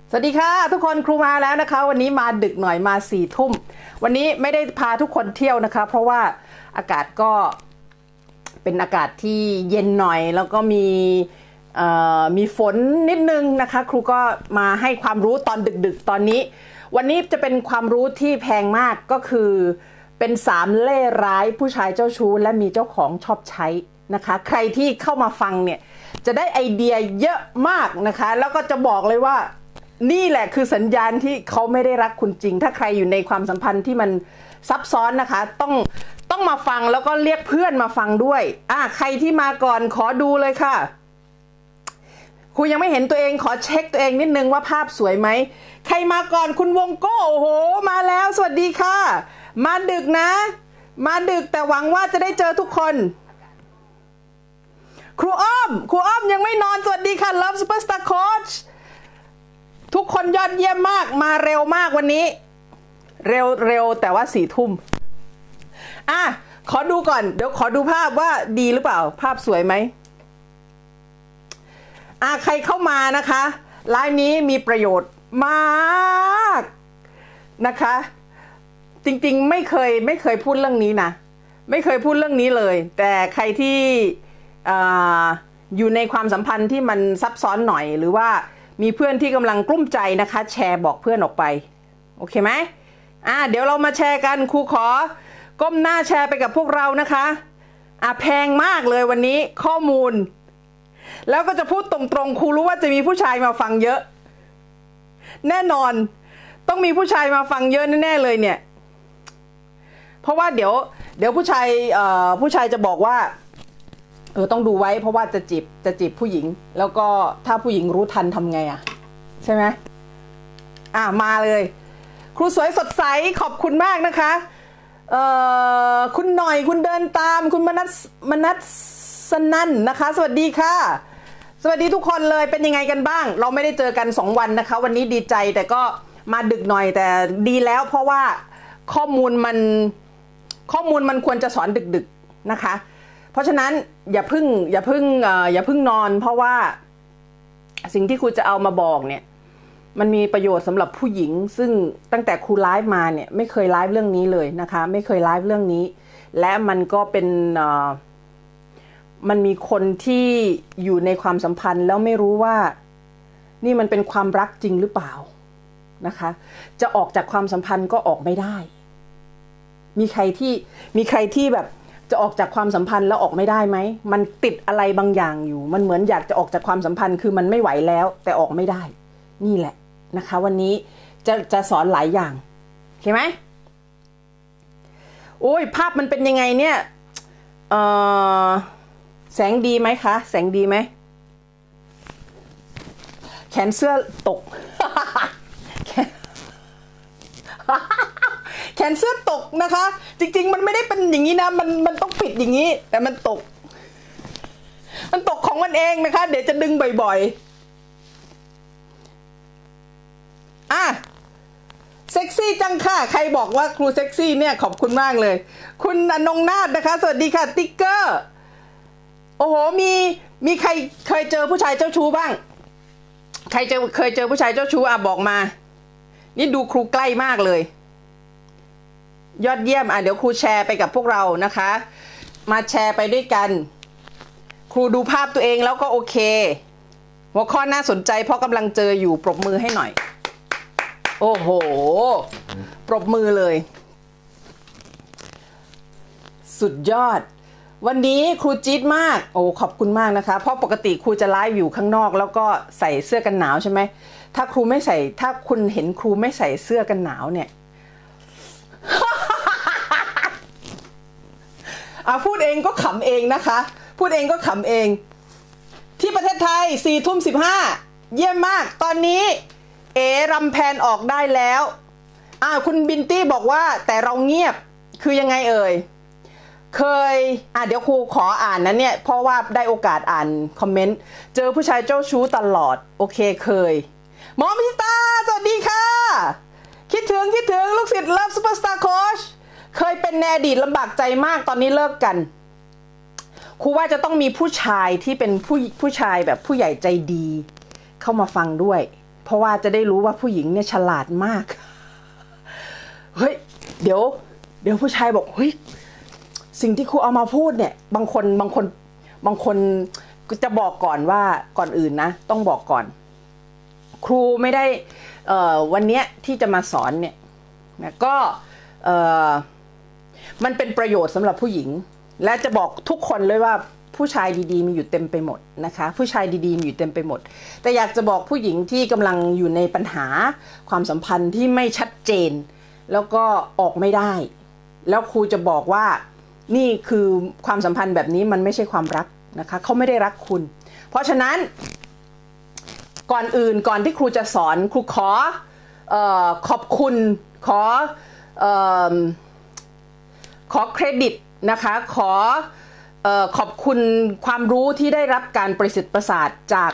สวัสดีค่ะทุกคนครูมาแล้วนะคะวันนี้มาดึกหน่อยมา4 ทุ่มวันนี้ไม่ได้พาทุกคนเที่ยวนะคะเพราะว่าอากาศก็เป็นอากาศที่เย็นหน่อยแล้วก็มีฝนนิดนึงนะคะครูก็มาให้ความรู้ตอนดึกๆตอนนี้วันนี้จะเป็นความรู้ที่แพงมากก็คือเป็น3 เล่ห์ร้ายผู้ชายเจ้าชู้และมีเจ้าของชอบใช้นะคะใครที่เข้ามาฟังเนี่ยจะได้ไอเดียเยอะมากนะคะแล้วก็จะบอกเลยว่านี่แหละคือสัญญาณที่เขาไม่ได้รักคุณจริงถ้าใครอยู่ในความสัมพันธ์ที่มันซับซ้อนนะคะต้องมาฟังแล้วก็เรียกเพื่อนมาฟังด้วยใครที่มาก่อนขอดูเลยค่ะครูยังไม่เห็นตัวเองขอเช็คตัวเองนิดนึงว่าภาพสวยไหมใครมาก่อนคุณวงโก้โอ้โหมาแล้วสวัสดีค่ะมาดึกนะมาดึกแต่หวังว่าจะได้เจอทุกคนครูอ้อมยังไม่นอนสวัสดีค่ะ Love Superstar Coachทุกคนยอดเยี่ยมมากมาเร็วมากวันนี้เร็วแต่ว่า4 ทุ่มขอดูก่อนเดี๋ยวขอดูภาพว่าดีหรือเปล่าภาพสวยไหมใครเข้ามานะคะไลฟ์นี้มีประโยชน์มากนะคะจริงๆไม่เคยพูดเรื่องนี้นะไม่เคยพูดเรื่องนี้เลยแต่ใครที่อยู่ในความสัมพันธ์ที่มันซับซ้อนหน่อยหรือว่ามีเพื่อนที่กำลังกลุ้มใจนะคะแชร์บอกเพื่อนออกไปโอเคไหมเดี๋ยวเรามาแชร์กันครูขอก้มหน้าแชร์ไปกับพวกเรานะคะแพงมากเลยวันนี้ข้อมูลแล้วก็จะพูดตรงๆครูรู้ว่าจะมีผู้ชายมาฟังเยอะแน่นอนต้องมีผู้ชายมาฟังเยอะแน่ๆเลยเนี่ยเพราะว่าเดี๋ยวผู้ชายจะบอกว่าต้องดูไว้เพราะว่าจะจีบผู้หญิงแล้วก็ถ้าผู้หญิงรู้ทันทำไงใช่ไหมมาเลยครูสวยสดใสขอบคุณมากนะคะคุณหน่อยคุณเดินตามคุณมนัสสนั่นนะคะสวัสดีค่ะสวัสดีทุกคนเลยเป็นยังไงกันบ้างเราไม่ได้เจอกัน2 วันนะคะวันนี้ดีใจแต่ก็มาดึกหน่อยแต่ดีแล้วเพราะว่าข้อมูลมันควรจะสอนดึกๆนะคะเพราะฉะนั้นอย่าเพิ่งนอนเพราะว่าสิ่งที่ครูจะเอามาบอกเนี่ยมันมีประโยชน์สำหรับผู้หญิงซึ่งตั้งแต่ครูไลฟ์มาเนี่ยไม่เคยไลฟ์เรื่องนี้เลยนะคะไม่เคยไลฟ์เรื่องนี้และมันก็เป็นมันมีคนที่อยู่ในความสัมพันธ์แล้วไม่รู้ว่านี่มันเป็นความรักจริงหรือเปล่านะคะจะออกจากความสัมพันธ์ก็ออกไม่ได้มีใครที่แบบจะออกจากความสัมพันธ์แล้วออกไม่ได้ไหมมันติดอะไรบางอย่างอยู่มันเหมือนอยากจะออกจากความสัมพันธ์คือมันไม่ไหวแล้วแต่ออกไม่ได้นี่แหละนะคะวันนี้จะสอนหลายอย่างโอเคไหมโอ้ยภาพมันเป็นยังไงเนี่ยแสงดีไหมคะแสงดีไหมแขนเสื้อตก แขนเสื้อตกนะคะจริงๆมันไม่ได้เป็นอย่างนี้นะมันต้องปิดอย่างนี้แต่มันตกของมันเองนะคะเดี๋ยวจะดึงบ่อยๆเซ็กซี่จังค่ะใครบอกว่าครูเซ็กซี่เนี่ยขอบคุณมากเลยคุณอนงนาถนะคะสวัสดีค่ะติ๊กเกอร์โอ้โหมีใครเคยเจอผู้ชายเจ้าชู้บ้างใครเคยเจอผู้ชายเจ้าชู้บอกมานี่ดูครูใกล้มากเลยยอดเยี่ยมเดี๋ยวครูแชร์ไปกับพวกเรานะคะมาแชร์ไปด้วยกันครูดูภาพตัวเองแล้วก็โอเคหัวข้อน่าสนใจเพราะกำลังเจออยู่ปรบมือให้หน่อยโอ้โหปรบมือเลยสุดยอดวันนี้ครูจี๊ดมากโอ้ขอบคุณมากนะคะเพราะปกติครูจะไลฟ์อยู่ข้างนอกแล้วก็ใส่เสื้อกันหนาวใช่ไหมถ้าคุณเห็นครูไม่ใส่เสื้อกันหนาวเนี่ยพูดเองก็ขำเองนะคะพูดเองก็ขำเองที่ประเทศไทย4:15เยี่ยมมากตอนนี้รำแพนออกได้แล้วคุณบินตี้บอกว่าแต่เราเงียบคือยังไงเอ่ยเคยเดี๋ยวครูขออ่านนะเนี่ยเพราะว่าได้โอกาสอ่านคอมเมนต์เจอผู้ชายเจ้าชู้ตลอดโอเคเคยหมอพิตาสวัสดีค่ะคิดถึงลูกศิษย์ Love Superstar Coach เคยเป็นในอดีตลำบากใจมากตอนนี้เลิกกันครูว่าจะต้องมีผู้ชายที่เป็นผู้ชายแบบผู้ใหญ่ใจดีเข้ามาฟังด้วยเพราะว่าจะได้รู้ว่าผู้หญิงเนี่ยฉลาดมากเฮ้ยเดี๋ยวผู้ชายบอกเฮ้ยสิ่งที่ครูเอามาพูดเนี่ยบางคนจะบอกก่อนว่าก่อนอื่นนะต้องบอกก่อนครูไม่ได้วันนี้ที่จะมาสอนเนี่ยนะก็มันเป็นประโยชน์สำหรับผู้หญิงและจะบอกทุกคนเลยว่าผู้ชายดีๆมีอยู่เต็มไปหมดนะคะผู้ชายดีๆมีอยู่เต็มไปหมดแต่อยากจะบอกผู้หญิงที่กำลังอยู่ในปัญหาความสัมพันธ์ที่ไม่ชัดเจนแล้วก็ออกไม่ได้แล้วครูจะบอกว่านี่คือความสัมพันธ์แบบนี้มันไม่ใช่ความรักนะคะเขาไม่ได้รักคุณเพราะฉะนั้นก่อนอื่นก่อนที่ครูจะสอนครูขอบคุณขอเครดิตนะคะขอบคุณความรู้ที่ได้รับการประสิทธิ์ประสาทจาก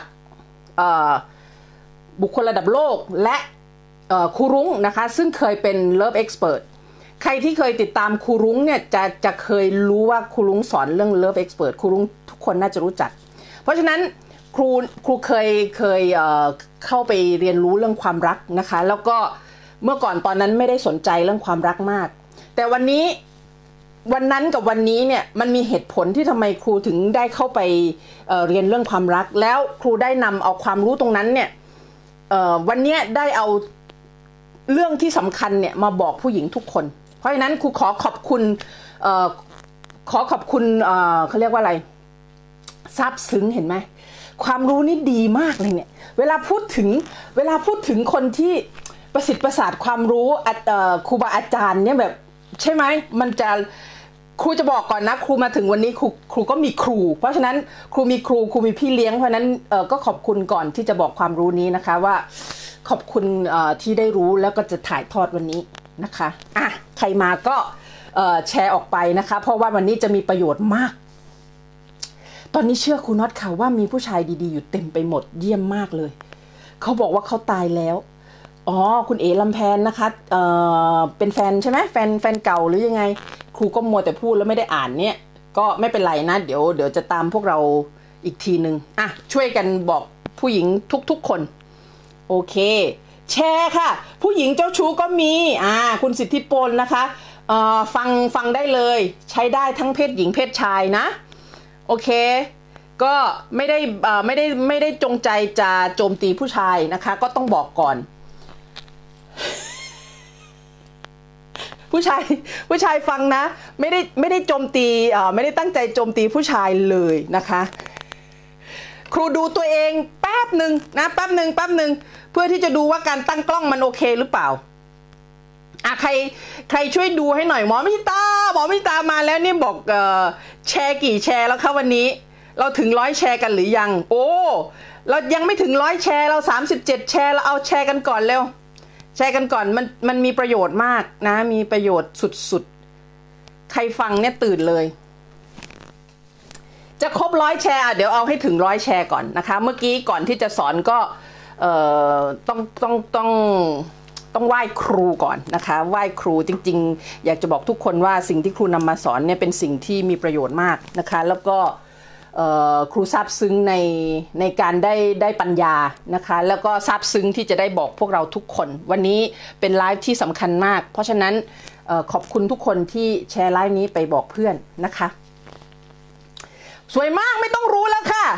บุคคลระดับโลกและครูรุ้งนะคะซึ่งเคยเป็น Love Expert ใครที่เคยติดตามครูรุ้งเนี่ยจะเคยรู้ว่าครูรุ้งสอนเรื่อง Love Expert ครูรุ้งทุกคนน่าจะรู้จักเพราะฉะนั้นครูเคยเข้าไปเรียนรู้เรื่องความรักนะคะแล้วก็เมื่อก่อนตอนนั้นไม่ได้สนใจเรื่องความรักมากแต่วันนั้นกับวันนี้เนี่ยมันมีเหตุผลที่ทำไมครูถึงได้เข้าไปเรียนเรื่องความรักแล้วครูได้นำเอาความรู้ตรงนั้นเนี่ยวันนี้ได้เอาเรื่องที่สำคัญเนี่ยมาบอกผู้หญิงทุกคนเพราะฉะนั้นครูขอขอบคุณเขาเรียกว่าอะไรซาบซึ้งเห็นไหมความรู้นี่ดีมากเลยเนี่ยเวลาพูดถึงคนที่ประสิทธิ์ประสาทความรู้ครูบาอาจารย์เนี่ยแบบใช่ไหมมันจะครูจะบอกก่อนนะครูมาถึงวันนี้ครูก็มีครูเพราะฉะนั้นครูมีพี่เลี้ยงเพราะนั้นก็ขอบคุณก่อนที่จะบอกความรู้นี้นะคะว่าขอบคุณที่ได้รู้แล้วก็จะถ่ายทอดวันนี้นะคะใครมาก็แชร์ออกไปนะคะเพราะว่าวันนี้จะมีประโยชน์มากตอนนี้เชื่อครูน็อตค่ะว่ามีผู้ชายดีๆอยู่เต็มไปหมดเยี่ยมมากเลยเขาบอกว่าเขาตายแล้วคุณเอ๋ลำแพนนะคะเป็นแฟนใช่ไหมแฟนเก่าหรือยังไงครูก็มัวแต่พูดแล้วไม่ได้อ่านเนี่ยก็ไม่เป็นไรนะเดี๋ยวจะตามพวกเราอีกทีนึงช่วยกันบอกผู้หญิงทุกคนโอเคแชร์ค่ะผู้หญิงเจ้าชู้ก็มีคุณสิทธิพลนะคะฟังได้เลยใช้ได้ทั้งเพศหญิงเพศชายนะโอเคก็ไม่ได้จงใจจะโจมตีผู้ชายนะคะก็ต้องบอกก่อนผู้ชายฟังนะไม่ได้โจมตีไม่ได้ตั้งใจโจมตีผู้ชายเลยนะคะครูดูตัวเองแป๊บหนึ่งเพื่อที่จะดูว่าการตั้งกล้องมันโอเคหรือเปล่าใครช่วยดูให้หน่อยหมอมิตามาแล้วนี่บอกแชร์กี่แชร์แล้วคะวันนี้เราถึง100 แชร์กันหรือยังโอ้เรายังไม่ถึง100 แชร์เรา37 แชร์เราเอาแชร์กันก่อนเร็วแชร์กันก่อนมันมีประโยชน์มากนะมีประโยชน์สุดๆใครฟังเนี่ยตื่นเลยจะครบ100 แชร์เดี๋ยวเอาให้ถึง100 แชร์ก่อนนะคะเมื่อกี้ก่อนที่จะสอนก็ต้องไหว้ครูก่อนนะคะไหว้ครูจริงๆอยากจะบอกทุกคนว่าสิ่งที่ครูนำมาสอนเนี่ยเป็นสิ่งที่มีประโยชน์มากนะคะแล้วก็ครูซาบซึ้งในการได้ปัญญานะคะแล้วก็ซาบซึ้งที่จะได้บอกพวกเราทุกคนวันนี้เป็นไลฟ์ที่สำคัญมากเพราะฉะนั้นขอบคุณทุกคนที่แชร์ไลฟ์นี้ไปบอกเพื่อนนะคะสวยมากไม่ต้องรู้แล้วค่ะ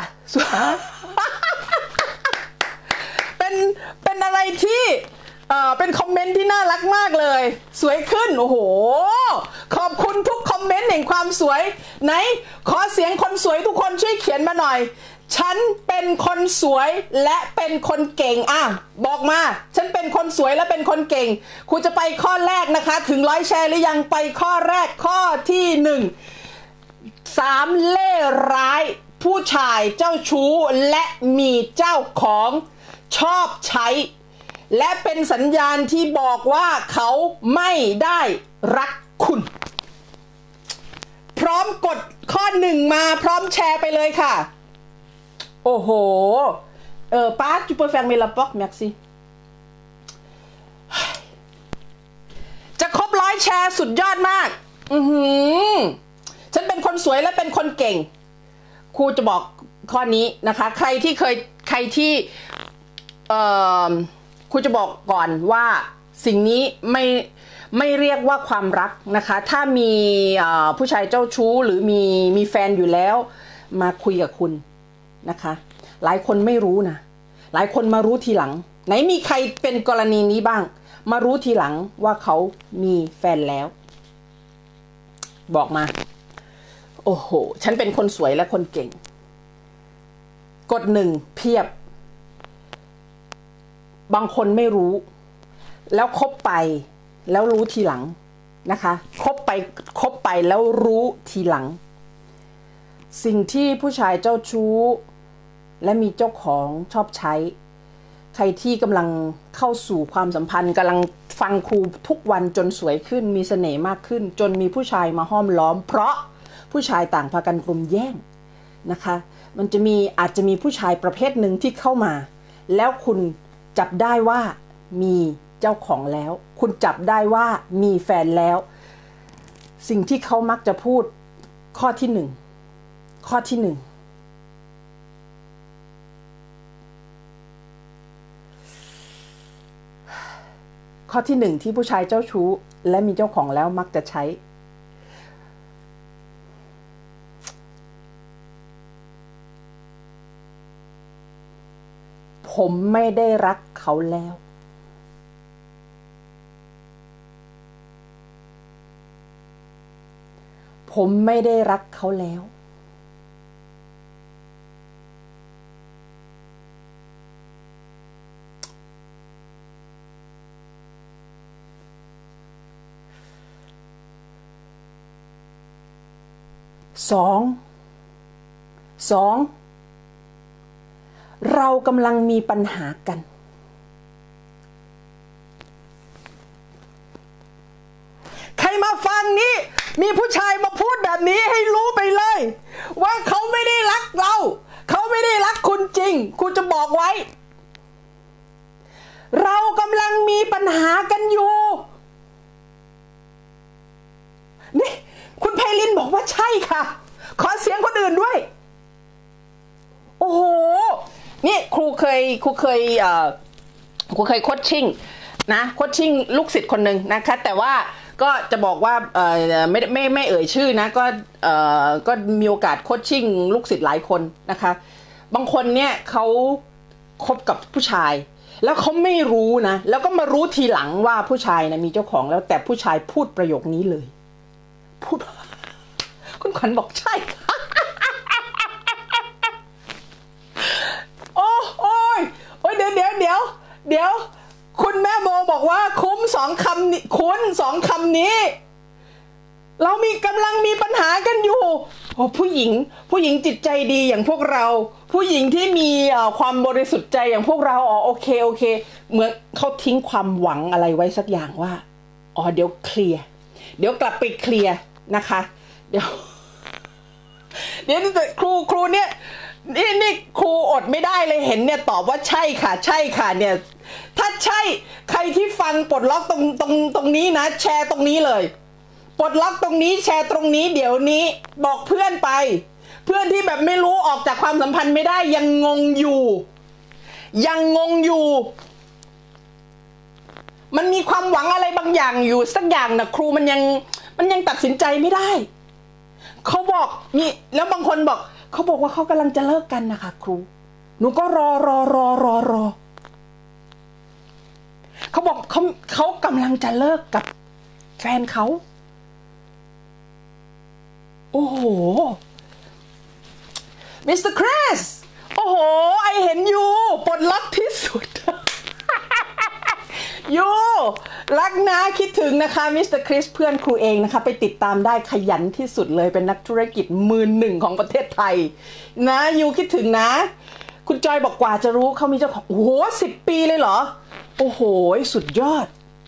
เป็นอะไรที่เป็นคอมเมนต์ที่น่ารักมากเลยสวยขึ้นโอ้โหขอบคุณทุกคอมเมนต์แห่งความสวยไหนขอเสียงคนสวยทุกคนช่วยเขียนมาหน่อยฉันเป็นคนสวยและเป็นคนเก่งบอกมาฉันเป็นคนสวยและเป็นคนเก่งครูจะไปข้อแรกนะคะถึง100 แชร์หรือยังไปข้อแรกข้อที่1 3เล่ห์ร้ายผู้ชายเจ้าชู้และมีเจ้าของชอบใช้และเป็นสัญญาณที่บอกว่าเขาไม่ได้รักคุณพร้อมกดข้อ1มาพร้อมแชร์ไปเลยค่ะโอ้โหป้าtu peux fermer la porte merci จะครบ100 แชร์สุดยอดมากฉันเป็นคนสวยและเป็นคนเก่งครูจะบอกข้อนี้นะคะใครที่ครูจะบอกก่อนว่าสิ่งนี้ไม่เรียกว่าความรักนะคะถ้ามีผู้ชายเจ้าชู้หรือมีแฟนอยู่แล้วมาคุยกับคุณนะคะหลายคนไม่รู้นะหลายคนมารู้ทีหลังไหนมีใครเป็นกรณีนี้บ้างมารู้ทีหลังว่าเขามีแฟนแล้วบอกมาโอ้โหฉันเป็นคนสวยและคนเก่งกด1เพียบบางคนไม่รู้แล้วคบไปแล้วรู้ทีหลังนะคะคบไปแล้วรู้ทีหลังสิ่งที่ผู้ชายเจ้าชู้และมีเจ้าของชอบใช้ใครที่กำลังเข้าสู่ความสัมพันธ์กำลังฟังครูทุกวันจนสวยขึ้นมีเสน่ห์มากขึ้นจนมีผู้ชายมาห้อมล้อมเพราะผู้ชายต่างพากันรุมแย่งนะคะมันอาจจะมีผู้ชายประเภทหนึ่งที่เข้ามาแล้วคุณจับได้ว่ามีเจ้าของแล้วคุณจับได้ว่ามีแฟนแล้วสิ่งที่เขามักจะพูดข้อที่1ข้อที่1ที่ผู้ชายเจ้าชู้และมีเจ้าของแล้วมักจะใช้ผมไม่ได้รักเขาแล้วผมไม่ได้รักเขาแล้วสองเรากำลังมีปัญหากันใครมาฟังนี้มีผู้ชายมาพูดแบบนี้ให้รู้ไปเลยว่าเขาไม่ได้รักเราเขาไม่ได้รักคุณจริงคุณจะบอกไว้เรากำลังมีปัญหากันอยู่นี่คุณไพลินบอกว่าใช่ค่ะขอเสียงคนอื่นด้วยโอ้โหนี่ครูเคยโคชชิ่งนะโคชชิ่งลูกศิษย์คนหนึ่งนะคะแต่ว่าก็จะบอกว่าไม่เอ่ยชื่อนะก็มีโอกาสโคชชิ่งลูกศิษย์หลายคนนะคะบางคนเนี่ยเขาคบกับผู้ชายแล้วเขาไม่รู้นะแล้วก็มารู้ทีหลังว่าผู้ชายนะมีเจ้าของแล้วแต่ผู้ชายพูดประโยคนี้เลยพูดคุณขวัญบอกใช่ โอ้ยเดี๋ยวคุณแม่โบบอกว่าคุ้ม2 คำนี้คุณ2 คำนี้เรากำลังมีปัญหากันอยู่โอ้ผู้หญิงจิตใจดีอย่างพวกเราผู้หญิงที่มีความบริสุทธิ์ใจอย่างพวกเราโอเคเหมือนเขาทิ้งความหวังอะไรไว้สักอย่างว่าเดี๋ยวเคลียร์เดี๋ยวกลับไปเคลียร์นะคะเดี๋ยวครูเนี่ยนี่ครูอดไม่ได้เลยเห็นเนี่ยตอบว่าใช่ค่ะเนี่ยถ้าใช่ใครที่ฟังปลดล็อกตรงนี้นะแชร์ตรงนี้เลยปลดล็อกตรงนี้แชร์ตรงนี้เดี๋ยวนี้บอกเพื่อนไปเพื่อนที่แบบไม่รู้ออกจากความสัมพันธ์ไม่ได้ยังงงอยู่มันมีความหวังอะไรบางอย่างอยู่สักอย่างนะครูมันยังตัดสินใจไม่ได้เขาบอกมีแล้วบางคนบอกเขาบอกว่าเขากำลังจะเลิกกันนะคะครูหนูก็รอเขาบอกเขากำลังจะเลิกกับแฟนเขาโอ้โหมิสเตอร์คริสโอ้โหไอเห็นอยู่ปลดล็อกที่สุด ยูรักนะคิดถึงนะคะมิสเตอร์คริสเพื่อนครูเองนะคะไปติดตามได้ขยันที่สุดเลยเป็นนักธุรกิจมือ1ของประเทศไทยนะยูคิดถึงนะคุณจอยบอกกว่าจะรู้เขามีเจ้าของโอ้โห10 ปีเลยเหรอโอ้โหสุดยอด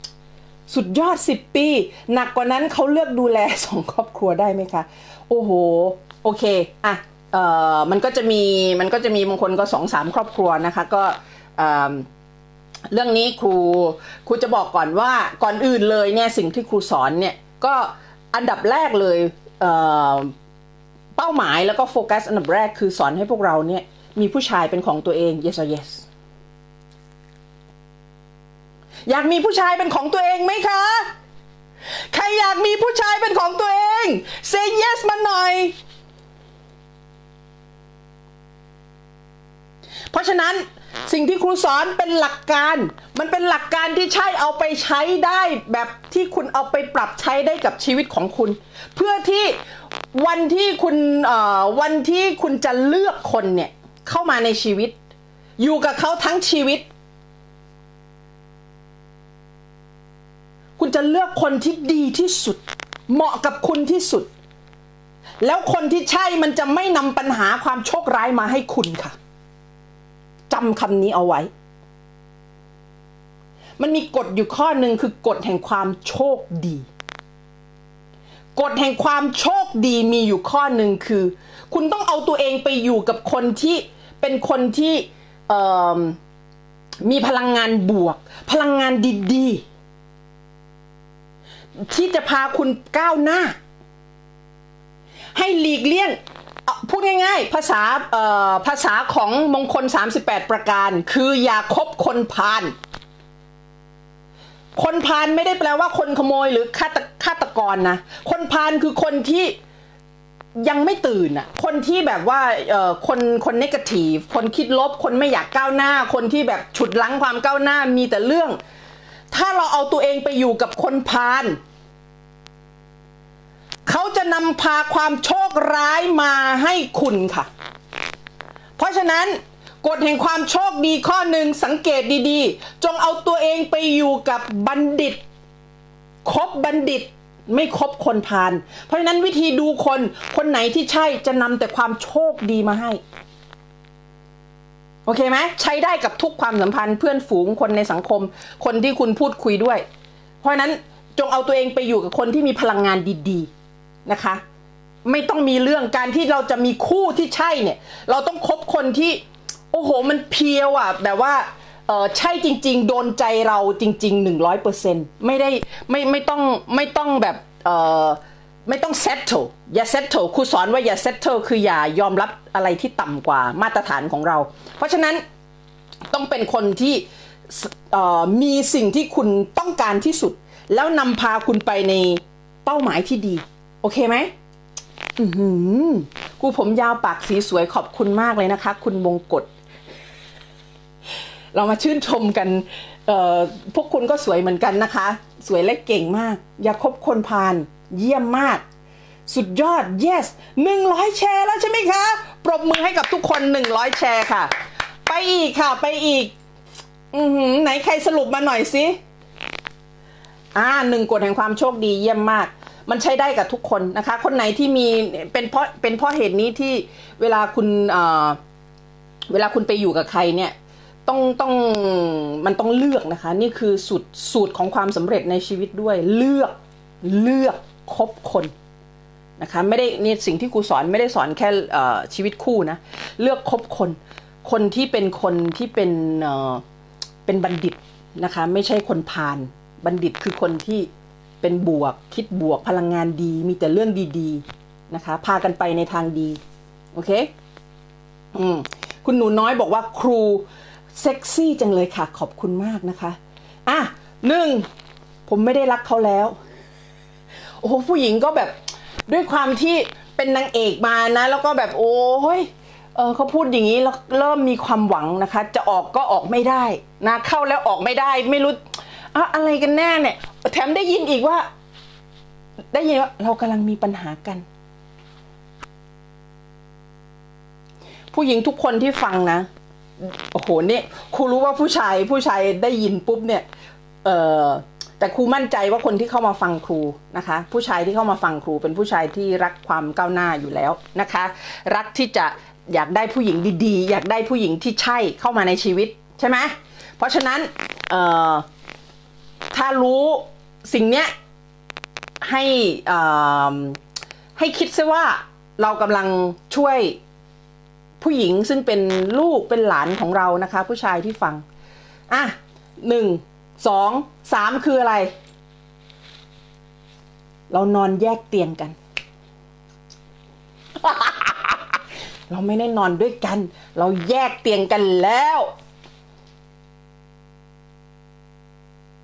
10 ปีหนักกว่านั้นเขาเลือกดูแล2 ครอบครัวได้ไหมคะโอ้โหโอเคอ่ะมันก็จะมีบางคนก็2-3 ครอบครัวนะคะก็เรื่องนี้ครูจะบอกก่อนว่าก่อนอื่นเลยเนี่ยสิ่งที่ครูสอนเนี่ยก็อันดับแรกเลยเป้าหมายแล้วก็โฟกัสอันดับแรกคือสอนให้พวกเราเนี่ยมีผู้ชายเป็นของตัวเอง yes or yes อยากมีผู้ชายเป็นของตัวเองไหมคะใครอยากมีผู้ชายเป็นของตัวเอง say yes มาหน่อยเพราะฉะนั้นสิ่งที่ครูสอนเป็นหลักการมันเป็นหลักการที่ใช่เอาไปใช้ได้แบบที่คุณเอาไปปรับใช้ได้กับชีวิตของคุณเพื่อที่วันที่คุณจะเลือกคนเนี่ยเข้ามาในชีวิตอยู่กับเขาทั้งชีวิตคุณจะเลือกคนที่ดีที่สุดเหมาะกับคุณที่สุดแล้วคนที่ใช่มันจะไม่นำปัญหาความโชคร้ายมาให้คุณค่ะจำคำนี้เอาไว้มันมีกฎอยู่ข้อหนึ่งคือกฎแห่งความโชคดีกฎแห่งความโชคดีมีอยู่ข้อหนึ่งคือคุณต้องเอาตัวเองไปอยู่กับคนที่เป็นคนที่มีพลังงานบวกพลังงานดีๆที่จะพาคุณก้าวหน้าให้หลีกเลี่ยงพูดง่ายๆภาษาของมงคล38ประการคืออย่าคบคนพาลคนพาลไม่ได้แปลว่าคนขโมยหรือฆาตกรนะคนพาลคือคนที่ยังไม่ตื่นอ่ะคนที่แบบว่าคนเนกาทีฟคนคิดลบคนไม่อยากก้าวหน้าคนที่แบบฉุดรั้งความก้าวหน้ามีแต่เรื่องถ้าเราเอาตัวเองไปอยู่กับคนพาลเขาจะนำพาความโชคร้ายมาให้คุณค่ะเพราะฉะนั้นกฎแห่งความโชคดีข้อหนึ่งสังเกตดีๆจงเอาตัวเองไปอยู่กับบัณฑิตคบบัณฑิตไม่คบคนพาลเพราะฉะนั้นวิธีดูคนไหนที่ใช่จะนำแต่ความโชคดีมาให้โอเคไหมใช้ได้กับทุกความสัมพันธ์เพื่อนฝูงคนในสังคมคนที่คุณพูดคุยด้วยเพราะฉะนั้นจงเอาตัวเองไปอยู่กับคนที่มีพลังงานดีๆนะคะไม่ต้องมีเรื่องการที่เราจะมีคู่ที่ใช่เนี่ยเราต้องคบคนที่โอ้โหมันเพียวอ่ะแบบว่าใช่จริงๆโดนใจเราจริงๆ 100% ไม่ได้ไม่ต้องแบบไม่ต้อง settle อย่า settle ครูสอนว่าอย่า settle คืออย่ายอมรับอะไรที่ต่ำกว่ามาตรฐานของเราเพราะฉะนั้นต้องเป็นคนที่มีสิ่งที่คุณต้องการที่สุดแล้วนำพาคุณไปในเป้าหมายที่ดีโอเคไหมครูผมยาวปากสีสวยขอบคุณมากเลยนะคะคุณมงกฎเรามาชื่นชมกันพวกคุณก็สวยเหมือนกันนะคะสวยและเก่งมากอย่าคบคนพาลเยี่ยมมากสุดยอด yes 100 แชร์แล้วใช่ไหมคะปรบมือให้กับทุกคน100 แชร์ค่ะไปอีกค่ะไปอีกไหนใครสรุปมาหน่อยสิ1กฎแห่งความโชคดีเยี่ยมมากมันใช้ได้กับทุกคนนะคะคนไหนที่มีเป็นเพราะเหตุนี้ที่เวลาคุณไปอยู่กับใครเนี่ยต้องมันต้องเลือกนะคะนี่คือสูตรของความสำเร็จในชีวิตด้วยเลือกคบคนนะคะไม่ได้นี่สิ่งที่ครูสอนไม่ได้สอนแค่ชีวิตคู่นะเลือกคบคนที่เป็นคนที่เป็นบัณฑิตนะคะไม่ใช่คนพาลบัณฑิตคือคนที่เป็นบวกคิดบวกพลังงานดีมีแต่เรื่องดีๆนะคะพากันไปในทางดีโอเคคุณหนูน้อยบอกว่าครูเซ็กซี่จังเลยค่ะขอบคุณมากนะคะผมไม่ได้รักเขาแล้วโอ้โหผู้หญิงก็แบบด้วยความที่เป็นนางเอกมานะแล้วก็แบบโอ้ยเขาพูดอย่างนี้แล้วเริ่มมีความหวังนะคะจะออกก็ออกไม่ได้นะเข้าแล้วออกไม่ได้ไม่รู้อะไรกันแน่เนี่ยแถมได้ยินอีกว่าเรากำลังมีปัญหากันผู้หญิงทุกคนที่ฟังนะโอ้โหเนี่ยครูรู้ว่าผู้ชายได้ยินปุ๊บเนี่ยแต่ครูมั่นใจว่าคนที่เข้ามาฟังครูนะคะผู้ชายที่เข้ามาฟังครูเป็นผู้ชายที่รักความก้าวหน้าอยู่แล้วนะคะรักที่จะอยากได้ผู้หญิงดีๆอยากได้ผู้หญิงที่ใช่เข้ามาในชีวิตใช่ไหมเพราะฉะนั้นถ้ารู้สิ่งเนี้ยให้คิดซะว่าเรากำลังช่วยผู้หญิงซึ่งเป็นลูกเป็นหลานของเรานะคะผู้ชายที่ฟัง1 2 3คืออะไรเรานอนแยกเตียงกัน เราไม่ได้นอนด้วยกันเราแยกเตียงกันแล้ว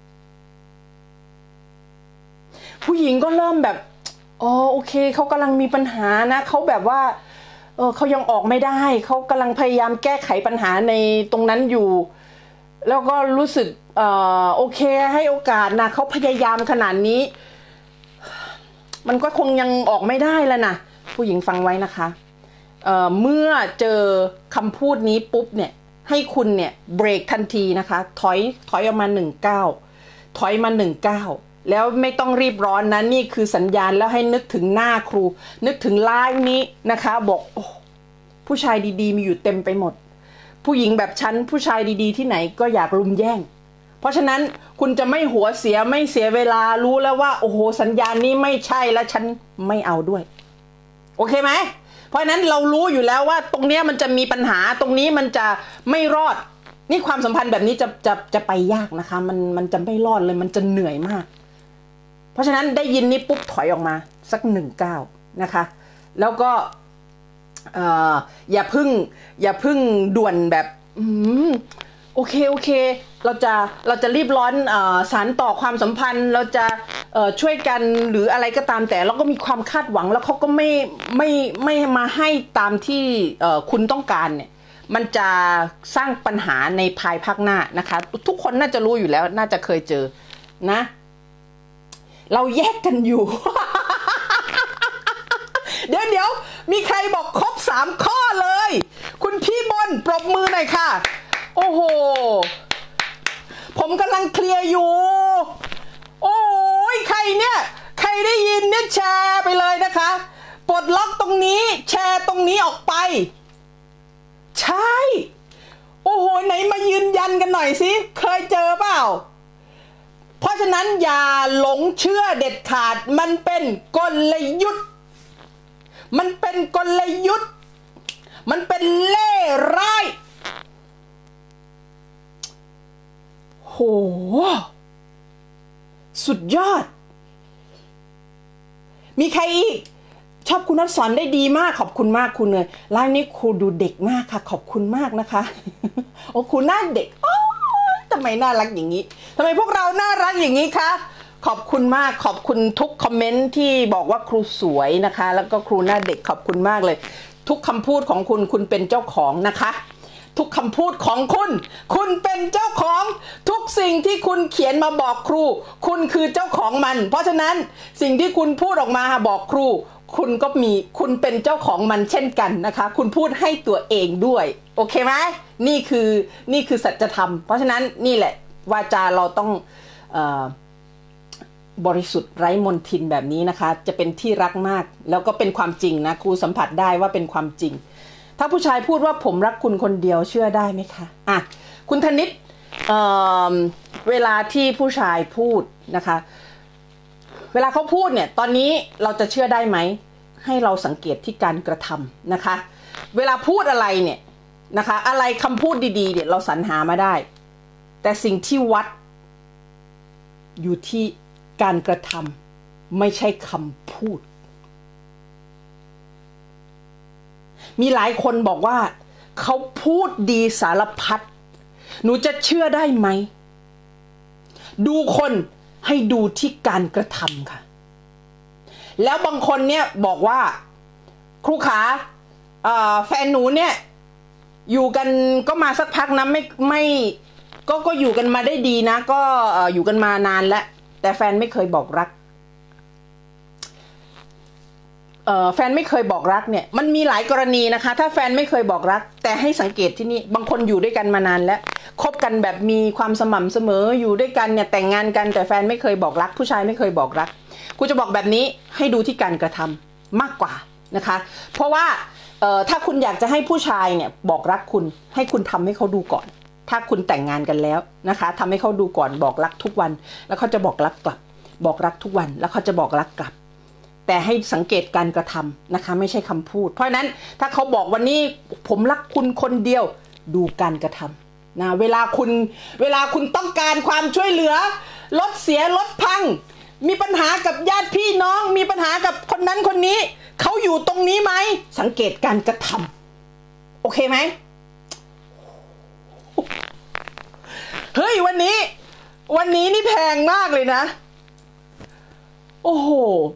ผู้หญิงก็เริ่มแบบอ๋อโอเคเขากำลังมีปัญหานะเขาแบบว่าเขายังออกไม่ได้เขากำลังพยายามแก้ไขปัญหาในตรงนั้นอยู่แล้วก็รู้สึกโอเคให้โอกาสนะเขาพยายามขนาดนี้มันก็คงยังออกไม่ได้แล้วนะผู้หญิงฟังไว้นะคะเมื่อเจอคำพูดนี้ปุ๊บเนี่ยให้คุณเนี่ยเบรกทันทีนะคะถอยออกมา19ถอยมา19แล้วไม่ต้องรีบร้อนนะนี่คือสัญญาณแล้วให้นึกถึงหน้าครูนึกถึงไลน์นี้นะคะบอกโอ้ผู้ชายดีๆมีอยู่เต็มไปหมดผู้หญิงแบบฉันผู้ชายดีๆที่ไหนก็อยากลุมแย่งเพราะฉะนั้นคุณจะไม่หัวเสียไม่เสียเวลารู้แล้วว่าโอ้โหสัญญาณนี้ไม่ใช่แล้วฉันไม่เอาด้วยโอเคไหมเพราะฉะนั้นเรารู้อยู่แล้วว่าตรงนี้มันจะมีปัญหาตรงนี้มันจะไม่รอดนี่ความสัมพันธ์แบบนี้จะไปยากนะคะมันจะไม่รอดเลยมันจะเหนื่อยมากเพราะฉะนั้นได้ยินนี้ปุ๊บถอยออกมาสัก19นะคะแล้วก็อย่าพึ่งด่วนแบบโอเคเราจะรีบร้อนสานต่อความสัมพันธ์เราจะช่วยกันหรืออะไรก็ตามแต่เราก็มีความคาดหวังแล้วเขาก็ไม่มาให้ตามที่คุณต้องการเนี่ยมันจะสร้างปัญหาในภายภาคหน้านะคะทุกคนน่าจะรู้อยู่แล้วน่าจะเคยเจอนะเราแยกกันอยู่ เดี๋ยวมีใครบอกครบ3ข้อเลยคุณพี่บนปรบมือหน่อยค่ะโอ้โหผมกำลังเคลียร์อยู่โอ้ยใครเนี่ยใครได้ยินเนี่ยแชร์ไปเลยนะคะปลดล็อกตรงนี้แชร์ตรงนี้ออกไปใช่โอ้โหไหนมายืนยันกันหน่อยสิเคยเจอเปล่าเพราะฉะนั้นอย่าหลงเชื่อเด็ดขาดมันเป็นกลยุทธ์มันเป็นกลยุทธ์มันเป็นเล่ห์ร้ายโหสุดยอดมีใครอีกชอบคุณนัทสอนได้ดีมากขอบคุณมากคุณเลยไลน์นี้ครูดูเด็กมากค่ะขอบคุณมากนะคะโอ้ครูหน้าเด็กโอ้ทำไมน่ารักอย่างนี้ทำไมพวกเราน่ารักอย่างนี้คะขอบคุณมากขอบคุณทุกคอมเมนต์ที่บอกว่าครูสวยนะคะแล้วก็ครูหน้าเด็กขอบคุณมากเลยทุกคำพูดของคุณเป็นเจ้าของนะคะทุกคำพูดของคุณเป็นเจ้าของทุกสิ่งที่คุณเขียนมาบอกครูคุณคือเจ้าของมันเพราะฉะนั้นสิ่งที่คุณพูดออกมาบอกครูคุณเป็นเจ้าของมันเช่นกันนะคะคุณพูดให้ตัวเองด้วยโอเคไหมนี่คือสัจธรรมเพราะฉะนั้นนี่แหละวาจาเราต้องบริสุทธิ์ไร้มลทินแบบนี้นะคะจะเป็นที่รักมากแล้วก็เป็นความจริงนะครูสัมผัสได้ว่าเป็นความจริงถ้าผู้ชายพูดว่าผมรักคุณคนเดียวเชื่อได้ไหมคะคุณธนิตเวลาที่ผู้ชายพูดนะคะเวลาเขาพูดเนี่ยตอนนี้เราจะเชื่อได้ไหมให้เราสังเกตที่การกระทำนะคะเวลาพูดอะไรเนี่ยนะคะอะไรคำพูดดีๆเนี่ยเราสรรหามาได้แต่สิ่งที่วัดอยู่ที่การกระทำไม่ใช่คำพูดมีหลายคนบอกว่าเขาพูดดีสารพัดหนูจะเชื่อได้ไหมดูคนให้ดูที่การกระทำค่ะแล้วบางคนเนี่ยบอกว่าครูขาแฟนหนูเนี่ยอยู่กันก็มาสักพักนะไม่ก็อยู่กันมาได้ดีนะก็อยู่กันมานานแล้วแต่แฟนไม่เคยบอกรักแฟนไม่เคยบอกรักเนี่ยมันมีหลายกรณีนะคะถ้าแฟนไม่เคยบอกรักแต่ให้สังเกตที่นี่บางคนอยู่ด้วยกันมานานแล้วคบกันแบบมีความสม่ำเสมออยู่ด้วยกันเนี่ยแต่งงานกันแต่แฟนไม่เคยบอกรักผู้ชายไม่เคยบอกรักกูจะบอกแบบนี้ให้ดูที่การกระทำมากกว่านะคะเพราะว่าถ้าคุณอยากจะให้ผู้ชายเนี่ยบอกรักคุณให้คุณทำให้เขาดูก่อนถ้าคุณแต่งงานกันแล้วนะคะทำให้เขาดูก่อนบอกรักทุกวันแล้วเขาจะบอกรักกลับบอกรักทุกวันแล้วเขาจะบอกรักกลับแต่ให้สังเกตการกระทำนะคะไม่ใช่คำพูดเพราะฉะนั้นถ้าเขาบอกวันนี้ผมรักคุณคนเดียวดูการกระทำนะเวลาคุณต้องการความช่วยเหลือรถเสียรถพังมีปัญหากับญาติพี่น้องมีปัญหากับคนนั้นคนนี้เขาอยู่ตรงนี้ไหมสังเกตการกระทำโอเคไหมเฮ้ยวันนี้นี่แพงมากเลยนะโโอ้โห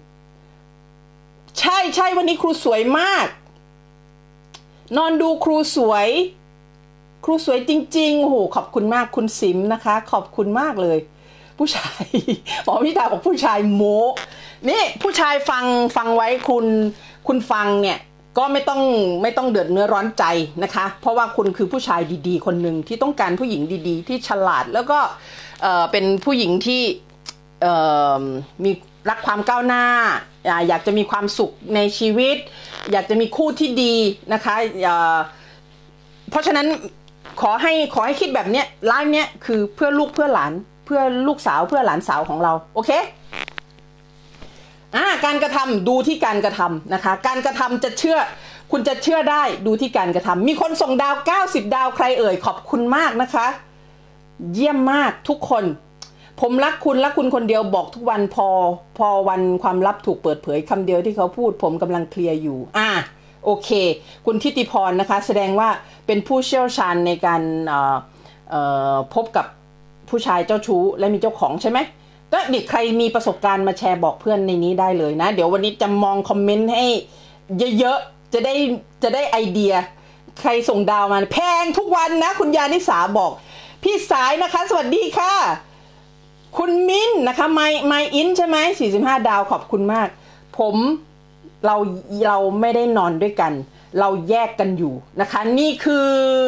ใช่วันนี้ครูสวยมากนอนดูครูสวยจริงๆโอ้โหขอบคุณมากคุณซิมนะคะขอบคุณมากเลยผู้ชายหมอพิธาบอกผู้ชายโม้นี่ผู้ชายฟังไว้คุณฟังเนี่ยก็ไม่ต้องเดือดเนื้อร้อนใจนะคะเพราะว่าคุณคือผู้ชายดีๆคนหนึ่งที่ต้องการผู้หญิงดีๆที่ฉลาดแล้วก็เป็นผู้หญิงที่มีรักความก้าวหน้าอยากจะมีความสุขในชีวิตอยากจะมีคู่ที่ดีนะคะเพราะฉะนั้นขอให้คิดแบบนี้ไลฟ์เนี้ยคือเพื่อลูกเพื่อหลานเพื่อลูกสาวเพื่อหลานสาวของเราโอเคการกระทำดูที่การกระทำนะคะการกระทำคุณจะเชื่อได้ดูที่การกระทำมีคนส่งดาว90ดาวใครเอ่ยขอบคุณมากนะคะเยี่ยมมากทุกคนผมรักคุณคนเดียวบอกทุกวันพอวันความลับถูกเปิดเผยคำเดียวที่เขาพูดผมกำลังเคลียร์อยู่โอเคคุณทิติพรนะคะแสดงว่าเป็นผู้เชี่ยวชาญในการพบกับผู้ชายเจ้าชู้และมีเจ้าของใช่ไหมก็เด็กใครมีประสบการณ์มาแชร์บอกเพื่อนในนี้ได้เลยนะเดี๋ยววันนี้จะมองคอมเมนต์ให้เยอะๆจะได้ไอเดียใครส่งดาวมาแพงทุกวันนะคุณยานิสาบอกพี่สายนะคะสวัสดีค่ะคุณมิ้นนะคะไมอินใช่ไหม45ดาวขอบคุณมากเราไม่ได้นอนด้วยกันเราแยกกันอยู่นะคะนี่คือ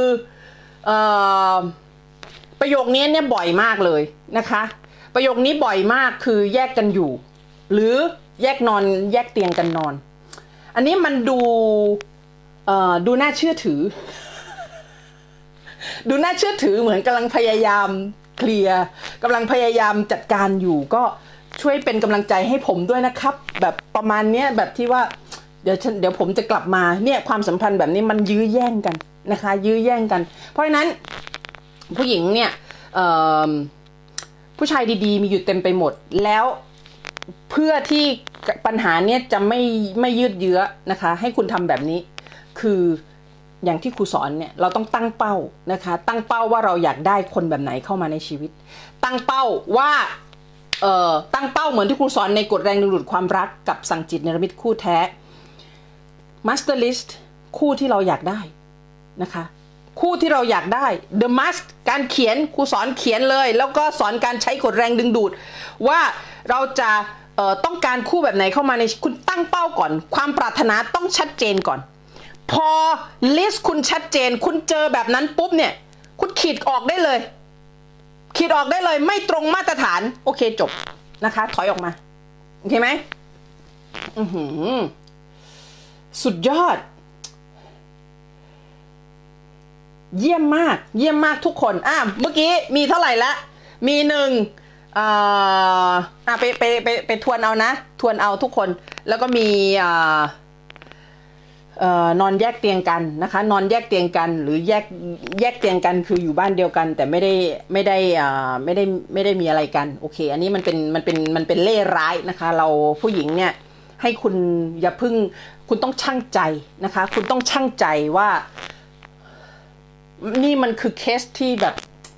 ประโยคนี้เนี่ยบ่อยมากเลยนะคะประโยคนี้บ่อยมากคือแยกกันอยู่หรือแยกเตียงกันนอนอันนี้มันดูน่าเชื่อถือดูน่าเชื่อถือเหมือนกำลังพยายามเคลียร์กำลังพยายามจัดการอยู่ก็ช่วยเป็นกำลังใจให้ผมด้วยนะครับแบบประมาณเนี้ยแบบที่ว่าเดี๋ยวผมจะกลับมาเนี่ยความสัมพันธ์แบบนี้มันยื้อแย่งกันนะคะยื้อแย่งกันเพราะฉะนั้นผู้หญิงเนี่ยผู้ชายดีๆมีอยู่เต็มไปหมดแล้วเพื่อที่ปัญหาเนี่ยจะไม่ยืดเยื้อนะคะให้คุณทำแบบนี้คืออย่างที่ครูสอนเนี่ยเราต้องตั้งเป้านะคะตั้งเป้าว่าเราอยากได้คนแบบไหนเข้ามาในชีวิตตั้งเป้าว่าตั้งเป้าเหมือนที่ครูสอนในกฎแรงดึงดูดความรักกับสั่งจิตเนรมิตคู่แท้ Master List คู่ที่เราอยากได้นะคะคู่ที่เราอยากได้ The Must การเขียนครูสอนเขียนเลยแล้วก็สอนการใช้กฎแรงดึงดูดว่าเราจะต้องการคู่แบบไหนเข้ามาในคุณตั้งเป้าก่อนความปรารถนาต้องชัดเจนก่อนพอลิสต์คุณชัดเจนคุณเจอแบบนั้นปุ๊บเนี่ยคุณขีดออกได้เลยไม่ตรงมาตรฐานโอเคจบนะคะถอยออกมาโอเคไหมสุดยอดเยี่ยมมากทุกคนเมื่อกี้มีเท่าไหร่ละมีหนึ่งไปทวนเอานะทวนเอาทุกคนแล้วก็มีนอนแยกเตียงกันนะคะนอนแยกเตียงกันหรือแยกเตียงกันคืออยู่บ้านเดียวกันแต่ไม่ได้มีอะไรกันโอเคอันนี้มันเป็นเล่ห์ร้ายนะคะเราผู้หญิงเนี่ยให้คุณอย่าพึ่งคุณต้องชั่งใจนะคะคุณต้องชั่งใจว่านี่มันคือเคสที่แบบ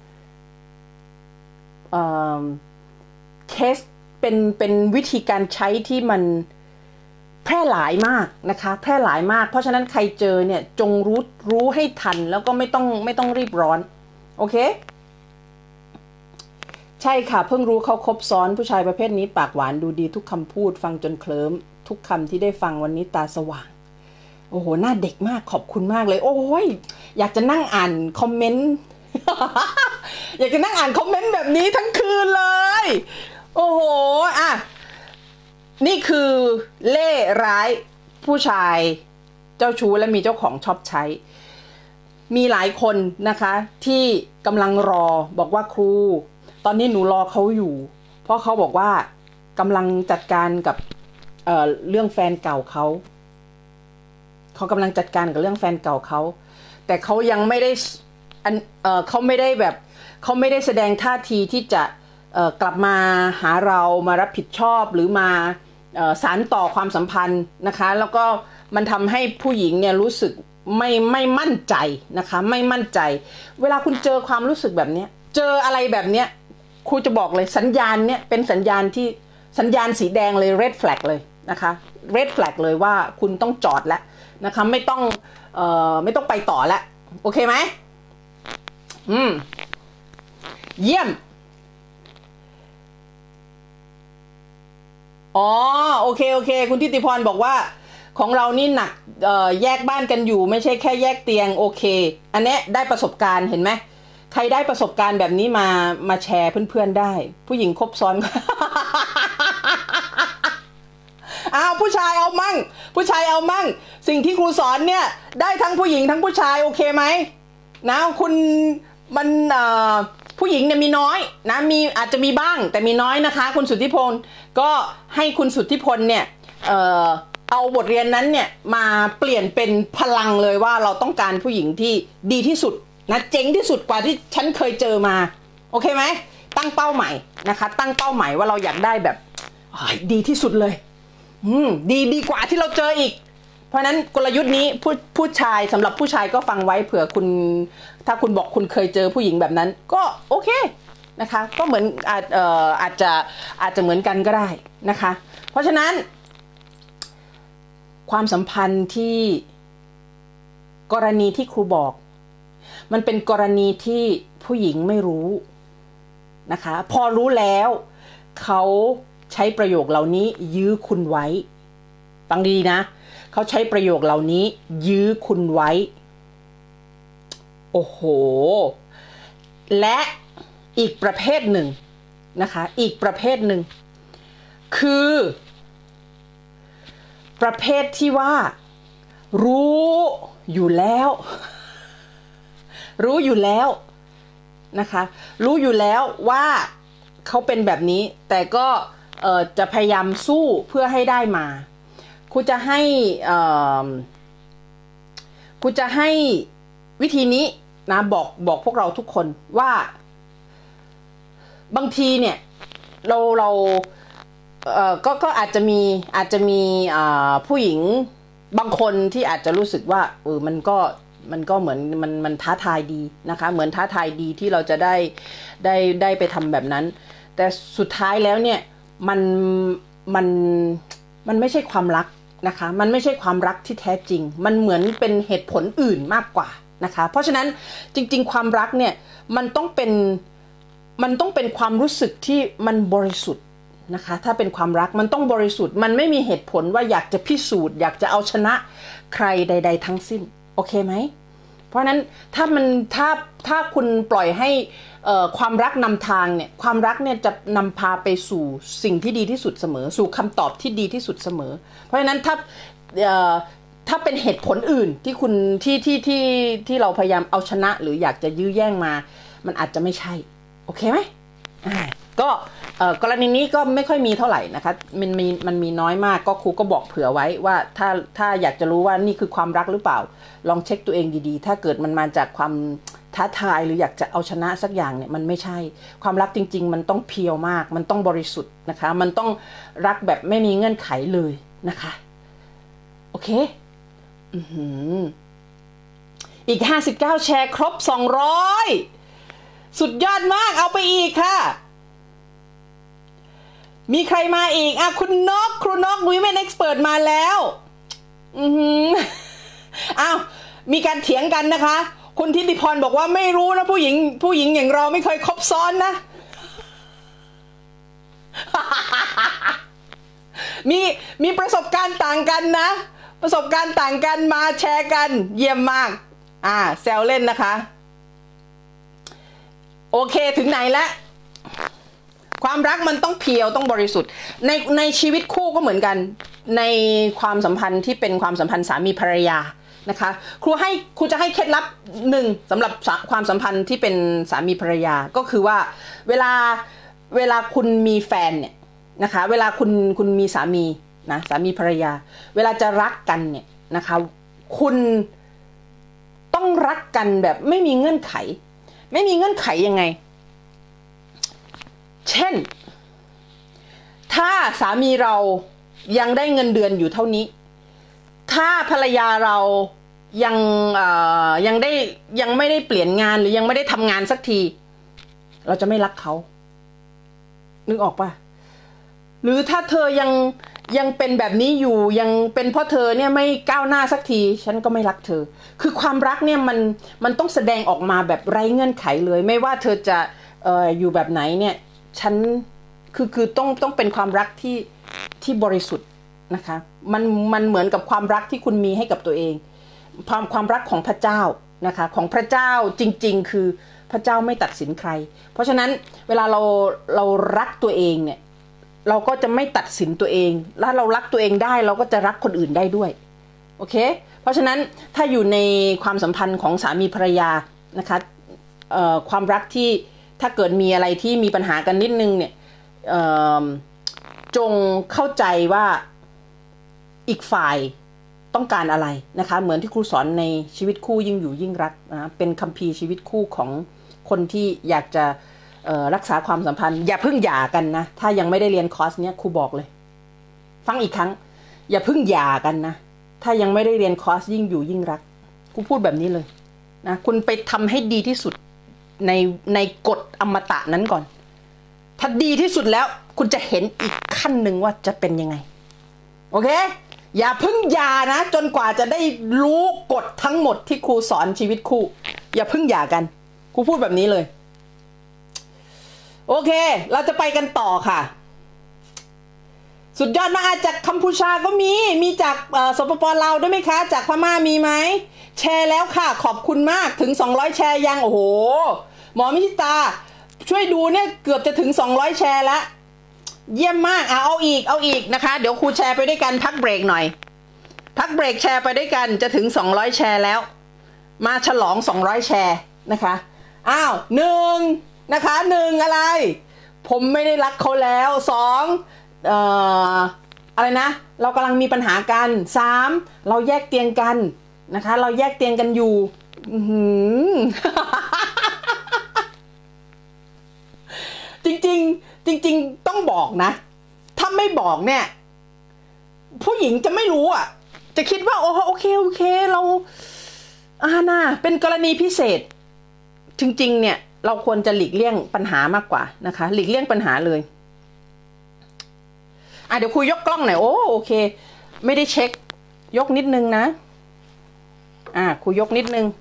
เคสเป็นวิธีการใช้ที่มันแพร่หลายมากนะคะแพร่หลายมากเพราะฉะนั้นใครเจอเนี่ยจงรู้ให้ทันแล้วก็ไม่ต้องรีบร้อนโอเคใช่ค่ะเพิ่งรู้เขาครบซ้อนผู้ชายประเภทนี้ปากหวานดูดีทุกคำพูดฟังจนเคลิ้มทุกคำที่ได้ฟังวันนี้ตาสว่างโอ้โหหน้าเด็กมากขอบคุณมากเลยโอ้ยอยากจะนั่งอ่านคอมเมนต์ อยากจะนั่งอ่านคอมเมนต์แบบนี้ทั้งคืนเลยโอ้โหนี่คือเล่ห์ร้ายผู้ชายเจ้าชู้และมีเจ้าของชอบใช้มีหลายคนนะคะที่กำลังรอบอกว่าครูตอนนี้หนูรอเขาอยู่เพราะเขาบอกว่ากำลังจัดการกับเรื่องแฟนเก่าเขากำลังจัดการกับเรื่องแฟนเก่าเขาแต่เขายังไม่ได้เขาไม่ได้แสดงท่าทีที่จะกลับมาหาเรามารับผิดชอบหรือมาสานต่อความสัมพันธ์นะคะแล้วก็มันทำให้ผู้หญิงเนี่ยรู้สึกไม่มั่นใจนะคะไม่มั่นใจเวลาคุณเจอความรู้สึกแบบนี้เจออะไรแบบนี้ครูจะบอกเลยสัญญาณเนี่ยเป็นสัญญาณที่สัญญาณสีแดงเลย red flag เลยนะคะ red flag เลยว่าคุณต้องจอดแล้วนะคะไม่ต้องไปต่อแล้วโอเคไหมเยี่ยมอ๋อโอเคคุณทิติพรบอกว่าของเรานี่หนักแยกบ้านกันอยู่ไม่ใช่แค่แยกเตียงโอเคอันนี้ได้ประสบการณ์เห็นไหมใครได้ประสบการณ์แบบนี้มาแชร์เพื่อนๆได้ผู้หญิงคบซ้อน อ้าวผู้ชายเอามั่งสิ่งที่ครูสอนเนี่ยได้ทั้งผู้หญิงทั้งผู้ชายโอเคไหมนะคุณมันผู้หญิงเนี่ยมีน้อยนะมีอาจจะมีบ้างแต่มีน้อยนะคะคุณสุทธิพลก็ให้คุณสุทธิพลเนี่ยเอาบทเรียนนั้นเนี่ยมาเปลี่ยนเป็นพลังเลยว่าเราต้องการผู้หญิงที่ดีที่สุดนะเจ๋งที่สุดกว่าที่ฉันเคยเจอมาโอเคไหมตั้งเป้าใหม่นะคะตั้งเป้าหมายว่าเราอยากได้แบบดีที่สุดเลยดีกว่าที่เราเจออีกเพราะนั้นกลยุทธ์นี้ผู้ชายสำหรับผู้ชายก็ฟังไว้เผื่อคุณถ้าคุณบอกคุณเคยเจอผู้หญิงแบบนั้นก็โอเคนะคะก็เหมือนอาจจะเหมือนกันก็ได้นะคะเพราะฉะนั้นความสัมพันธ์ที่กรณีที่ครูบอกมันเป็นกรณีที่ผู้หญิงไม่รู้นะคะพอรู้แล้วเขาใช้ประโยคเหล่านี้ยื้อคุณไว้ฟังดีนะเขาใช้ประโยคเหล่านี้ยื้อคุณไว้โอ้โหและอีกประเภทหนึ่งนะคะอีกประเภทหนึ่งคือประเภทที่ว่ารู้อยู่แล้วนะคะรู้อยู่แล้วว่าเขาเป็นแบบนี้แต่ก็จะพยายามสู้เพื่อให้ได้มาครูจะให้วิธีนี้นะบอกพวกเราทุกคนว่าบางทีเนี่ยเราก็อาจจะมีผู้หญิงบางคนที่อาจจะรู้สึกว่ามันก็เหมือนมันท้าทายดีนะคะเหมือนท้าทายดีที่เราจะได้ไปทำแบบนั้นแต่สุดท้ายแล้วเนี่ยมันไม่ใช่ความรักนะคะมันไม่ใช่ความรักที่แท้จริงมันเหมือนเป็นเหตุผลอื่นมากกว่านะคะเพราะฉะนั้นจริงๆความรักเนี่ยมันต้องเป็นความรู้สึกที่มันบริสุทธิ์นะคะถ้าเป็นความรักมันต้องบริสุทธิ์มันไม่มีเหตุผลว่าอยากจะพิสูจน์อยากจะเอาชนะใครใดๆทั้งสิ้นโอเคไหมเพราะนั้นถ้าคุณปล่อยให้ความรักนำทางเนี่ยความรักเนี่ยจะนำพาไปสู่สิ่งที่ดีที่สุดเสมอสู่คำตอบที่ดีที่สุดเสมอเพราะฉะนั้นถ้าเป็นเหตุผลอื่นที่คุณที่เราพยายามเอาชนะหรืออยากจะยื้อแย่งมามันอาจจะไม่ใช่โอเคไหมก็กรณีนี้ก็ไม่ค่อยมีเท่าไหร่นะคะมันมีน้อยมากก็ครูก็บอกเผื่อไว้ว่าถ้าอยากจะรู้ว่านี่คือความรักหรือเปล่าลองเช็คตัวเองดีๆถ้าเกิดมันมาจากความท้าทายหรืออยากจะเอาชนะสักอย่างเนี่ยมันไม่ใช่ความรักจริงๆมันต้องเพียวมากมันต้องบริสุทธิ์นะคะมันต้องรักแบบไม่มีเงื่อนไขเลยนะคะโอเคอีก59แชร์ครบ200สุดยอดมากเอาไปอีกค่ะมีใครมาอีกคุณนกครูนกWomen Expertมาแล้วอ้าวมีการเถียงกันนะคะคุณทิติพรบอกว่าไม่รู้นะผู้หญิงอย่างเราไม่เคยคบซ้อนนะ มีประสบการณ์ต่างกันนะประสบการณ์ต่างกันมาแชร์กันเยี่ยมมากแซวเล่นนะคะโอเคถึงไหนแล้วความรักมันต้องเพียวต้องบริสุทธิ์ในชีวิตคู่ก็เหมือนกันในความสัมพันธ์ที่เป็นความสัมพันธ์สามีภรรยานะคะครูจะให้เคล็ดลับหนึ่งสำหรับความสัมพันธ์ที่เป็นสามีภรรยาก็คือว่าเวลาคุณมีแฟนเนี่ยนะคะเวลาคุณมีสามีนะสามีภรรยาเวลาจะรักกันเนี่ยนะคะคุณต้องรักกันแบบไม่มีเงื่อนไขยังไงเช่นถ้าสามีเรายังได้เงินเดือนอยู่เท่านี้ถ้าภรรยาเรายังไม่ได้เปลี่ยนงานหรือยังไม่ได้ทำงานสักทีเราจะไม่รักเขานึกออกป่ะหรือถ้าเธอยังเป็นแบบนี้อยู่ยังเป็นเพราะเธอเนี่ยไม่ก้าวหน้าสักทีฉันก็ไม่รักเธอคือความรักเนี่ยมันต้องแสดงออกมาแบบไร้เงื่อนไขเลยไม่ว่าเธอจะอยู่แบบไหนเนี่ยฉันคือต้องเป็นความรักที่บริสุทธิ์นะคะมันเหมือนกับความรักที่คุณมีให้กับตัวเองความรักของพระเจ้านะคะของพระเจ้าจริงๆคือพระเจ้าไม่ตัดสินใครเพราะฉะนั้นเวลาเรารักตัวเองเนี่ยเราก็จะไม่ตัดสินตัวเองแล้วเรารักตัวเองได้เราก็จะรักคนอื่นได้ด้วยโอเคเพราะฉะนั้นถ้าอยู่ในความสัมพันธ์ของสามีภรรยานะคะความรักที่ถ้าเกิดมีอะไรที่มีปัญหากันนิดนึงเนี่ยจงเข้าใจว่าอีกฝ่ายต้องการอะไรนะคะเหมือนที่ครูสอนในชีวิตคู่ยิ่งอยู่ยิ่งรักนะเป็นคัมภีร์ชีวิตคู่ของคนที่อยากจะรักษาความสัมพันธ์อย่าเพิ่งหย่ากันนะถ้ายังไม่ได้เรียนคอร์สเนี้ยครูบอกเลยฟังอีกครั้งอย่าเพิ่งหย่ากันนะถ้ายังไม่ได้เรียนคอร์สยิ่งอยู่ยิ่งรักครูพูดแบบนี้เลยนะคุณไปทำให้ดีที่สุดในกฎอมตะนั้นก่อนถ้าดีที่สุดแล้วคุณจะเห็นอีกขั้นหนึ่งว่าจะเป็นยังไงโอเคอย่าเพิ่งหย่านะจนกว่าจะได้รู้กฎทั้งหมดที่ครูสอนชีวิตคู่อย่าเพิ่งหย่ากันครูพูดแบบนี้เลยโอเคเราจะไปกันต่อค่ะสุดยอดมากจากกัมพูชาก็มีจากสปป.ลาวด้วยไหมคะจากพม่ามีไหมแชร์แล้วค่ะขอบคุณมากถึง200แชร์ยังโอ้โหหมอมิชิตาช่วยดูเนี่ยเกือบจะถึง200แชร์แล้วเยี่ยมมากเอาอีกนะคะเดี๋ยวครูแชร์ไปด้วยกันพักเบรกหน่อยพักเบรกแชร์ไปด้วยกันจะถึง200แชร์แล้วมาฉลอง200แชร์นะคะ1นะคะ1อะไรผมไม่ได้รักเขาแล้ว2อะไรนะเรากำลังมีปัญหากัน3เราแยกเตียงกันนะคะเราแยกเตียงกันอยู่ จริงต้องบอกนะถ้าไม่บอกเนี่ยผู้หญิงจะไม่รู้อ่ะจะคิดว่าโอเคเราน่ะเป็นกรณีพิเศษจริงๆเนี่ยเราควรจะหลีกเลี่ยงปัญหามากกว่านะคะหลีกเลี่ยงปัญหาเลยเดี๋ยวครูยกกล้องหน่อยโอเคไม่ได้เช็คยกนิดนึงนะครูยกนิดนึง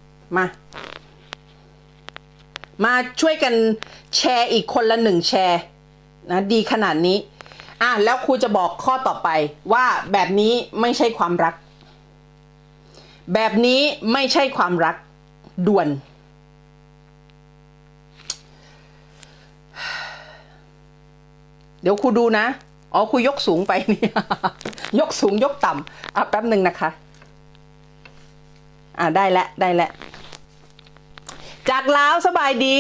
มาช่วยกันแชร์อีกคนละ1แชร์นะดีขนาดนี้แล้วครูจะบอกข้อต่อไปว่าแบบนี้ไม่ใช่ความรักแบบนี้ไม่ใช่ความรักด่วนเดี๋ยวครูดูนะครูยกสูงไปนี่ ยกสูงยกต่ำแป๊บหนึ่งนะคะได้แล้วจากลาวสบายดี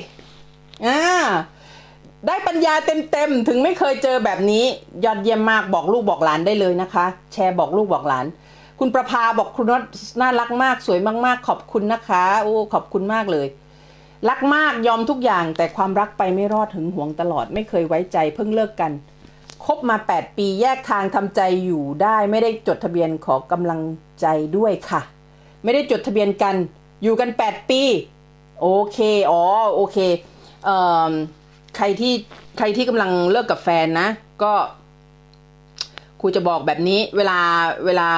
ได้ปัญญาเต็มถึงไม่เคยเจอแบบนี้ยอดเยี่ยมมากบอกลูกบอกหลานได้เลยนะคะแชร์บอกลูกบอกหลานคุณประภาบอกคุณน็อตน่ารักมากสวยมากๆขอบคุณนะคะขอบคุณมากเลยรักมากยอมทุกอย่างแต่ความรักไปไม่รอดหึงหวงตลอดไม่เคยไว้ใจเพิ่งเลิกกันคบมา8ปีแยกทางทำใจอยู่ได้ไม่ได้จดทะเบียนขอกำลังใจด้วยค่ะไม่ได้จดทะเบียนกันอยู่กัน8ปีโอเคโอเคใครที่กำลังเลิกกับแฟนนะก็ครูจะบอกแบบนี้เวลา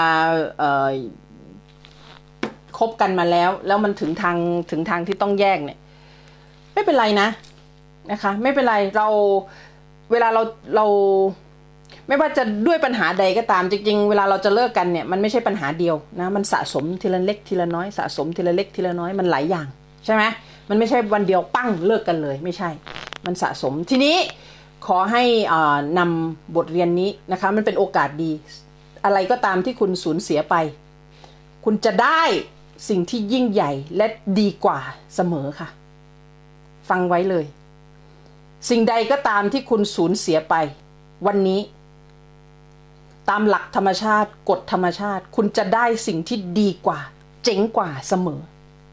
คบกันมาแล้วมันถึงทางที่ต้องแยกเนี่ยไม่เป็นไรนะคะไม่เป็นไรเวลาเราไม่ว่าจะด้วยปัญหาใดก็ตามจริงๆเวลาเราจะเลิกกันเนี่ยมันไม่ใช่ปัญหาเดียวนะมันสะสมทีละเล็กทีละน้อยสะสมทีละเล็กทีละน้อยมันหลายอย่างใช่ไหมมันไม่ใช่วันเดียวปั้งเลิกกันเลยไม่ใช่มันสะสมทีนี้ขอให้นำบทเรียนนี้นะคะมันเป็นโอกาสดีอะไรก็ตามที่คุณสูญเสียไปคุณจะได้สิ่งที่ยิ่งใหญ่และดีกว่าเสมอค่ะฟังไว้เลยสิ่งใดก็ตามที่คุณสูญเสียไปวันนี้ตามหลักธรรมชาติกฎธรรมชาติคุณจะได้สิ่งที่ดีกว่าเจ๋งกว่าเสมอ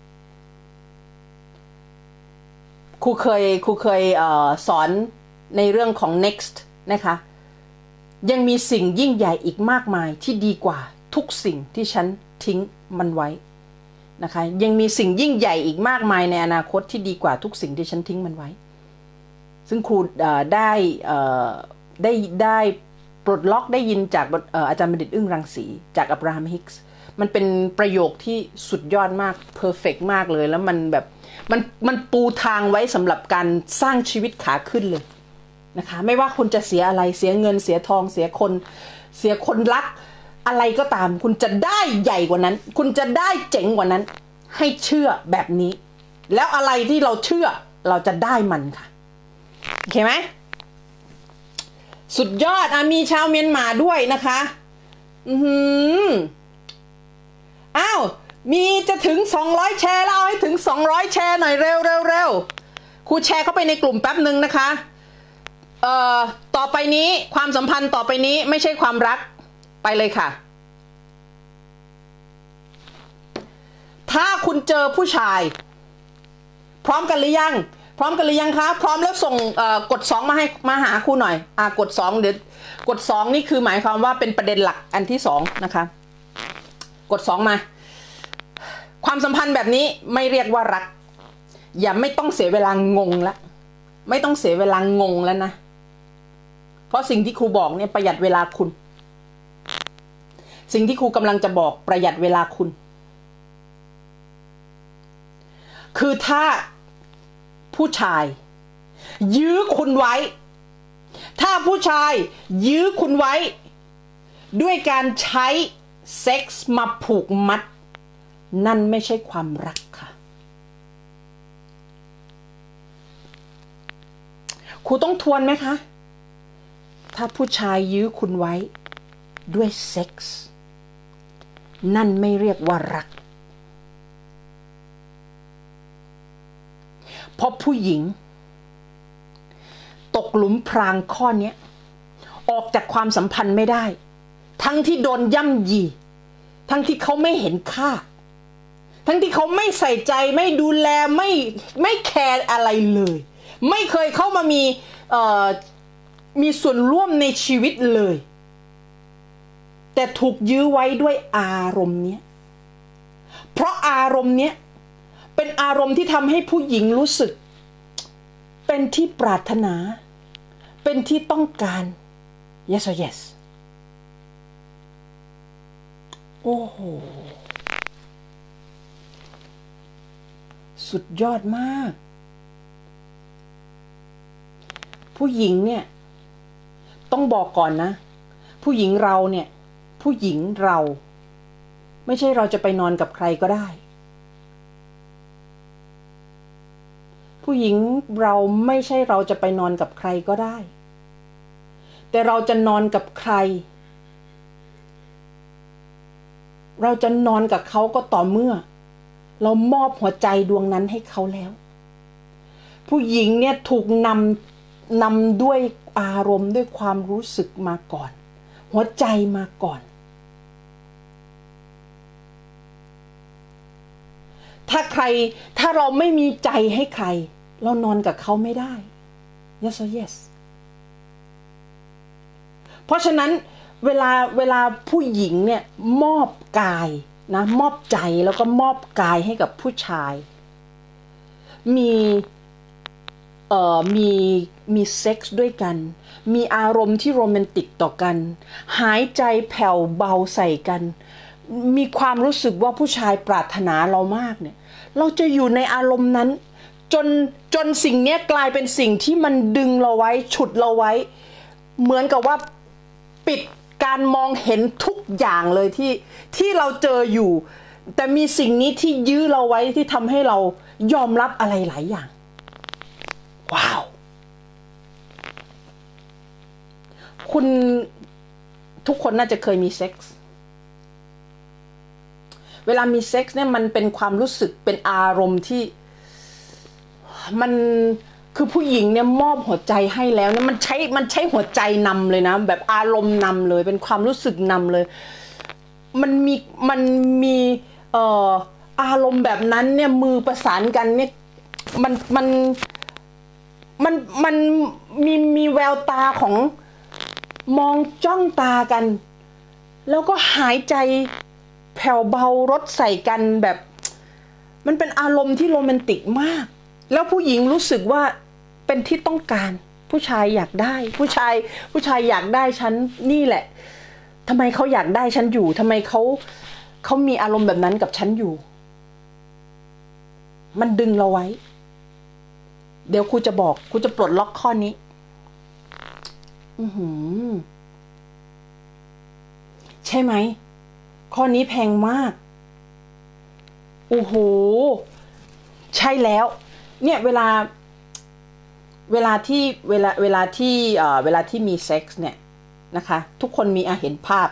ครูเคยสอนในเรื่องของ next นะคะยังมีสิ่งยิ่งใหญ่อีกมากมายที่ดีกว่าทุกสิ่งที่ฉันทิ้งมันไว้นะคะยังมีสิ่งยิ่งใหญ่อีกมากมายในอนาคตที่ดีกว่าทุกสิ่งที่ฉันทิ้งมันไว้ซึ่งครูได้ได้ปลดล็อกได้ยินจากอาจารย์บัณฑิตอึ้งรังสีจากอับราฮัมฮิกส์มันเป็นประโยคที่สุดยอดมากเพอร์เฟกต์มากเลยแล้วมันแบบมันปูทางไว้สำหรับการสร้างชีวิตขาขึ้นเลยนะคะไม่ว่าคุณจะเสียอะไรเสียเงินเสียทองเสียคนรักอะไรก็ตามคุณจะได้ใหญ่กว่านั้นคุณจะได้เจ๋งกว่านั้นให้เชื่อแบบนี้แล้วอะไรที่เราเชื่อเราจะได้มันค่ะโอเคไหมสุดยอดมีชาวเมียนมาด้วยนะคะอ้าวมีจะถึง200แชร์แล้วเอาให้ถึง200แชร์หน่อยเร็วครูแชร์เข้าไปในกลุ่มแป๊บนึงนะคะต่อไปนี้ความสัมพันธ์ต่อไปนี้ไม่ใช่ความรักไปเลยค่ะถ้าคุณเจอผู้ชายพร้อมกันหรือยังคะพร้อมแล้วส่งกด2มาหาครูหน่อยกด2เดี๋ยวกด2นี่คือหมายความว่าเป็นประเด็นหลักอันที่2นะคะกด2มาความสัมพันธ์แบบนี้ไม่เรียกว่ารักอย่าไม่ต้องเสียเวลางงละไม่ต้องเสียเวลางงแล้วนะเพราะสิ่งที่ครูบอกเนี่ยประหยัดเวลาคุณสิ่งที่ครูกำลังจะบอกประหยัดเวลาคุณคือถ้าผู้ชายยื้อคุณไว้ถ้าผู้ชายยื้อคุณไว้ด้วยการใช้เซ็กส์มาผูกมัดนั่นไม่ใช่ความรักค่ะครูต้องทวนไหมคะถ้าผู้ชายยื้อคุณไว้ด้วยเซ็กส์นั่นไม่เรียกว่ารักเพราะผู้หญิงตกหลุมพรางข้อนี้ออกจากความสัมพันธ์ไม่ได้ทั้งที่โดนย่ำยีทั้งที่เขาไม่เห็นค่าทั้งที่เขาไม่ใส่ใจไม่ดูแลไม่แคร์อะไรเลยไม่เคยเข้ามามีส่วนร่วมในชีวิตเลยแต่ถูกยื้อไว้ด้วยอารมณ์นี้เพราะอารมณ์นี้เป็นอารมณ์ที่ทำให้ผู้หญิงรู้สึกเป็นที่ปรารถนาเป็นที่ต้องการ yes or yes โอ้โหสุดยอดมากผู้หญิงเนี่ยต้องบอกก่อนนะผู้หญิงเราเนี่ยผู้หญิงเราไม่ใช่เราจะไปนอนกับใครก็ได้ผู้หญิงเราไม่ใช่เราจะไปนอนกับใครก็ได้แต่เราจะนอนกับใครเราจะนอนกับเขาก็ต่อเมื่อเรามอบหัวใจดวงนั้นให้เขาแล้วผู้หญิงเนี่ยถูกนำด้วยอารมณ์ด้วยความรู้สึกมาก่อนหัวใจมาก่อนถ้าเราไม่มีใจให้ใครเรานอนกับเขาไม่ได้ yes or yes เพราะฉะนั้นเวลาผู้หญิงเนี่ยมอบกายนะมอบใจแล้วก็มอบกายให้กับผู้ชายมีเซ็กส์ด้วยกันมีอารมณ์ที่โรแมนติกต่อกันหายใจแผ่วเบาใส่กันมีความรู้สึกว่าผู้ชายปรารถนาเรามากเนี่ยเราจะอยู่ในอารมณ์นั้นจนสิ่งนี้กลายเป็นสิ่งที่มันดึงเราไว้ฉุดเราไว้เหมือนกับว่าปิดการมองเห็นทุกอย่างเลยที่เราเจออยู่แต่มีสิ่งนี้ที่ยื้อเราไว้ที่ทำให้เรายอมรับอะไรหลายอย่างว้าวคุณทุกคนน่าจะเคยมีเซ็กส์เวลามีเซ็กส์เนี่ยมันเป็นความรู้สึกเป็นอารมณ์ที่มันคือผู้หญิงเนี่ยมอบหัวใจให้แล้วเนี่ยมันใช้หัวใจนำเลยนะแบบอารมณ์นำเลยเป็นความรู้สึกนำเลยมันมีอารมณ์แบบนั้นเนี่ยมือประสานกันเนี่ยมันมีแววตาของมองจ้องตากันแล้วก็หายใจแผ่วเบารถใส่กันแบบมันเป็นอารมณ์ที่โรแมนติกมากแล้วผู้หญิงรู้สึกว่าเป็นที่ต้องการผผู้ชายอยากได้ผู้ชายอยากได้ฉันนี่แหละทำไมเขาอยากได้ฉันอยู่ทำไมเขามีอารมณ์แบบนั้นกับฉันอยู่มันดึงเราไว้เดี๋ยวครูจะบอกครูจะปลดล็อกข้อนี้ใช่ไหมข้อนี้แพงมากโอ้โหใช่แล้วเนี่ยเวลาที่มีเซ็กส์เนี่ยนะคะทุกคนมีเห็นภาพ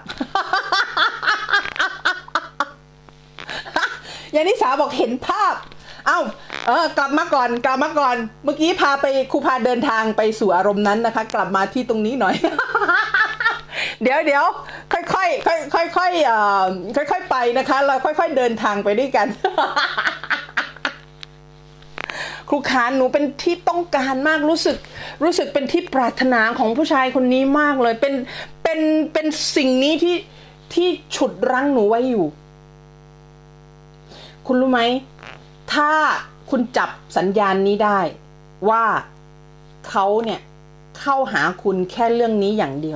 อย่างนิสาบอกเห็นภาพกลับมาก่อนเมื่อกี้ครูพาเดินทางไปสู่อารมณ์นั้นนะคะกลับมาที่ตรงนี้หน่อย เดี๋ยวค่อยไปนะคะเราค่อยๆเดินทางไปด้วยกัน ครูขานหนูเป็นที่ต้องการมากรู้สึกเป็นที่ปรารถนาของผู้ชายคนนี้มากเลยเป็นสิ่งนี้ที่ฉุดรั้งหนูไว้อยู่คุณรู้ไหมถ้าคุณจับสัญญาณนี้ได้ว่าเขาเนี่ยเข้าหาคุณแค่เรื่องนี้อย่างเดียว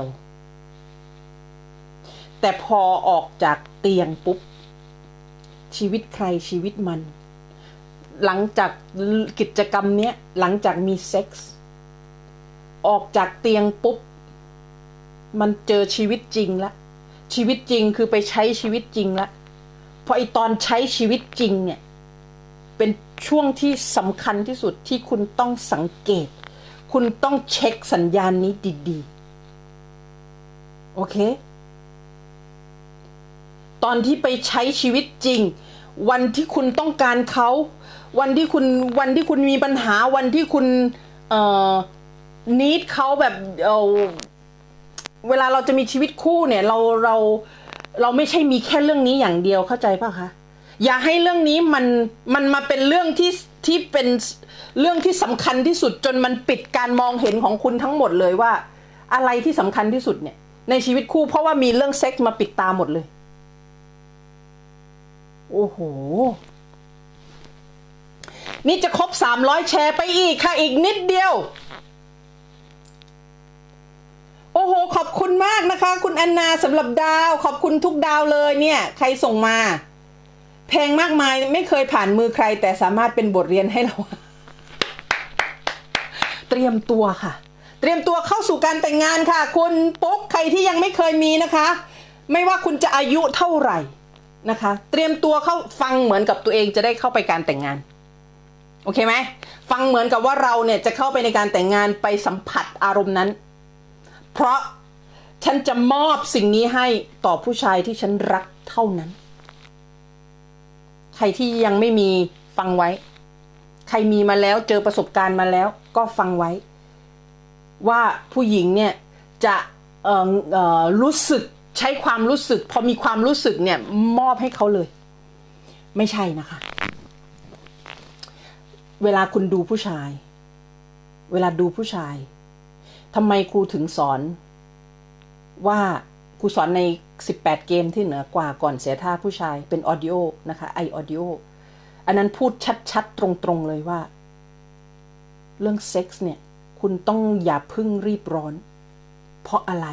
แต่พอออกจากเตียงปุ๊บชีวิตใครชีวิตมันหลังจากกิจกรรมเนี้ยหลังจากมีเซ็กส์ออกจากเตียงปุ๊บมันเจอชีวิตจริงละชีวิตจริงคือไปใช้ชีวิตจริงละพอไอตอนใช้ชีวิตจริงเนี่ยเป็นช่วงที่สำคัญที่สุดที่คุณต้องสังเกตคุณต้องเช็คสัญญาณนี้ดีๆโอเคตอนที่ไปใช้ชีวิตจริงวันที่คุณต้องการเขาวันที่คุณมีปัญหาวันที่คุณneed เขาแบบเวลาเราจะมีชีวิตคู่เนี่ยเราไม่ใช่มีแค่เรื่องนี้อย่างเดียวเข้าใจป่ะคะอย่าให้เรื่องนี้มันมาเป็นเรื่องที่เป็นเรื่องที่สำคัญที่สุดจนมันปิดการมองเห็นของคุณทั้งหมดเลยว่าอะไรที่สำคัญที่สุดเนี่ยในชีวิตคู่เพราะว่ามีเรื่องเซ็กส์มาปิดตาหมดเลยโอ้โหนี่จะครบ300แชร์ไปอีกค่ะอีกนิดเดียวโอ้โหขอบคุณมากนะคะคุณแอนนาสำหรับดาวขอบคุณทุกดาวเลยเนี่ยใครส่งมาแพงมากมายไม่เคยผ่านมือใครแต่สามารถเป็นบทเรียนให้เรา เตรียมตัวค่ะเตรียมตัวเข้าสู่การแต่งงานค่ะคุณปุ๊กใครที่ยังไม่เคยมีนะคะไม่ว่าคุณจะอายุเท่าไหร่นะคะเตรียมตัวเข้าฟังเหมือนกับตัวเองจะได้เข้าไปการแต่งงานโอเคไหมฟังเหมือนกับว่าเราเนี่ยจะเข้าไปในการแต่งงานไปสัมผัสอารมณ์นั้นเพราะฉันจะมอบสิ่งนี้ให้ต่อผู้ชายที่ฉันรักเท่านั้นใครที่ยังไม่มีฟังไว้ใครมีมาแล้วเจอประสบการณ์มาแล้วก็ฟังไว้ว่าผู้หญิงเนี่ยจะรู้สึกใช้ความรู้สึกพอมีความรู้สึกเนี่ยมอบให้เขาเลยไม่ใช่นะคะเวลาคุณดูผู้ชายเวลาดูผู้ชายทำไมครูถึงสอนว่าครูสอนใน18เกมที่เหนือกว่าก่อนเสียท่าผู้ชายเป็นออดิโอนะคะไอออดิโออันนั้นพูดชัดๆตรงๆเลยว่าเรื่องเซ็กส์เนี่ยคุณต้องอย่าพึ่งรีบร้อนเพราะอะไร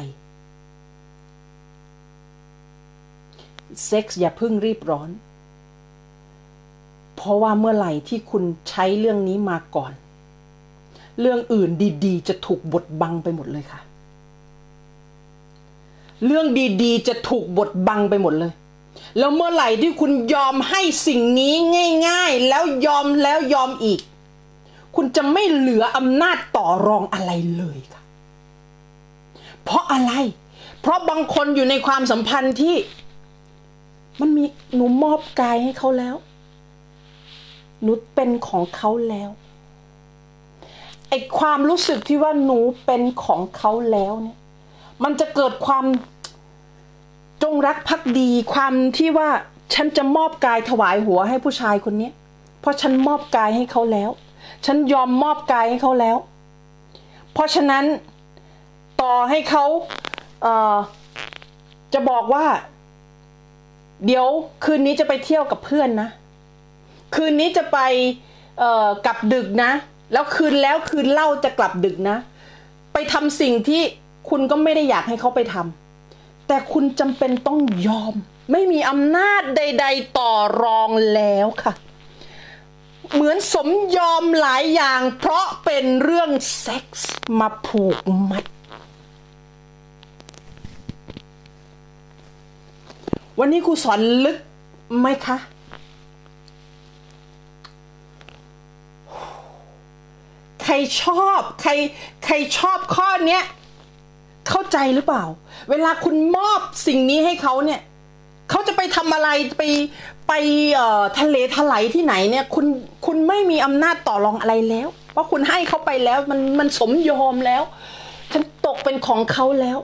เซ็กส์อย่าพึ่งรีบร้อนเพราะว่าเมื่อไหร่ที่คุณใช้เรื่องนี้มาก่อนเรื่องอื่นดีๆจะถูกบดบังไปหมดเลยค่ะเรื่องดีๆจะถูกบดบังไปหมดเลยแล้วเมื่อไหร่ที่คุณยอมให้สิ่งนี้ง่ายๆแล้วยอมอีกคุณจะไม่เหลืออำนาจต่อรองอะไรเลยค่ะเพราะอะไรเพราะบางคนอยู่ในความสัมพันธ์ที่มันมีหนูมอบกายให้เขาแล้วหนูเป็นของเขาแล้วไอ้ความรู้สึกที่ว่าหนูเป็นของเขาแล้วเนี่ยมันจะเกิดความจงรักภักดีความที่ว่าฉันจะมอบกายถวายหัวให้ผู้ชายคนนี้เพราะฉันมอบกายให้เขาแล้วฉันยอมมอบกายให้เขาแล้วเพราะฉะนั้นต่อให้เขาจะบอกว่าเดี๋ยวคืนนี้จะไปเที่ยวกับเพื่อนนะคืนนี้จะไปกลับดึกนะแล้วคืนเล่าจะกลับดึกนะไปทำสิ่งที่คุณก็ไม่ได้อยากให้เขาไปทำแต่คุณจำเป็นต้องยอมไม่มีอำนาจใดๆต่อรองแล้วค่ะเหมือนสมยอมหลายอย่างเพราะเป็นเรื่องเซ็กส์มาผูกมัดวันนี้ครูสอนลึกไหมคะใครชอบข้อเนี้ยเข้าใจหรือเปล่าเวลาคุณมอบสิ่งนี้ให้เขาเนี่ยเขาจะไปทำอะไรไปทะเลถลายที่ไหนเนี่ยคุณไม่มีอำนาจต่อรองอะไรแล้วเพราะคุณให้เขาไปแล้วมันสมยอมแล้วฉันตกเป็นของเขาแล้ว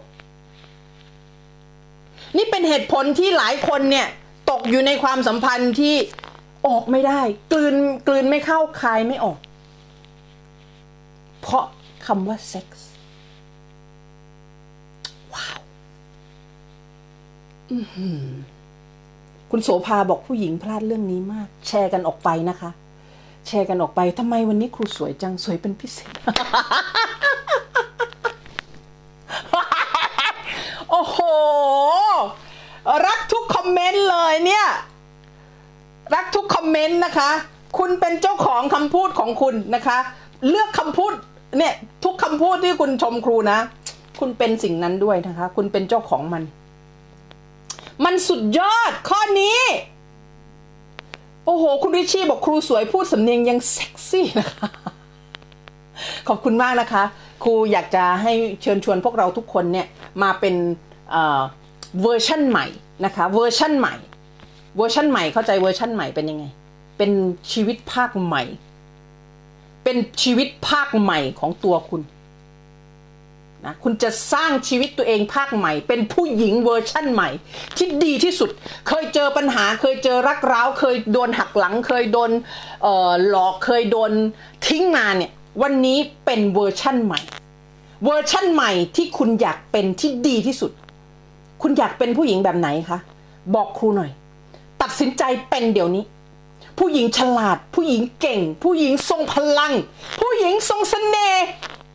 นี่เป็นเหตุผลที่หลายคนเนี่ยตกอยู่ในความสัมพันธ์ที่ออกไม่ได้กลืนไม่เข้าคายไม่ออกเพราะคำว่าเซ็กส์ว้าวคุณโสภาบอกผู้หญิงพลาดเรื่องนี้มากแชร์กันออกไปนะคะแชร์กันออกไปทำไมวันนี้ครูสวยจังสวยเป็นพิเศษ โอ้โหรักทุกคอมเมนต์เลยเนี่ยรักทุกคอมเมนต์นะคะคุณเป็นเจ้าของคำพูดของคุณนะคะเลือกคำพูดเนี่ยทุกคำพูดที่คุณชมครูนะคุณเป็นสิ่งนั้นด้วยนะคะคุณเป็นเจ้าของมันสุดยอดข้อนี้โอ้โหคุณริชชี่บอกครูสวยพูดสำเนียงยังเซ็กซี่นะคะขอบคุณมากนะคะครูอยากจะให้เชิญชวนพวกเราทุกคนเนี่ยมาเป็นเวอร์ชั่นใหม่นะคะเวอร์ชั่นใหม่เข้าใจเวอร์ชั่นใหม่เป็นยังไงเป็นชีวิตภาคใหม่เป็นชีวิตภาคใหม่ของตัวคุณนะคุณจะสร้างชีวิตตัวเองภาคใหม่เป็นผู้หญิงเวอร์ชั่นใหม่ที่ดีที่สุดเคยเจอปัญหาเคยเจอรักร้าวเคยโดนหักหลังเคยโดนหลอกเคยโดนทิ้งมาเนี่ยวันนี้เป็นเวอร์ชั่นใหม่เวอร์ชั่นใหม่ที่คุณอยากเป็นที่ดีที่สุดคุณอยากเป็นผู้หญิงแบบไหนคะบอกครูหน่อยตัดสินใจเป็นเดี๋ยวนี้ผู้หญิงฉลาดผู้หญิงเก่งผู้หญิงทรงพลังผู้หญิงทรงเสน่ห์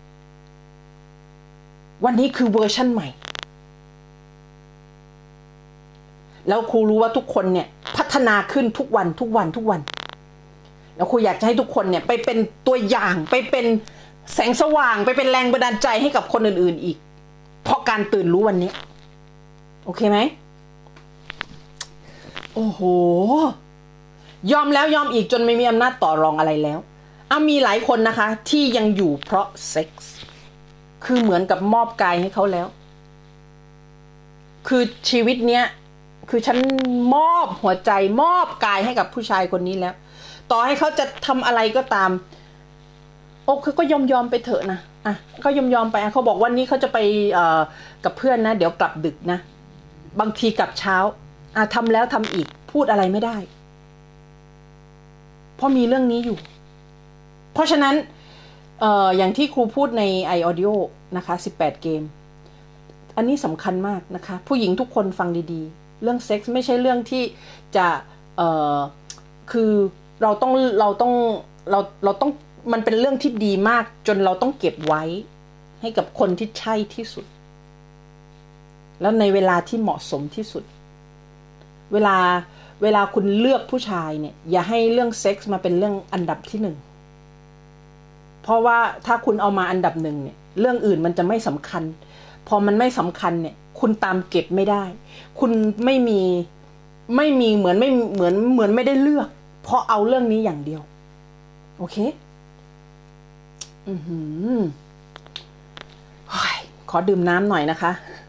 วันนี้คือเวอร์ชั่นใหม่แล้วครูรู้ว่าทุกคนเนี่ยพัฒนาขึ้นทุกวันแล้วครูอยากจะให้ทุกคนเนี่ยไปเป็นตัวอย่างไปเป็นแสงสว่างไปเป็นแรงบันดาลใจให้กับคนอื่นๆอีกเพราะการตื่นรู้วันนี้โอเคไหมโอ้โหยอมแล้วยอมอีกจนไม่มีอำนาจต่อรองอะไรแล้วมีหลายคนนะคะที่ยังอยู่เพราะเซ็กส์คือเหมือนกับมอบกายให้เขาแล้วคือชีวิตเนี้ยคือฉันมอบหัวใจมอบกายให้กับผู้ชายคนนี้แล้วต่อให้เขาจะทำอะไรก็ตามโอ้คือก็ยอมไปเถอะนะก็ยอมไปเขาบอกวันนี้เขาจะไปกับเพื่อนนะเดี๋ยวกลับดึกนะบางทีกลับเช้าทำแล้วทำอีกพูดอะไรไม่ได้เพราะมีเรื่องนี้อยู่เพราะฉะนั้นอย่างที่ครูพูดใน iAudio นะคะ18เกมอันนี้สำคัญมากนะคะผู้หญิงทุกคนฟังดีๆเรื่องเซ็กส์ไม่ใช่เรื่องที่จะคือเราต้องมันเป็นเรื่องที่ดีมากจนเราต้องเก็บไว้ให้กับคนที่ใช่ที่สุดแล้วในเวลาที่เหมาะสมที่สุดเวลาคุณเลือกผู้ชายเนี่ยอย่าให้เรื่องเซ็กส์มาเป็นเรื่องอันดับที่หนึ่งเพราะว่าถ้าคุณเอามาอันดับหนึ่งเนี่ยเรื่องอื่นมันจะไม่สำคัญพอมันไม่สำคัญเนี่ยคุณตามเก็บไม่ได้คุณไม่มีเหมือนไม่ได้เลือกเพราะเอาเรื่องนี้อย่างเดียวโอเคขอดื่มน้ำหน่อยนะคะ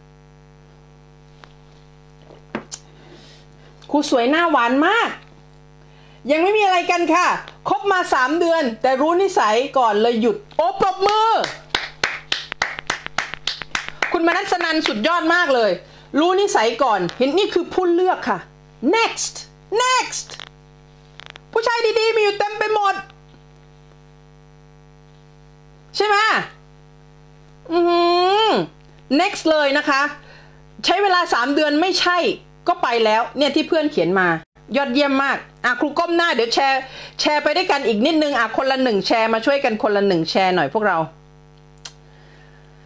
ครูสวยหน้าหวานมากยังไม่มีอะไรกันค่ะคบมา3 เดือนแต่รู้นิสัยก่อนเลยหยุดโอ้ปรบมือคุณมนัสนันสุดยอดมากเลยรู้นิสัยก่อนเห็นนี่คือผู้เลือกค่ะ next ผู้ชายดีๆมีอยู่เต็มไปหมดใช่ไหมnext เลยนะคะใช้เวลา3 เดือนไม่ใช่ก็ไปแล้วเนี่ยที่เพื่อนเขียนมายอดเยี่ยมมากครูก้มหน้าเดี๋ยวแชร์ไปด้วยกันอีกนิดนึงคนละ1แชร์มาช่วยกันคนละ1แชร์หน่อยพวกเรา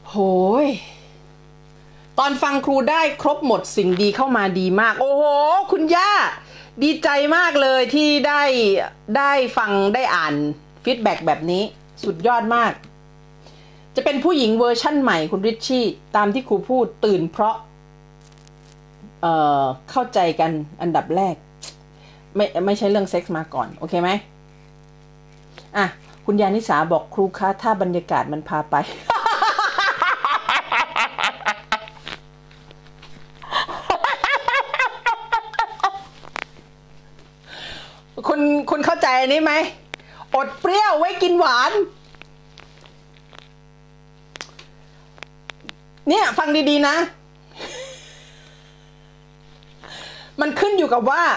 โหยตอนฟังครูได้ครบหมดสิ่งดีเข้ามาดีมากโอ้โหคุณย่าดีใจมากเลยที่ได้ฟังได้อ่านฟีดแบ็กแบบนี้สุดยอดมากจะเป็นผู้หญิงเวอร์ชั่นใหม่คุณริชชี่ตามที่ครูพูดตื่นเพราะเข้าใจกันอันดับแรกไม่ใช่เรื่องเซ็กส์มาก่อนโอเคไหมอ่ะคุณยานิสาบอกครูคะถ้าบรรยากาศมันพาไป คุณเข้าใจอันนี้ไหมอดเปรี้ยวไว้กินหวานเนี่ยฟังดีๆนะ มันขึ้นอยู่กับว่า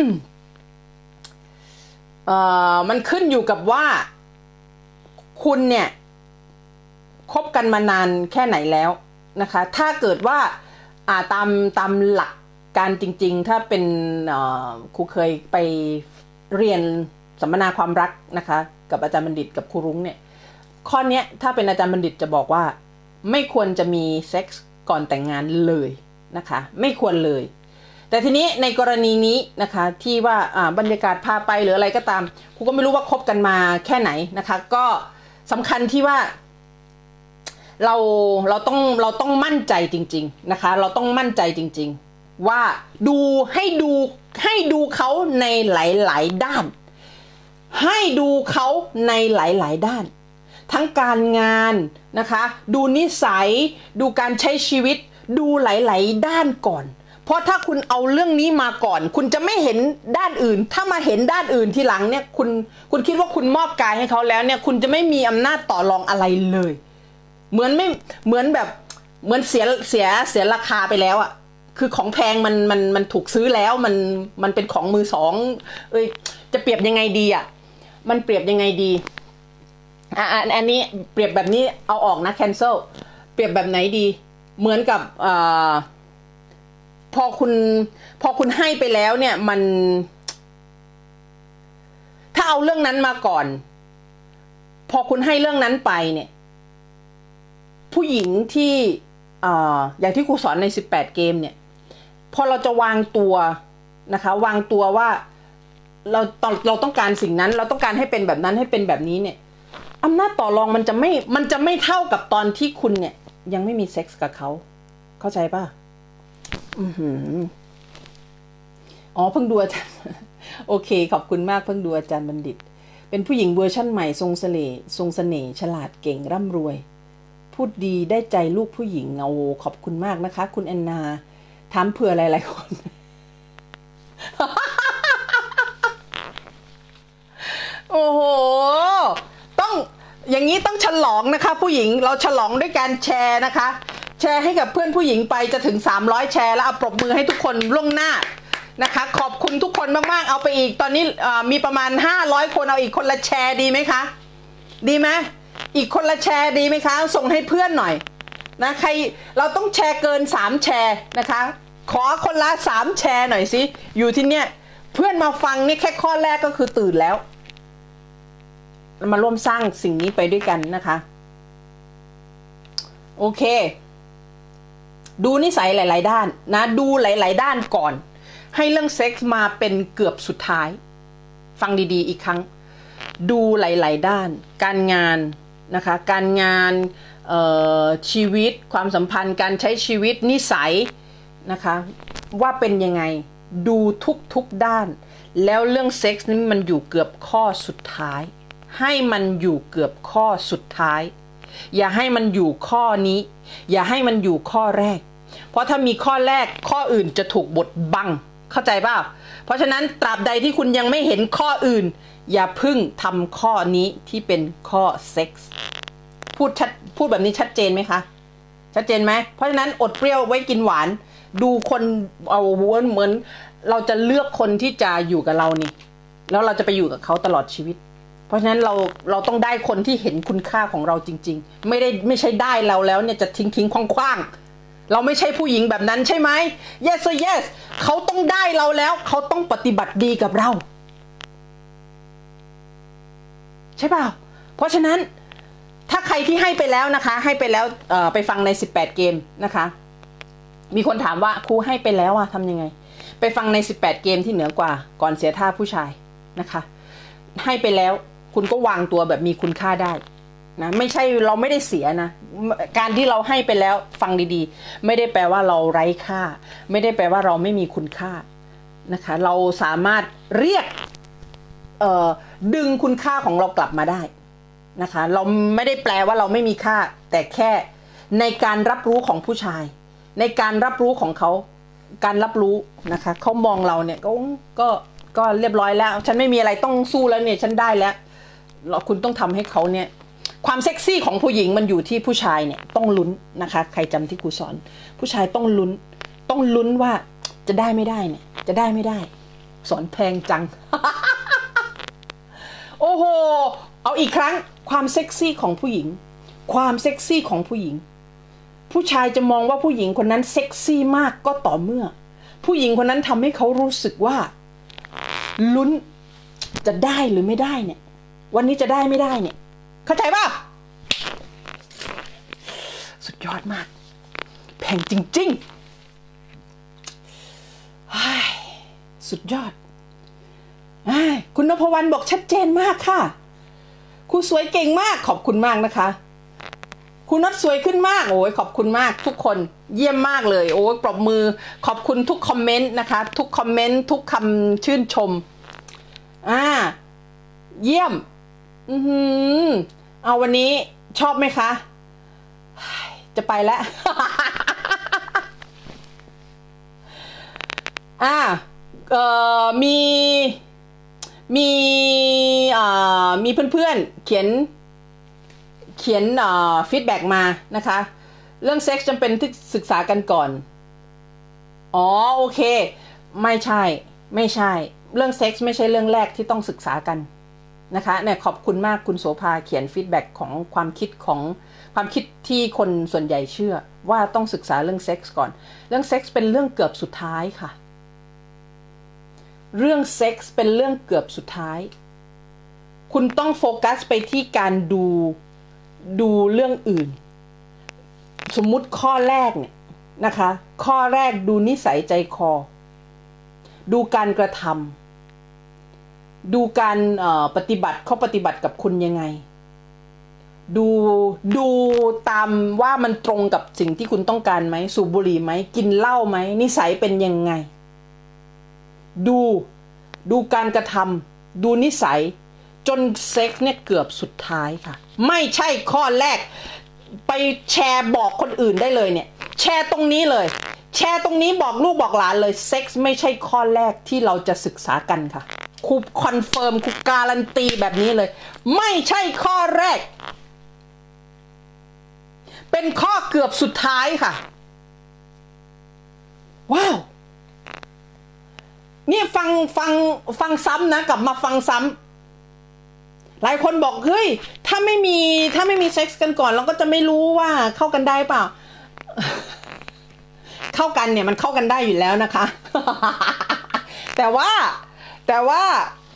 มันขึ้นอยู่กับว่าคุณเนี่ยคบกันมานานแค่ไหนแล้วนะคะถ้าเกิดว่าตามหลักการจริงๆถ้าเป็นครูเคยไปเรียนสัมมนาความรักนะคะกับอาจารย์บัณฑิตกับครูรุ้งเนี่ยข้อนี้ถ้าเป็นอาจารย์บัณฑิตจะบอกว่าไม่ควรจะมีเซ็กส์ก่อนแต่งงานเลยนะคะไม่ควรเลยแต่ทีนี้ในกรณีนี้นะคะที่ว่าบรรยากาศพาไปหรืออะไรก็ตามครูก็ไม่รู้ว่าคบกันมาแค่ไหนนะคะก็สำคัญที่ว่าเราต้องมั่นใจจริงๆนะคะเราต้องมั่นใจจริงๆว่าให้ดูเขาในหลายๆด้านให้ดูเขาในหลายๆด้านทั้งการงานนะคะดูนิสัยดูการใช้ชีวิตดูหลายๆด้านก่อนเพราะถ้าคุณเอาเรื่องนี้มาก่อนคุณจะไม่เห็นด้านอื่นถ้ามาเห็นด้านอื่นทีหลังเนี่ยคุณคิดว่าคุณมอบกายให้เขาแล้วเนี่ยคุณจะไม่มีอำนาจต่อรองอะไรเลยเหมือนเสียราคาไปแล้วอ่ะคือของแพงมันถูกซื้อแล้วมันเป็นของมือสองจะเปรียบยังไงดีอ่ะมันเปรียบยังไงดีอันนี้เปรียบแบบนี้เอาออกนะ cancel เปรียบแบบไหนดีเหมือนกับพอคุณให้ไปแล้วเนี่ยมันถ้าเอาเรื่องนั้นมาก่อนพอคุณให้เรื่องนั้นไปเนี่ยผู้หญิงที่อย่างที่ครูสอนใน18เกมเนี่ยพอเราจะวางตัวนะคะวางตัวว่าเราต้องการสิ่งนั้นเราต้องการให้เป็นแบบนั้นให้เป็นแบบนี้เนี่ยอำนาจต่อรองมันจะไม่เท่ากับตอนที่คุณเนี่ยยังไม่มีเซ็กส์กับเขาเข้าใจป่ะอ๋อเพิ่งดูอาจารย์โอเคขอบคุณมากเพิ่งดูอาจารย์บัณฑิตเป็นผู้หญิงเวอร์ชั่นใหม่ทรงเสน่ห์ฉลาดเก่งร่ำรวยพูดดีได้ใจลูกผู้หญิงโอ้ขอบคุณมากนะคะคุณแอนนาถามเผื่อหลายๆคน โอ้โหต้องอย่างนี้ต้องฉลองนะคะผู้หญิงเราฉลองด้วยการแชร์นะคะแชร์ให้กับเพื่อนผู้หญิงไปจะถึง300แชร์แล้วเอาปรบมือให้ทุกคนล่วงหน้านะคะขอบคุณทุกคนมากๆเอาไปอีกตอนนี้มีประมาณ500คนเอาอีกคนละแชร์ดีไหมคะดีไหมอีกคนละแชร์ดีไหมคะส่งให้เพื่อนหน่อยนะใครเราต้องแชร์เกิน3แชร์นะคะขอคนละ3แชร์หน่อยสิอยู่ที่เนี้ยเพื่อนมาฟังนี่แค่ข้อแรกก็คือตื่นแล้วมาร่วมสร้างสิ่งนี้ไปด้วยกันนะคะโอเคดูนิสัยหลายๆด้านนะดูหลายๆด้านก่อนให้เรื่องเซ็กส์มาเป็นเกือบสุดท้ายฟังดีๆอีกครั้งดูหลายๆด้านการงานนะคะการงานชีวิตความสัมพันธ์การใช้ชีวิตนิสัยนะคะว่าเป็นยังไงดูทุกด้านแล้วเรื่องเซ็กส์นี้มันอยู่เกือบข้อสุดท้ายให้มันอยู่เกือบข้อสุดท้ายอย่าให้มันอยู่ข้อนี้อย่าให้มันอยู่ข้อแรกเพราะถ้ามีข้อแรกข้ออื่นจะถูกบดบังเข้าใจเปล่าเพราะฉะนั้นตราบใดที่คุณยังไม่เห็นข้ออื่นอย่าพึ่งทำข้อนี้ที่เป็นข้อเซ็กส์พูดแบบนี้ชัดเจนไหมคะชัดเจนไหมเพราะฉะนั้นอดเปรี้ยวไว้กินหวานดูคนเอาเหมือนเราจะเลือกคนที่จะอยู่กับเรานี่แล้วเราจะไปอยู่กับเขาตลอดชีวิตเพราะฉะนั้นเราต้องได้คนที่เห็นคุณค่าของเราจริงๆไม่ใช่ได้เราแล้วเนี่ยจะทิ้งคว่างเราไม่ใช่ผู้หญิงแบบนั้นใช่ไหม yes or yes เขาต้องได้เราแล้วเขาต้องปฏิบัติดีกับเราใช่เปล่าเพราะฉะนั้นถ้าใครที่ให้ไปแล้วนะคะให้ไปแล้วไปฟังใน18เกมนะคะมีคนถามว่าครูให้ไปแล้วอะทำยังไงไปฟังใน18เกมที่เหนือกว่าก่อนเสียท่าผู้ชายนะคะให้ไปแล้วคุณก็วางตัวแบบมีคุณค่าได้นะไม่ใช่เราไม่ได้เสียนะการที่เราให้ไปแล้วฟังดีๆไม่ได้แปลว่าเราไร้ค่าไม่ได้แปลว่าเราไม่มีคุณค่านะคะเราสามารถเรียกดึงคุณค่าของเรากลับมาได้นะคะเราไม่ได้แปลว่าเราไม่มีค่าแต่แค่ในการรับรู้ของผู้ชายในการรับรู้ของเขาการรับรู้นะคะเขามองเราเนี่ยก็เรียบร้อยแล้วฉันไม่มีอะไรต้องสู้แล้วเนี่ยฉันได้แล้วคุณต้องทำให้เขาเนี่ยความเซ็กซี่ของผู้หญิงมันอยู่ที่ผู้ชายเนี่ยต้องลุ้นนะคะใครจำที่ครูสอนผู้ชายต้องลุ้นว่าจะได้ไม่ได้เนี่ยจะได้ไม่ได้สอนแพงจัง โอ้โหเอาอีกครั้งความเซ็กซี่ของผู้หญิงความเซ็กซี่ของผู้หญิงผู้ชายจะมองว่าผู้หญิงคนนั้นเซ็กซี่มากก็ต่อเมื่อผู้หญิงคนนั้นทำให้เขารู้สึกว่าลุ้นจะได้หรือไม่ได้เนี่ยวันนี้จะได้ไม่ได้เนี่ยเข้าใจป่ะสุดยอดมากแพงจริงๆสุดยอดคุณนพวรรณบอกชัดเจนมากค่ะครูสวยเก่งมากขอบคุณมากนะคะคุณน็อตสวยขึ้นมากโอ้ยขอบคุณมากทุกคนเยี่ยมมากเลยโอ้ยปรบมือขอบคุณทุกคอมเมนต์นะคะทุกคอมเมนต์ทุกคำชื่นชมเยี่ยมเอาวันนี้ชอบไหมคะจะไปแล้ว มีเพื่อนๆเขียนฟีดแบ็กมานะคะเรื่องเซ็กส์จำเป็นที่ศึกษากันก่อนอ๋อโอเคไม่ใช่เรื่องเซ็กส์ไม่ใช่เรื่องแรกที่ต้องศึกษากันนะคะเนี่ยขอบคุณมากคุณโสภาเขียนฟีดแบ็กของความคิดที่คนส่วนใหญ่เชื่อว่าต้องศึกษาเรื่องเซ็กส์ก่อนเรื่องเซ็กส์เป็นเรื่องเกือบสุดท้ายค่ะเรื่องเซ็กส์เป็นเรื่องเกือบสุดท้ายคุณต้องโฟกัสไปที่การดูเรื่องอื่นสมมุติข้อแรกเนี่ยนะคะข้อแรกดูนิสัยใจคอดูการกระทำดูการปฏิบัติเขาปฏิบัติกับคุณยังไงดูตามว่ามันตรงกับสิ่งที่คุณต้องการไหมสูบบุหรี่ไหมกินเหล้าไหมนิสัยเป็นยังไงดูการกระทำดูนิสัยจนเซ็กซ์เนี่ยเกือบสุดท้ายค่ะไม่ใช่ข้อแรกไปแชร์บอกคนอื่นได้เลยเนี่ยแชร์ตรงนี้เลยแชร์ตรงนี้บอกลูกบอกหลานเลยเซ็กซ์ไม่ใช่ข้อแรกที่เราจะศึกษากันค่ะครูคอนเฟิร์มครูการันตีแบบนี้เลยไม่ใช่ข้อแรกเป็นข้อเกือบสุดท้ายค่ะว้าวนี่ฟังซ้ำนะกลับมาฟังซ้ำหลายคนบอกเฮ้ยถ้าไม่มีเซ็กส์กันก่อนเราก็จะไม่รู้ว่าเข้ากันได้เปล่า เข้ากันเนี่ยมันเข้ากันได้อยู่แล้วนะคะ แต่ว่า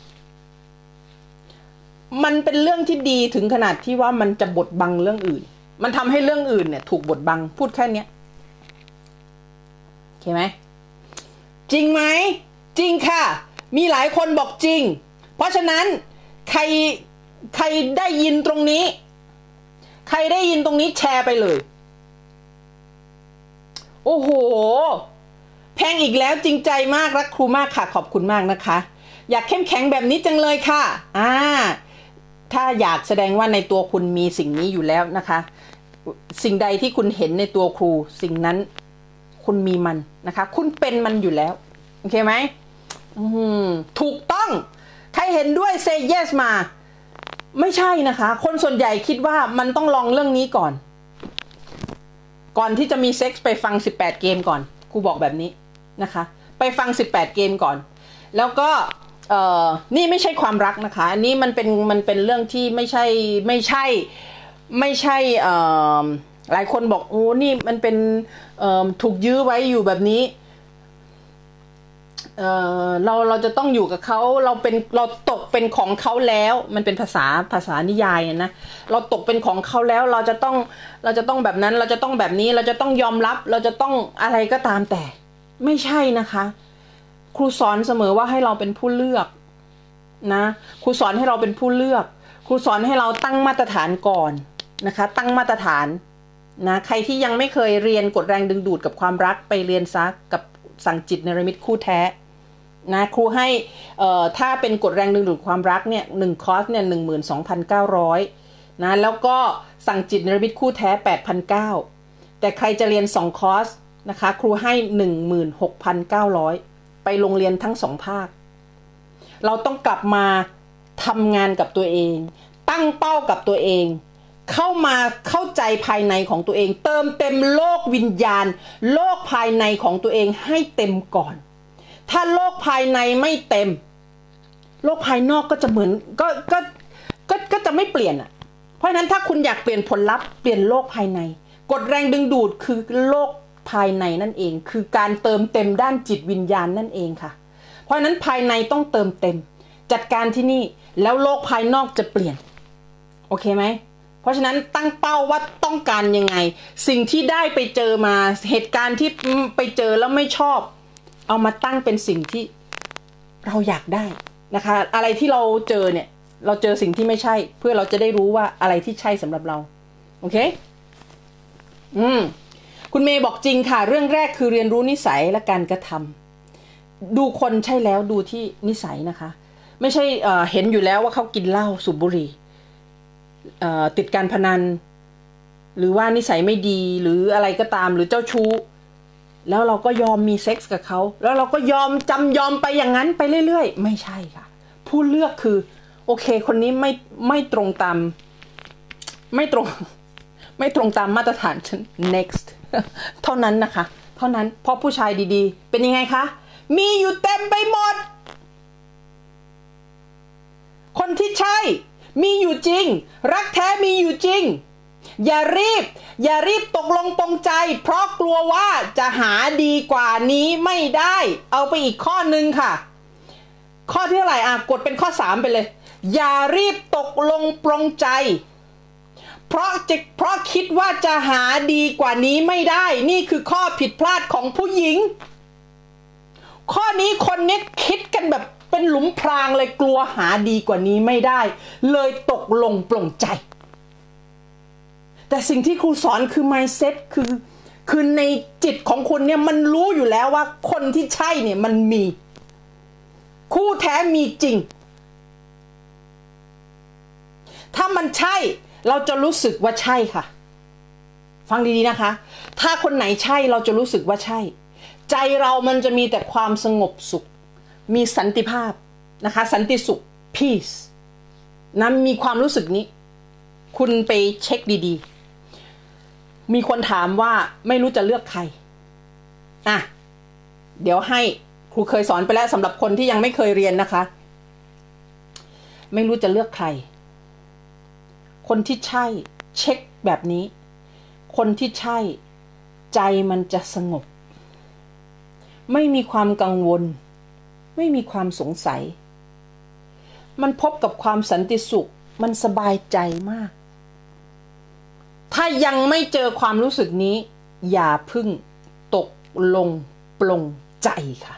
มันเป็นเรื่องที่ดีถึงขนาดที่ว่ามันจะบดบังเรื่องอื่นมันทำให้เรื่องอื่นเนี่ยถูกบดบังพูดแค่นี้โอเคไหมจริงไหมจริงค่ะมีหลายคนบอกจริงเพราะฉะนั้นใครได้ยินตรงนี้แชร์ไปเลยโอ้โหแพงอีกแล้วจริงใจมากรักครูมากค่ะขอบคุณมากนะคะอยากเข้มแข็งแบบนี้จังเลยค่ะถ้าอยากแสดงว่าในตัวคุณมีสิ่งนี้อยู่แล้วนะคะสิ่งใดที่คุณเห็นในตัวครูสิ่งนั้นคุณมีมันนะคะคุณเป็นมันอยู่แล้วโอเคไหมถูกต้องใครเห็นด้วย say yes มาไม่ใช่นะคะคนส่วนใหญ่คิดว่ามันต้องลองเรื่องนี้ก่อนที่จะมีเซ็กส์ไปฟัง18เกมก่อนครูบอกแบบนี้นะคะไปฟัง18เกมก่อนแล้วก็นี่ไม่ใช่ความรักนะคะอันนี้มันเป็นเรื่องที่ไม่ใช่หลายคนบอกโอ้นี่มันเป็นถูกยื้อไว้อยู่แบบนี้เราจะต้องอยู่กับเขาเราตกเป็นของเขาแล้วมันเป็นภาษานิยายนะเราตกเป็นของเขาแล้วเราจะต้องแบบนั้นเราจะต้องแบบนี้เราจะต้องยอมรับเราจะต้องอะไรก็ตามแต่ไม่ใช่นะคะครูสอนเสมอว่าให้เราเป็นผู้เลือกนะครูสอนให้เราเป็นผู้เลือกครูสอนให้เราตั้งมาตรฐานก่อนนะคะตั้งมาตรฐานนะใครที่ยังไม่เคยเรียนกฎแรงดึงดูดกับความรักไปเรียนซะกับสั่งจิตเนรมิตคู่แท้นะครูให้ถ้าเป็นกฎแรงดึงดูดความรักเนี่ย1คอร์สเนี่ย 12,900 นะแล้วก็สั่งจิตเนรมิตคู่แท้ 8,900 แต่ใครจะเรียน2คอร์สนะคะครูให้ 16,900 ไปโรงเรียนทั้ง2ภาคเราต้องกลับมาทำงานกับตัวเองตั้งเป้ากับตัวเองเข้ามาเข้าใจภายในของตัวเองเติมเต็มโลกวิญญาณโลกภายในของตัวเองให้เต็มก่อนถ้าโลกภายในไม่เต็มโลกภายนอกก็จะเหมือนก็จะไม่เปลี่ยนอ่ะเพราะฉะนั้นถ้าคุณอยากเปลี่ยนผลลัพธ์เปลี่ยนโลกภายในกฎแรงดึงดูดคือโลกภายในนั่นเองคือการเติมเต็มด้านจิตวิญญาณนั่นเองค่ะเพราะฉะนั้นภายในต้องเติมเต็มจัดการที่นี่แล้วโลกภายนอกจะเปลี่ยนโอเคไหมเพราะฉะนั้นตั้งเป้าว่าต้องการยังไงสิ่งที่ได้ไปเจอมาเหตุการณ์ที่ไปเจอแล้วไม่ชอบเอามาตั้งเป็นสิ่งที่เราอยากได้นะคะอะไรที่เราเจอเนี่ยเราเจอสิ่งที่ไม่ใช่เพื่อเราจะได้รู้ว่าอะไรที่ใช่สำหรับเราโอเคคุณเมย์บอกจริงค่ะเรื่องแรกคือเรียนรู้นิสัยและการกระทำดูคนใช่แล้วดูที่นิสัยนะคะไม่ใช่เห็นอยู่แล้วว่าเขากินเหล้าสูบบุหรี่ติดการพนันหรือว่านิสัยไม่ดีหรืออะไรก็ตามหรือเจ้าชู้แล้วเราก็ยอมมีเซ็กส์กับเขาแล้วเราก็ยอมไปอย่างนั้นไปเรื่อยๆไม่ใช่ค่ะผู้เลือกคือโอเคคนนี้ไม่ตรงตามไม่ตรงตามมาตรฐานฉัน next เท่านั้นนะคะเท่านั้นเพราะผู้ชายดีๆเป็นยังไงคะมีอยู่เต็มไปหมดคนที่ใช่มีอยู่จริงรักแท้มีอยู่จริงอย่ารีบตกลงปลงใจเพราะกลัวว่าจะหาดีกว่านี้ไม่ได้เอาไปอีกข้อนึงค่ะข้อที่เท่าไหร่กดเป็นข้อ3ไปเลยอย่ารีบตกลงปลงใจเพราะคิดว่าจะหาดีกว่านี้ไม่ได้นี่คือข้อผิดพลาดของผู้หญิงข้อนี้คนนี้คิดกันแบบเป็นหลุมพรางเลยกลัวหาดีกว่านี้ไม่ได้เลยตกลงปลงใจแต่สิ่งที่ครูสอนคือ mindset คือในจิตของคุณเนี่ยมันรู้อยู่แล้วว่าคนที่ใช่เนี่ยมันมีคู่แท้มีจริงถ้ามันใช่เราจะรู้สึกว่าใช่ค่ะฟังดีๆนะคะถ้าคนไหนใช่เราจะรู้สึกว่าใช่ใจเรามันจะมีแต่ความสงบสุขมีสันติภาพนะคะสันติสุข peace นะมีความรู้สึกนี้คุณไปเช็คดีๆมีคนถามว่าไม่รู้จะเลือกใครเดี๋ยวให้ครูเคยสอนไปแล้วสำหรับคนที่ยังไม่เคยเรียนนะคะไม่รู้จะเลือกใครคนที่ใช่เช็คแบบนี้คนที่ใช่ใจมันจะสงบไม่มีความกังวลไม่มีความสงสัยมันพบกับความสันติสุขมันสบายใจมากถ้ายังไม่เจอความรู้สึกนี้อย่าพึ่งตกลงปลงใจค่ะ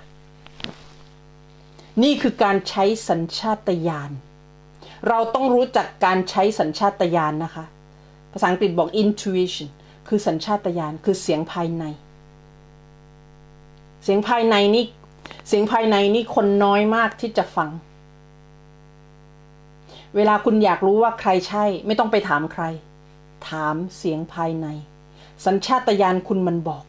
นี่คือการใช้สัญชาตญาณเราต้องรู้จักการใช้สัญชาตญาณนะคะภาษาอังกฤษบอก intuition คือสัญชาตญาณคือเสียงภายในเสียงภายในนี่คนน้อยมากที่จะฟังเวลาคุณอยากรู้ว่าใครใช่ไม่ต้องไปถามใครถามเสียงภายในสัญชาตญาณคุณมันบอก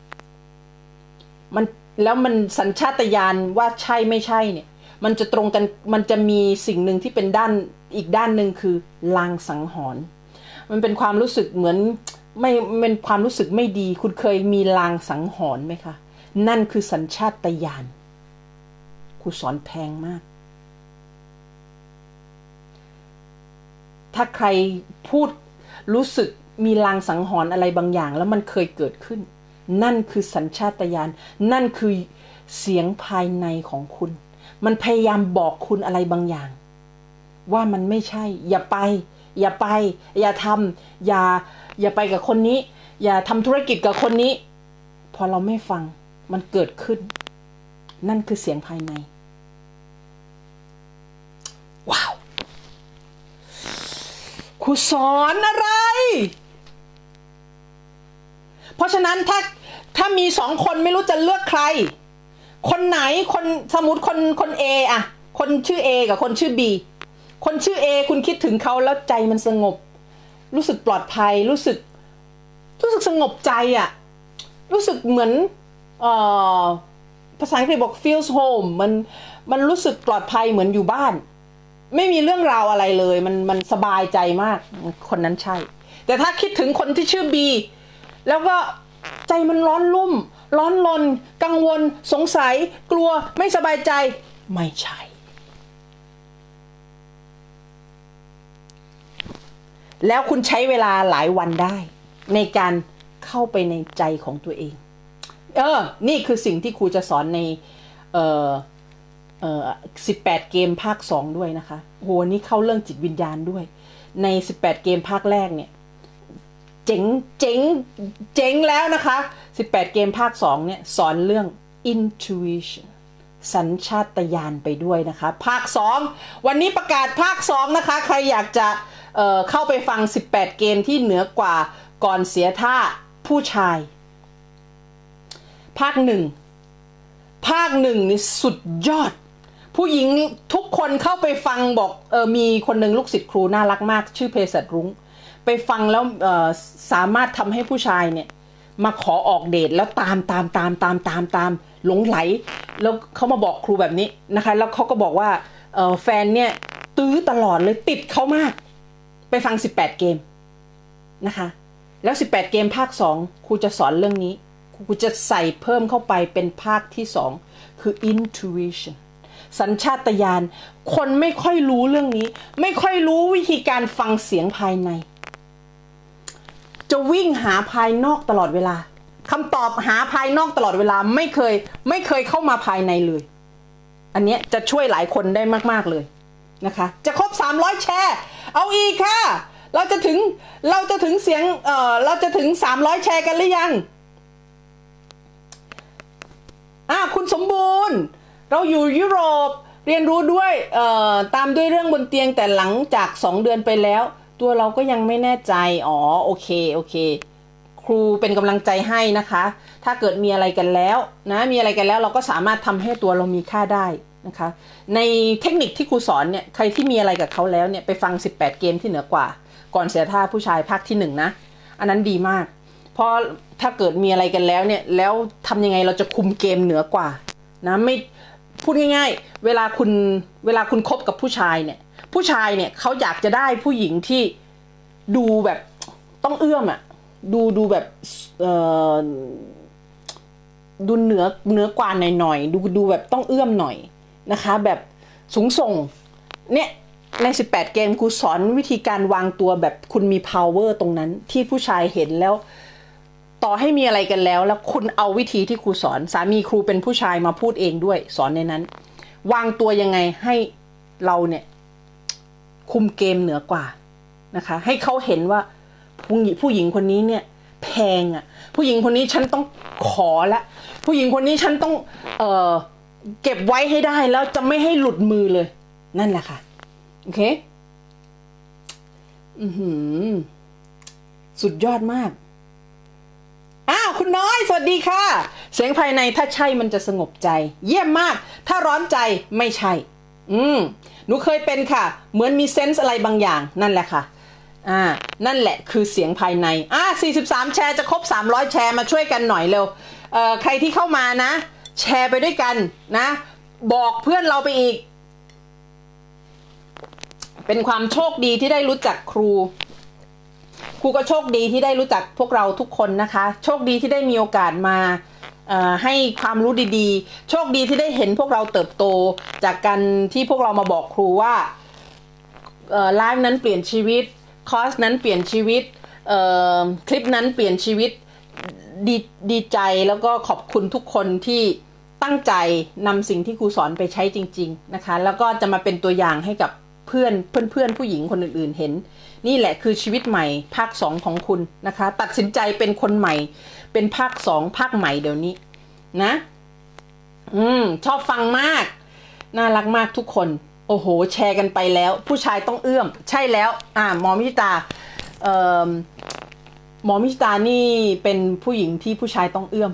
แล้วมันสัญชาตญาณว่าใช่ไม่ใช่เนี่ยมันจะตรงกันมันจะมีสิ่งหนึ่งที่เป็นด้านอีกด้านหนึ่งคือลางสังหรณ์มันเป็นความรู้สึกเหมือนไม่เป็นความรู้สึกไม่ดีคุณเคยมีลางสังหรณ์ไหมคะนั่นคือสัญชาตญาณครูสอนแพงมากถ้าใครพูดรู้สึกมีลางสังหรณ์อะไรบางอย่างแล้วมันเคยเกิดขึ้นนั่นคือสัญชาตญาณนั่นคือเสียงภายในของคุณมันพยายามบอกคุณอะไรบางอย่างว่ามันไม่ใช่อย่าไปอย่าไปอย่าทำอย่าไปกับคนนี้อย่าทำธุรกิจกับคนนี้พอเราไม่ฟังมันเกิดขึ้นนั่นคือเสียงภายในว้าวครูสอนอะไรเพราะฉะนั้นถ้ามี2 คนไม่รู้จะเลือกใครคนไหนคนสมมุติคน A อะคนชื่อ A กับคนชื่อ B คนชื่อ A คุณคิดถึงเขาแล้วใจมันสงบรู้สึกปลอดภัยรู้สึกสงบใจอะรู้สึกเหมือนภาษาอังกฤษบอก feels home มันรู้สึกปลอดภัยเหมือนอยู่บ้านไม่มีเรื่องราวอะไรเลยมันสบายใจมากคนนั้นใช่แต่ถ้าคิดถึงคนที่ชื่อ B แล้วก็ใจมันร้อนรุ่มร้อนรนกังวลสงสัยกลัวไม่สบายใจไม่ใช่แล้วคุณใช้เวลาหลายวันได้ในการเข้าไปในใจของตัวเองนี่คือสิ่งที่ครูจะสอนใน18 เกมภาค 2ด้วยนะคะโหนี่เข้าเรื่องจิตวิญญาณด้วยใน18 เกมภาคแรกเนี่ยเจ๋งแล้วนะคะ18 เกมภาค 2เนี่ยสอนเรื่อง intuition สัญชาตญาณไปด้วยนะคะภาค 2วันนี้ประกาศภาค 2นะคะใครอยากจะเข้าไปฟัง18 เกมที่เหนือกว่าก่อนเสียท่าผู้ชายภาค 1นี่สุดยอดผู้หญิงทุกคนเข้าไปฟังบอกมีคนหนึ่งลูกศิษย์ครูน่ารักมากชื่อเภสัชรุ้งไปฟังแล้วสามารถทำให้ผู้ชายเนี่ยมาขอออกเดทแล้วตามหลงไหลแล้วเขามาบอกครูแบบนี้นะคะแล้วเขาก็บอกว่าแฟนเนี่ยตื้อตลอดเลยติดเขามากไปฟัง18 เกมนะคะแล้ว18 เกมภาค 2ครูจะสอนเรื่องนี้ครูจะใส่เพิ่มเข้าไปเป็นภาคที่ 2คือ intuition สัญชาตญาณคนไม่ค่อยรู้เรื่องนี้ไม่ค่อยรู้วิธีการฟังเสียงภายในจะวิ่งหาภายนอกตลอดเวลาคำตอบหาภายนอกตลอดเวลาไม่เคยเข้ามาภายในเลยอันนี้จะช่วยหลายคนได้มากๆเลยนะคะจะครบ300 แชร์เอาอีกค่ะเราจะถึงเสียงเราจะถึง300 แชร์กันหรือยังคุณสมบูรณ์เราอยู่ยุโรปเรียนรู้ด้วยตามด้วยเรื่องบนเตียงแต่หลังจาก2 เดือนไปแล้วตัวเราก็ยังไม่แน่ใจโอเคครูเป็นกำลังใจให้นะคะถ้าเกิดมีอะไรกันแล้วนะมีอะไรกันแล้วเราก็สามารถทำให้ตัวเรามีค่าได้นะคะในเทคนิคที่ครูสอนเนี่ยใครที่มีอะไรกับเขาแล้วเนี่ยไปฟัง18 เกมที่เหนือกว่าก่อนเสียท่าผู้ชายภาคที่1นะอันนั้นดีมากเพราะถ้าเกิดมีอะไรกันแล้วเนี่ยแล้วทำยังไงเราจะคุมเกมเหนือกว่านะไม่พูดง่ายๆเวลาคุณคบกับผู้ชายเนี่ยเขาอยากจะได้ผู้หญิงที่ดูแบบต้องเอื้อมดูแบบดูเหนือกว่าหน่อยดูแบบต้องเอื้อมหน่อยนะคะแบบสูงส่งเนี่ยใน18 เกมครูสอนวิธีการวางตัวแบบคุณมี power ตรงนั้นที่ผู้ชายเห็นแล้วต่อให้มีอะไรกันแล้วคุณเอาวิธีที่ครูสอนสามีครูเป็นผู้ชายมาพูดเองด้วยสอนในนั้นวางตัวยังไงให้เราเนี่ยคุมเกมเหนือกว่านะคะให้เขาเห็นว่าผู้หญิงคนนี้เนี่ยแพงผู้หญิงคนนี้ฉันต้องขอละผู้หญิงคนนี้ฉันต้องเก็บไว้ให้ได้แล้วจะไม่ให้หลุดมือเลยนั่นแหละค่ะโอเคสุดยอดมากคุณน้อยสวัสดีค่ะเสียงภายในถ้าใช่มันจะสงบใจเยี่ยมมากถ้าร้อนใจไม่ใช่หนูเคยเป็นค่ะเหมือนมีเซนส์อะไรบางอย่างนั่นแหละค่ะนั่นแหละคือเสียงภายใน43 แชร์จะครบ300 แชร์มาช่วยกันหน่อยเร็วใครที่เข้ามานะแชร์ไปด้วยกันนะบอกเพื่อนเราไปอีกเป็นความโชคดีที่ได้รู้จักครูก็โชคดีที่ได้รู้จักพวกเราทุกคนนะคะโชคดีที่ได้มีโอกาสมาให้ความรู้ดีๆโชคดีที่ได้เห็นพวกเราเติบโตจากการที่พวกเรามาบอกครูว่าไลฟ์นั้นเปลี่ยนชีวิตคอร์สนั้นเปลี่ยนชีวิตคลิปนั้นเปลี่ยนชีวิตดีใจแล้วก็ขอบคุณทุกคนที่ตั้งใจนำสิ่งที่ครูสอนไปใช้จริงๆนะคะแล้วก็จะมาเป็นตัวอย่างให้กับเพื่อนผู้หญิงคนอื่นๆเห็นนี่แหละคือชีวิตใหม่ภาค2ของคุณนะคะตัดสินใจเป็นคนใหม่เป็นภาค2ภาคใหม่เดี๋ยวนี้นะชอบฟังมากน่ารักมากทุกคนโอ้โหแชร์กันไปแล้วผู้ชายต้องเอื้อมใช่แล้วหมอมิตาหมอมิตานี่เป็นผู้หญิงที่ผู้ชายต้องเอื้อม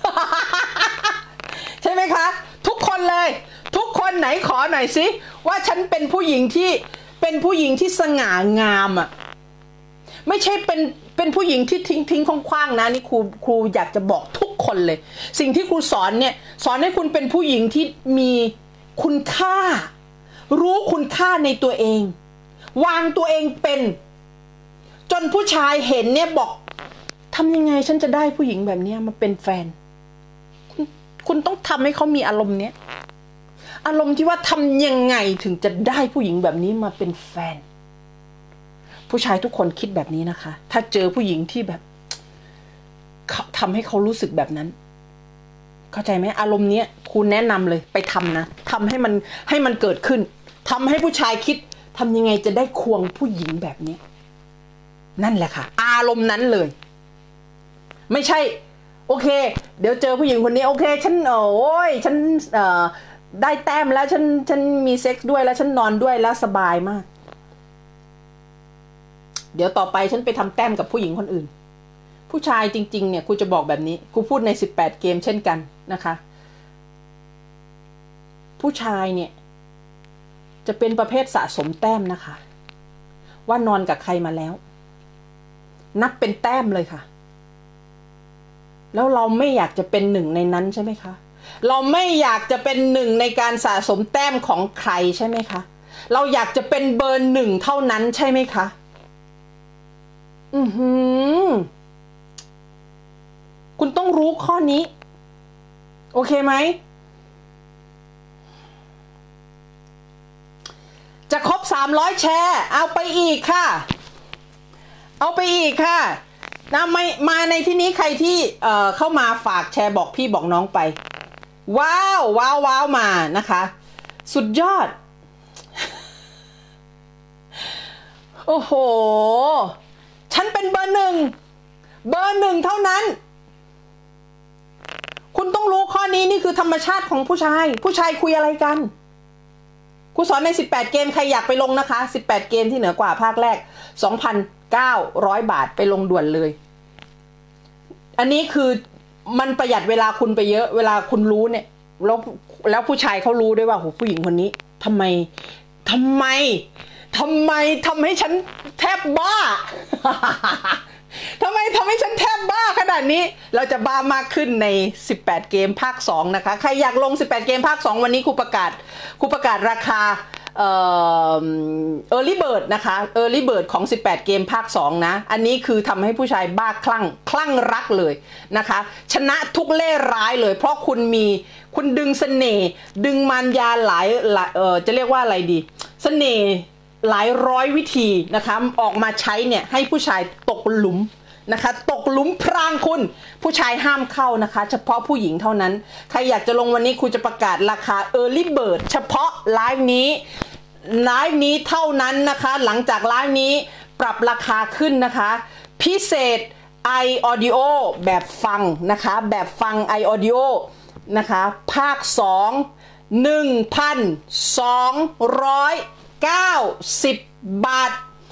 ใช่ไหมคะทุกคนเลยทุกคนไหนขอหน่อยสิว่าฉันเป็นผู้หญิงที่สง่างามอ่ะไม่ใช่เป็นผู้หญิงที่ทิ้งคว้างๆนะนี่ครูอยากจะบอกทุกคนเลยสิ่งที่ครูสอนเนี่ยสอนให้คุณเป็นผู้หญิงที่มีคุณค่ารู้คุณค่าในตัวเองวางตัวเองเป็นจนผู้ชายเห็นเนี่ยบอกทำยังไงฉันจะได้ผู้หญิงแบบนี้มาเป็นแฟนคุณต้องทำให้เขามีอารมณ์เนี้ยอารมณ์ที่ว่าทำยังไงถึงจะได้ผู้หญิงแบบนี้มาเป็นแฟนผู้ชายทุกคนคิดแบบนี้นะคะถ้าเจอผู้หญิงที่แบบทำให้เขารู้สึกแบบนั้นเข้าใจไหมอารมณ์เนี้ยคุณแนะนำเลยไปทำนะทำให้มันเกิดขึ้นทำให้ผู้ชายคิดทำยังไงจะได้ควงผู้หญิงแบบนี้นั่นแหละค่ะอารมณ์นั้นเลยไม่ใช่โอเคเดี๋ยวเจอผู้หญิงคนนี้โอเคฉันฉันได้แต้มแล้วฉันมีเซ็กซ์ด้วยแล้วฉันนอนด้วยแล้วสบายมากเดี๋ยวต่อไปฉันไปทำแต้มกับผู้หญิงคนอื่นผู้ชายจริงๆเนี่ยครูจะบอกแบบนี้ครูพูดใน18เกมเช่นกันนะคะผู้ชายเนี่ยจะเป็นประเภทสะสมแต้มนะคะว่านอนกับใครมาแล้วนับเป็นแต้มเลยค่ะแล้วเราไม่อยากจะเป็นหนึ่งในนั้นใช่ไหมคะเราไม่อยากจะเป็นหนึ่งในการสะสมแต้มของใครใช่ไหมคะเราอยากจะเป็นเบอร์1เท่านั้นใช่ไหมคะคุณต้องรู้ข้อนี้โอเคไหมจะครบ300แชร์เอาไปอีกค่ะเอาไปอีกค่ะนะไม่มาในที่นี้ใครที่เข้ามาฝากแชร์บอกพี่บอกน้องไปว้าวมานะคะสุดยอดโอ้โหฉันเป็นเบอร์1เท่านั้นคุณต้องรู้ข้อนี้นี่คือธรรมชาติของผู้ชายคุยอะไรกันครูสอนใน18เกมใครอยากไปลงนะคะ18เกมที่เหนือกว่าภาคแรก 2,900 บาทไปลงด่วนเลยอันนี้คือมันประหยัดเวลาคุณไปเยอะเวลาคุณรู้เนี่ยแล้วผู้ชายเขารู้ด้วยว่าโหผู้หญิงคนนี้ทำไมทำให้ฉันแทบบ้า ทำไมให้ฉันแทบบ้าขนาดนี้เราจะบ้ามากขึ้นใน18เกมภาค2นะคะใครอยากลง18เกมภาค2วันนี้ครูประกาศราคาEarly Bird นะคะ Early Bird ของ18เกมภาค2นะอันนี้คือทำให้ผู้ชายบ้าคลั่งรักเลยนะคะชนะทุกเล่ห์ร้ายเลยเพราะคุณดึงเสน่ห์ดึงมารยาหลายจะเรียกว่าอะไรดีเสน่ห์หลายร้อยวิธีนะคะออกมาใช้เนี่ยให้ผู้ชายตกหลุมนะคะตกหลุมพรางคุณผู้ชายห้ามเข้านะคะเฉพาะผู้หญิงเท่านั้นใครอยากจะลงวันนี้ครูจะประกาศราคา Early Bird เฉพาะไลฟ์นี้เท่านั้นนะคะหลังจากไลฟ์นี้ปรับราคาขึ้นนะคะพิเศษ iAudio แบบฟังนะคะแบบฟัง iAudio นะคะภาค2 1,290 บาท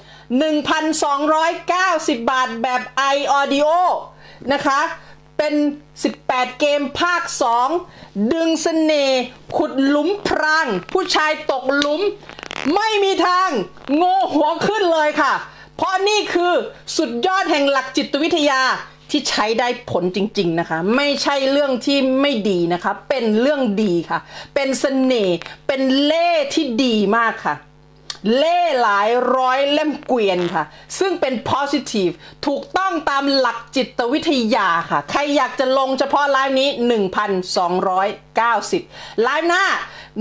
1,290 บาทแบบ iAudio นะคะเป็น18เกมภาค2ดึงเสน่ห์ขุดหลุมพรางผู้ชายตกหลุมไม่มีทางโง่หัวขึ้นเลยค่ะเพราะนี่คือสุดยอดแห่งหลักจิตวิทยาที่ใช้ได้ผลจริงๆนะคะไม่ใช่เรื่องที่ไม่ดีนะคะเป็นเรื่องดีค่ะเป็นเสน่ห์เป็นเล่ห์ที่ดีมากค่ะเล่ห์หลายร้อยเล่มเกวียนค่ะซึ่งเป็น positive ถูกต้องตามหลักจิตวิทยาค่ะใครอยากจะลงเฉพาะไลฟ์นี้ 1,290 ไลฟ์หน้า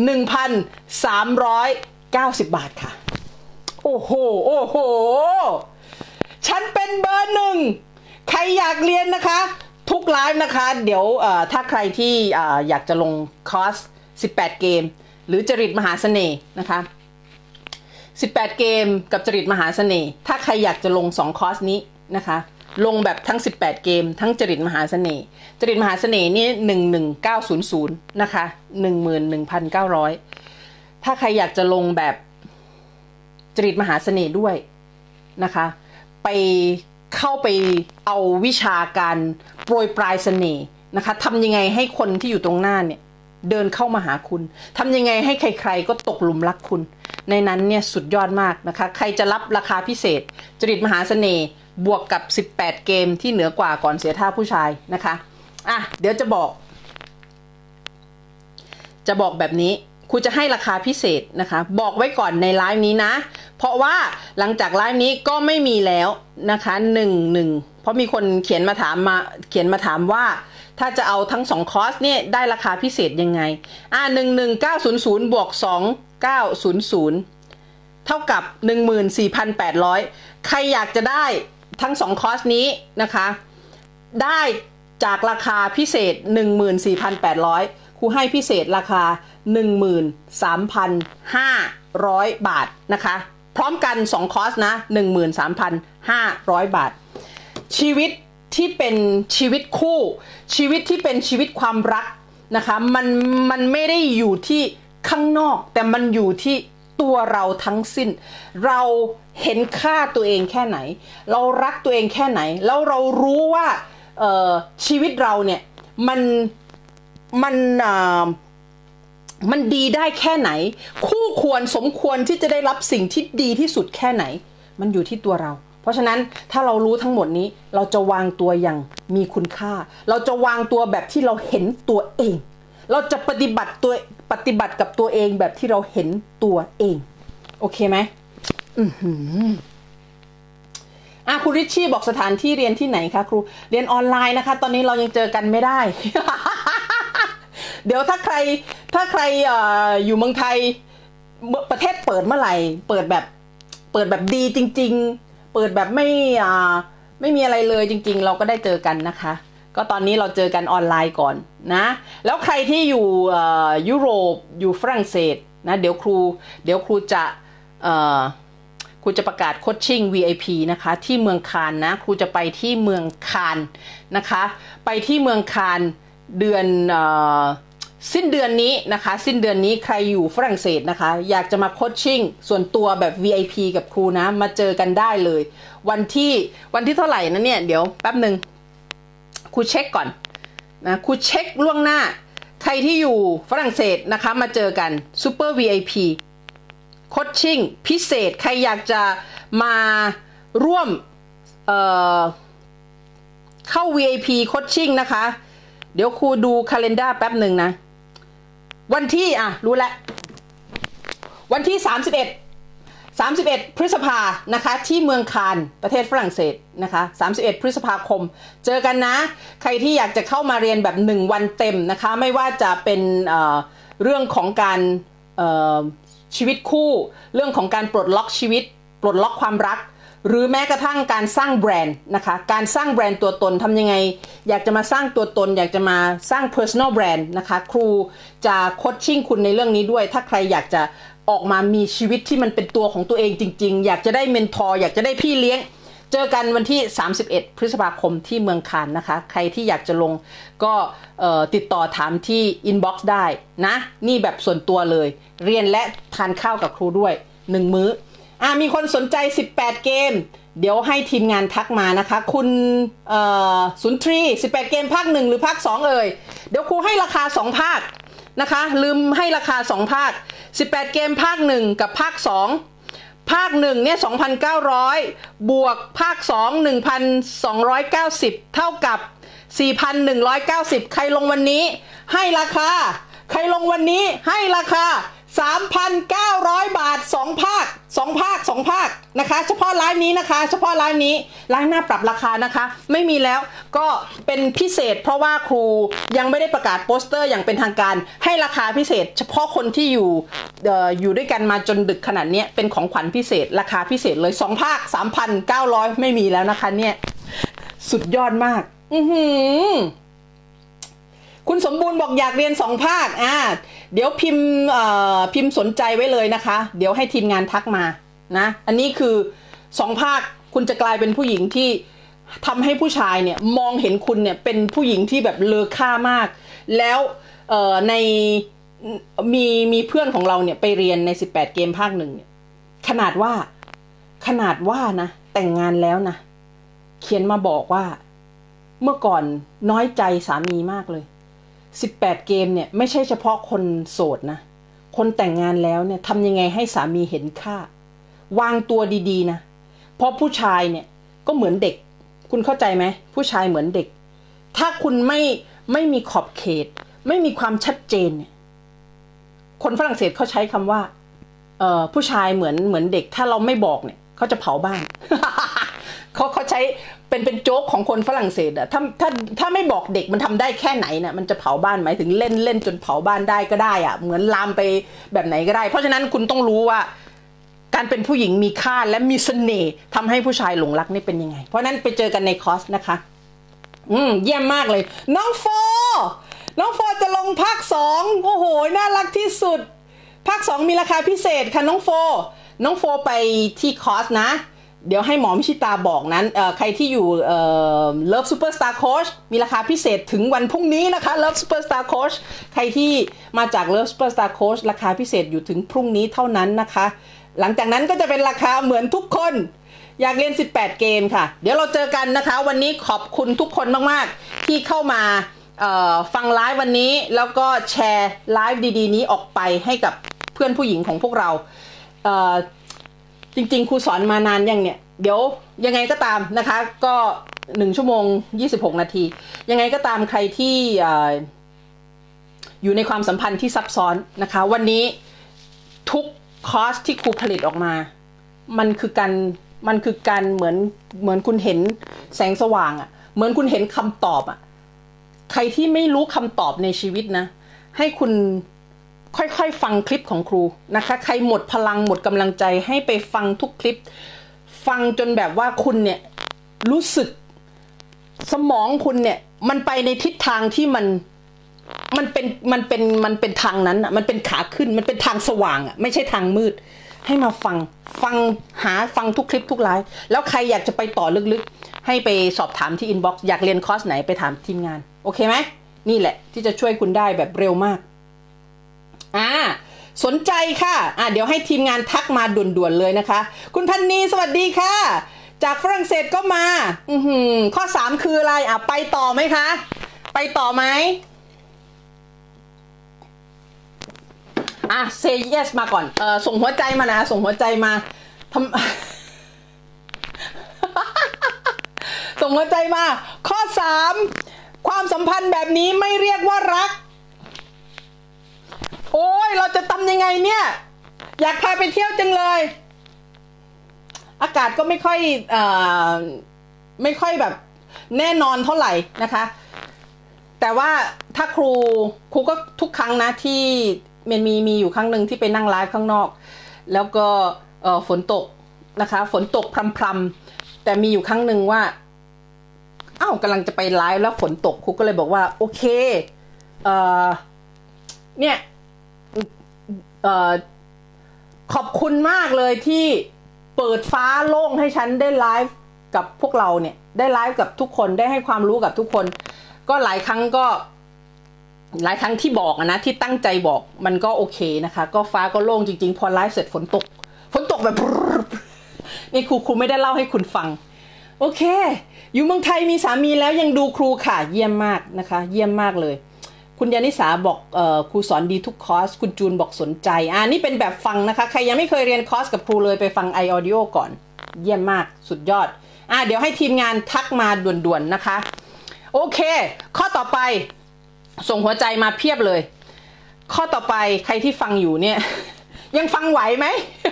1,390 บาทค่ะโอ้โหฉันเป็นเบอร์1ใครอยากเรียนนะคะทุกไลฟ์นะคะเดี๋ยวถ้าใครที่อยากจะลงคอร์ส18เกมหรือจริตมหาเสน่ห์นะคะ18เกมกับจริตมหาเสน่ห์ถ้าใครอยากจะลง2คอร์สนี้นะคะลงแบบทั้ง18เกมทั้งจริตมหาเสน่ห์จริตมหาเสน่ห์นี่11900นะคะ11,900ถ้าใครอยากจะลงแบบจริตมหาเสน่ห์ด้วยนะคะไปเข้าไปเอาวิชาการโปรยปลายเสน่ห์นะคะทำยังไงให้คนที่อยู่ตรงหน้าเนี่ยเดินเข้ามาหาคุณทำยังไงให้ใครๆก็ตกหลุมรักคุณในนั้นเนี่ยสุดยอดมากนะคะใครจะรับราคาพิเศษจริตมหาเสน่ห์บวกกับ18เกมที่เหนือกว่าก่อนเสียท่าผู้ชายนะคะเดี๋ยวจะบอกแบบนี้ครูจะให้ราคาพิเศษนะคะบอกไว้ก่อนในไลฟ์นี้นะเพราะว่าหลังจากไลฟ์นี้ก็ไม่มีแล้วนะคะเพราะมีคนเขียนมาถามว่าถ้าจะเอาทั้ง2คอร์สเนี่ยได้ราคาพิเศษยังไง11900บวก2900เท่ากับ 14,800 ใครอยากจะได้ทั้ง2คอร์สนี้นะคะได้จากราคาพิเศษ 14,800 ครูให้พิเศษราคา 13,500 บาทนะคะพร้อมกัน2คอร์สนะ 13,500 บาทชีวิตที่เป็นชีวิตคู่ชีวิตที่เป็นชีวิตความรักนะคะมันไม่ได้อยู่ที่ข้างนอกแต่มันอยู่ที่ตัวเราทั้งสิ้นเราเห็นค่าตัวเองแค่ไหนเรารักตัวเองแค่ไหนแล้วเรารู้ว่าชีวิตเราเนี่ยมันดีได้แค่ไหนคู่ควรสมควรที่จะได้รับสิ่งที่ดีที่สุดแค่ไหนมันอยู่ที่ตัวเราเพราะฉะนั้นถ้าเรารู้ทั้งหมดนี้เราจะวางตัวอย่างมีคุณค่าเราจะวางตัวแบบที่เราเห็นตัวเองเราจะปฏิบัติกับตัวเองแบบที่เราเห็นตัวเองโอเคไหมครูริชชี่บอกสถานที่เรียนที่ไหนคะครูเรียนออนไลน์นะคะตอนนี้เรายังเจอกันไม่ได้ เดี๋ยวถ้าใครอยู่เมืองไทยประเทศเปิดเมื่อไหร่เปิดแบบดีจริงๆเปิดแบบไม่มีอะไรเลยจริงๆเราก็ได้เจอกันนะคะก็ตอนนี้เราเจอกันออนไลน์ก่อนนะแล้วใครที่อยู่ยุโรปอยู่ฝรั่งเศสนะเดี๋ยวครูจะประกาศโคชชิ่ง VIP นะคะที่เมืองคานนะครูจะไปที่เมืองคานนะคะไปที่เมืองคานเดือนสิ้นเดือนนี้นะคะสิ้นเดือนนี้ใครอยู่ฝรั่งเศสนะคะอยากจะมาโคชชิ่งส่วนตัวแบบ VIP กับครูนะมาเจอกันได้เลยวันที่เท่าไหร่นะเนี่ยเดี๋ยวแป๊บหนึ่งครูเช็คก่อนนะครูเช็คล่วงหน้าใครที่อยู่ฝรั่งเศสนะคะมาเจอกัน Super VIP โคชชิ่งพิเศษใครอยากจะมาร่วมเข้า VIP โคชชิ่งนะคะเดี๋ยวครูดูคาเลนดาร์แป๊บหนึ่งนะวันที่รู้แล้ววันที่31พฤษภานะคะที่เมืองคานประเทศฝรั่งเศสนะคะ31พฤษภาคมเจอกันนะใครที่อยากจะเข้ามาเรียนแบบ1วันเต็มนะคะไม่ว่าจะเป็นเรื่องของการชีวิตคู่เรื่องของการปลดล็อกชีวิตปลดล็อกความรักหรือแม้กระทั่งการสร้างแบรนด์นะคะการสร้างแบรนด์ตัวตนทำยังไงอยากจะมาสร้างตัวตนอยากจะมาสร้าง personal brand นะคะครูจะโคชชิ่งคุณในเรื่องนี้ด้วยถ้าใครอยากจะออกมามีชีวิตที่มันเป็นตัวของตัวเองจริงๆอยากจะได้เมนทอร์อยากจะได้พี่เลี้ยงเจอกันวันที่31พฤษภาคมที่เมืองคานนะคะใครที่อยากจะลงก็ติดต่อถามที่ inbox ได้นะนี่แบบส่วนตัวเลยเรียนและทานข้าวกับครูด้วย1มื้อมีคนสนใจ18เกมเดี๋ยวให้ทีมงานทักมานะคะคุณสุนทรี18เกมภาค1หรือภาค2เดี๋ยวครูให้ราคา2ภาคนะคะลืมให้ราคา2ภาค18เกมภาค1กับภาค2ภาค1เนี่ย 2,900 บวกภาค2 1,290 เท่ากับ 4,190 ใครลงวันนี้ให้ราคา3,900 บาท2ภาคนะคะเฉพาะไลฟ์นี้นะคะเฉพาะไลฟ์นี้ไลฟ์หน้าปรับราคานะคะไม่มีแล้วก็เป็นพิเศษเพราะว่าครูยังไม่ได้ประกาศโปสเตอร์อย่างเป็นทางการให้ราคาพิเศษเฉพาะคนที่อยู่ด้วยกันมาจนดึกขนาดนี้เป็นของขวัญพิเศษราคาพิเศษเลย2ภาค 3,900 ไม่มีแล้วนะคะเนี่ยสุดยอดมากคุณสมบูรณ์บอกอยากเรียน2 ภาคเดี๋ยวพิมพ์สนใจไว้เลยนะคะเดี๋ยวให้ทีมงานทักมานะอันนี้คือ2 ภาคคุณจะกลายเป็นผู้หญิงที่ทำให้ผู้ชายเนี่ยมองเห็นคุณเนี่ยเป็นผู้หญิงที่แบบเลอค่ามากแล้วในมีเพื่อนของเราเนี่ยไปเรียนใน18 เกมภาค 1เนี่ยขนาดว่านะแต่งงานแล้วนะเขียนมาบอกว่าเมื่อก่อนน้อยใจสามีมากเลย18 เกมเนี่ยไม่ใช่เฉพาะคนโสดนะคนแต่งงานแล้วเนี่ยทำยังไงให้สามีเห็นค่าวางตัวดีๆนะเพราะผู้ชายเนี่ยก็เหมือนเด็กคุณเข้าใจไหมผู้ชายเหมือนเด็กถ้าคุณไม่มีขอบเขตไม่มีความชัดเจนเนี่ยคนฝรั่งเศสเขาใช้คำว่าผู้ชายเหมือนเด็กถ้าเราไม่บอกเนี่ยเขาจะเผาบ้าน เขาใช้เป็นโจ๊กของคนฝรั่งเศสอะถ้าไม่บอกเด็กมันทำได้แค่ไหนเนี่ยมันจะเผาบ้านหมายถึงเล่นจนเผาบ้านได้ก็ได้อะเหมือนลามไปแบบไหนก็ได้เพราะฉะนั้นคุณต้องรู้ว่าการเป็นผู้หญิงมีค่าและมีเสน่ห์ทำให้ผู้ชายหลงรักนี่เป็นยังไงเพราะนั้นไปเจอกันในคอร์สนะคะเยี่ยมมากเลยน้องโฟจะลงภาค 2โอ้โหน่ารักที่สุดภาค 2มีราคาพิเศษค่ะน้องโฟไปที่คอร์สนะเดี๋ยวให้หมอมิชิตาบอกนั้นใครที่อยู่Love Superstar Coach มีราคาพิเศษถึงวันพรุ่งนี้นะคะ Love Superstar Coach ใครที่มาจาก Love Superstar Coach ราคาพิเศษอยู่ถึงพรุ่งนี้เท่านั้นนะคะหลังจากนั้นก็จะเป็นราคาเหมือนทุกคนอยากเรียน18 เกมค่ะเดี๋ยวเราเจอกันนะคะวันนี้ขอบคุณทุกคนมากๆที่เข้ามาฟังไลฟ์วันนี้แล้วก็แชร์ไลฟ์ดีๆนี้ออกไปให้กับเพื่อนผู้หญิงของพวกเราจริงๆครูสอนมานานยังเนี่ยเดี๋ยวยังไงก็ตามนะคะก็1 ชั่วโมง 26 นาทียังไงก็ตามใครที่อยู่ในความสัมพันธ์ที่ซับซ้อนนะคะวันนี้ทุกคอร์สที่ครูผลิตออกมามันคือการเหมือนคุณเห็นแสงสว่างอ่ะเหมือนคุณเห็นคำตอบอ่ะใครที่ไม่รู้คำตอบในชีวิตนะให้คุณค่อยๆฟังคลิปของครูนะคะใครหมดพลังหมดกำลังใจให้ไปฟังทุกคลิปฟังจนแบบว่าคุณเนี่ยรู้สึกสมองคุณเนี่ยมันไปในทิศทางที่มันเป็นทางนั้นอ่ะมันเป็นขาขึ้นมันเป็นทางสว่างอ่ะไม่ใช่ทางมืดให้มาฟังทุกคลิปทุกไลฟ์แล้วใครอยากจะไปต่อลึกๆให้ไปสอบถามที่อินบ็อกซ์อยากเรียนคอร์สไหนไปถามทีมงานโอเคไหมนี่แหละที่จะช่วยคุณได้แบบเร็วมากสนใจค่ะเดี๋ยวให้ทีมงานทักมาด่วนๆเลยนะคะคุณพันนีสวัสดีค่ะจากฝรั่งเศสก็มาข้อ3คืออะไรไปต่อไหมคะไปต่อไหมsay yes มาก่อนส่งหัวใจมานะส่งหัวใจมาส่งหัวใจมาข้อ3ความสัมพันธ์แบบนี้ไม่เรียกว่ารักโอ้ยเราจะทำยังไงเนี่ยอยากพาไปเที่ยวจังเลยอากาศก็ไม่ค่อยแบบแน่นอนเท่าไหร่นะคะแต่ว่าถ้าครูก็ทุกครั้งนะที่มันมีอยู่ครั้งหนึ่งที่ไปนั่งไลฟ์ข้างนอกแล้วก็ฝนตกนะคะฝนตกพรำๆแต่มีอยู่ครั้งหนึ่งว่ากำลังจะไปไลฟ์แล้วฝนตกครูก็เลยบอกว่าโอเคเนี่ยขอบคุณมากเลยที่เปิดฟ้าโล่งให้ฉันได้ไลฟ์กับพวกเราเนี่ยได้ไลฟ์กับทุกคนได้ให้ความรู้กับทุกคนก็หลายครั้งที่บอกนะที่ตั้งใจบอกมันก็โอเคนะคะก็ฟ้าก็โล่งจริงๆพอไลฟ์เสร็จฝนตกแบบนี่ครูไม่ได้เล่าให้คุณฟังโอเคอยู่เมืองไทยมีสามีแล้วยังดูครูค่ะเยี่ยมมากนะคะเยี่ยมมากเลยคุณยานิสาบอกครูสอนดีทุกคอร์สคุณจูนบอกสนใจนี่เป็นแบบฟังนะคะใครยังไม่เคยเรียนคอร์สกับครูเลยไปฟัง iAudio ก่อนเยี่ยมมากสุดยอดเดี๋ยวให้ทีมงานทักมาด่วนๆนะคะโอเคข้อต่อไปส่งหัวใจมาเพียบเลยข้อต่อไปใครที่ฟังอยู่เนี่ยยังฟังไหวไหม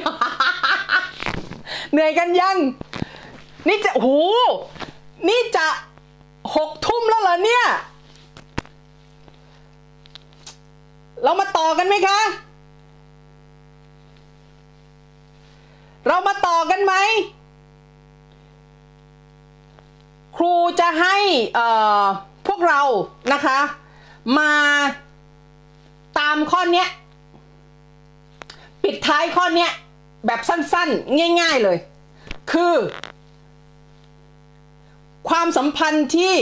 เหนื่อยกันยังนี่จะนี่จะ6 ทุ่มแล้วเหรอเนี่ยเรามาต่อกันไหมคะเรามาต่อกันไหมครูจะให้พวกเรานะคะมาตามข้อเนี้ยปิดท้ายข้อเนี้ยแบบสั้นๆง่ายๆเลยคือความสัมพันธ์ที่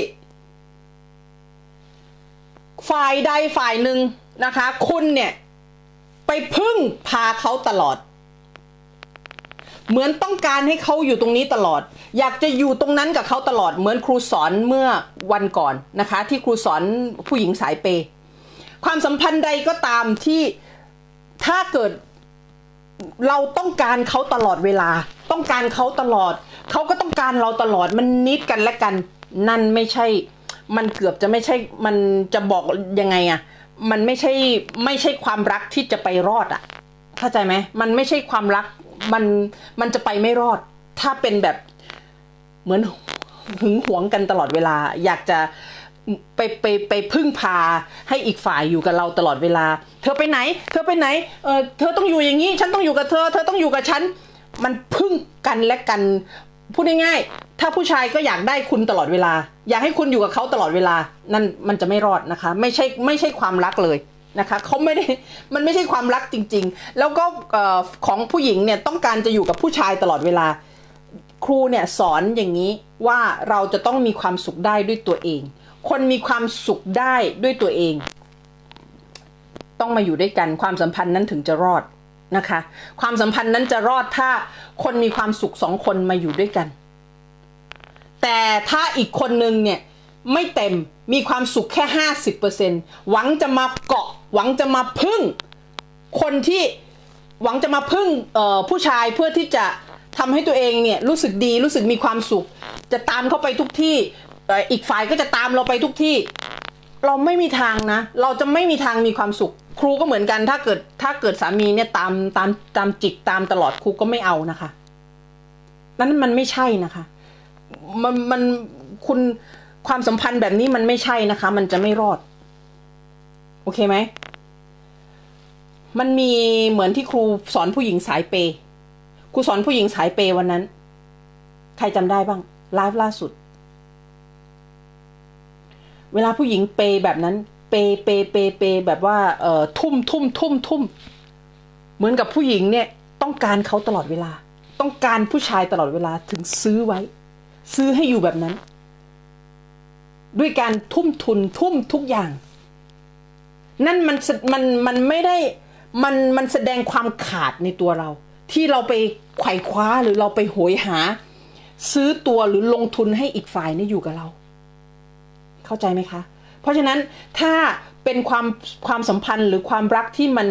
ฝ่ายใดฝ่ายหนึ่งนะคะคุณเนี่ยไปพึ่งพาเขาตลอดเหมือนต้องการให้เขาอยู่ตรงนี้ตลอดอยากจะอยู่ตรงนั้นกับเขาตลอดเหมือนครูสอนเมื่อวันก่อนนะคะที่ครูสอนผู้หญิงสายเปย์ความสัมพันธ์ใดก็ตามที่ถ้าเกิดเราต้องการเขาตลอดเวลาต้องการเขาตลอดเขาก็ต้องการเราตลอดมันนิดกันและกันนั่นไม่ใช่มันเกือบจะไม่ใช่มันจะบอกยังไงอะมันไม่ใช่ความรักที่จะไปรอดอะเข้าใจไหมมันไม่ใช่ความรักมันจะไปไม่รอดถ้าเป็นแบบเหมือนหึงหวงกันตลอดเวลาอยากจะไปพึ่งพาให้อีกฝ่ายอยู่กับเราตลอดเวลาเธอไปไหนเธอไปไหนเธอต้องอยู่อย่างนี้ฉันต้องอยู่กับเธอเธอต้องอยู่กับฉันมันพึ่งกันและกันพูดง่ายๆถ้าผู้ชายก็อยากได้คุณตลอดเวลาอยากให้คุณอยู่กับเขาตลอดเวลานั่นมันจะไม่รอดนะคะไม่ใช่ความรักเลยนะคะเขาไม่ได้มันไม่ใช่ความรักจริงๆแล้วก็ของผู้หญิงเนี่ยต้องการจะอยู่กับผู้ชายตลอดเวลาครูเนี่ยสอนอย่างนี้ว่าเราจะต้องมีความสุขได้ด้วยตัวเองคนมีความสุขได้ด้วยตัวเองต้องมาอยู่ด้วยกันความสัมพันธ์นั้นถึงจะรอดนะคะความสัมพันธ์นั้นจะรอดถ้าคนมีความสุขสองคนมาอยู่ด้วยกันแต่ถ้าอีกคนนึงเนี่ยไม่เต็มมีความสุขแค่ 50% หวังจะมาเกาะหวังจะมาพึ่งคนที่หวังจะมาพึ่งผู้ชายเพื่อที่จะทำให้ตัวเองเนี่ยรู้สึกดีรู้สึกมีความสุขจะตามเข้าไปทุกที่อีกฝ่ายก็จะตามเราไปทุกที่เราไม่มีทางนะเราจะไม่มีทางมีความสุขครูก็เหมือนกันถ้าเกิดสามีเนี่ยตามจิกตามตลอดครูก็ไม่เอานะคะนั้นมันไม่ใช่นะคะมันคุณความสัมพันธ์แบบนี้มันไม่ใช่นะคะมันจะไม่รอดโอเคไหมมันมีเหมือนที่ครูสอนผู้หญิงสายเปย์ครูสอนผู้หญิงสายเปย์วันนั้นใครจำได้บ้างไลฟ์ล่าสุดเวลาผู้หญิงเปย์แบบนั้นเปย์แบบว่าทุ่มเหมือนกับผู้หญิงเนี่ยต้องการเขาตลอดเวลาต้องการผู้ชายตลอดเวลาถึงซื้อไว้ซื้อให้อยู่แบบนั้นด้วยการทุ่มทุนทุ่มทุกอย่างนั่นมันไม่ได้มันแสดงความขาดในตัวเราที่เราไปไขว่คว้าหรือเราไปโหยหาซื้อตัวหรือลงทุนให้อีกฝ่ายนี่อยู่กับเราเข้าใจไหมคะเพราะฉะนั้นถ้าเป็นความสัมพันธ์หรือความรักที่มัน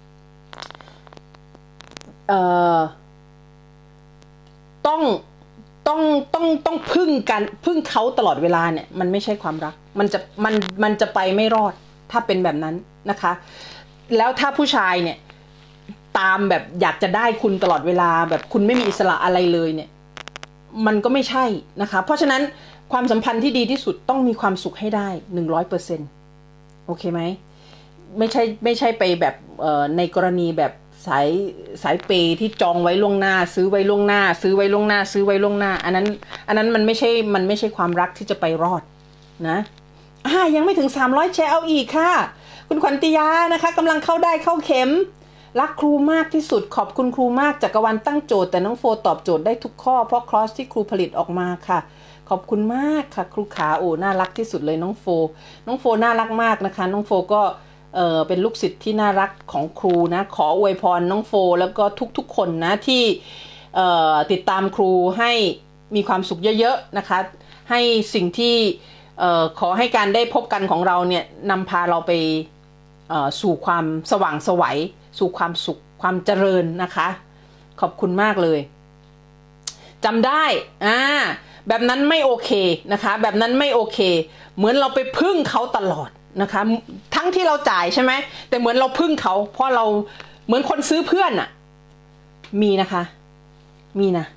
ต้องพึ่งกันพึ่งเขาตลอดเวลาเนี่ยมันไม่ใช่ความรักมันจะไปไม่รอดถ้าเป็นแบบนั้นนะคะแล้วถ้าผู้ชายเนี่ยตามแบบอยากจะได้คุณตลอดเวลาแบบคุณไม่มีอิสระอะไรเลยเนี่ยมันก็ไม่ใช่นะคะเพราะฉะนั้นความสัมพันธ์ที่ดีที่สุดต้องมีความสุขให้ได้ 100% โอเคไหมไม่ใช่ไปแบบในกรณีแบบสายเปย์ที่จองไว้ล่วงหน้าซื้อไว้ล่วงหน้าซื้อไว้ล่วงหน้าซื้อไว้ล่วงหน้าอันนั้นมันไม่ใช่ความรักที่จะไปรอดนะยังไม่ถึง300แชร์เอาอีกค่ะคุณขวัญติยานะคะกำลังเข้าได้เข้าเข็มรักครูมากที่สุดขอบคุณครูมากจักรวาลตั้งโจทย์แต่น้องโฟตอบโจทย์ได้ทุกข้อเพราะคลอสที่ครูผลิตออกมาค่ะขอบคุณมากค่ะครูขาโอ้น่ารักที่สุดเลยน้องโฟน่ารักมากนะคะน้องโฟก็เป็นลูกศิษย์ที่น่ารักของครูนะขออวยพรน้องโฟแล้วก็ทุกคนนะที่ติดตามครูให้มีความสุขเยอะๆนะคะให้สิ่งที่ขอให้การได้พบกันของเราเนี่ยนำพาเราไปสู่ความสว่างไสวสู่ความสุขความเจริญนะคะขอบคุณมากเลยจำได้แบบนั้นไม่โอเคนะคะแบบนั้นไม่โอเคเหมือนเราไปพึ่งเขาตลอดนะคะทั้งที่เราจ่ายใช่ไหมแต่เหมือนเราพึ่งเขาเพราะเราเหมือนคนซื้อเพื่อนอะมีนะคะมีนะ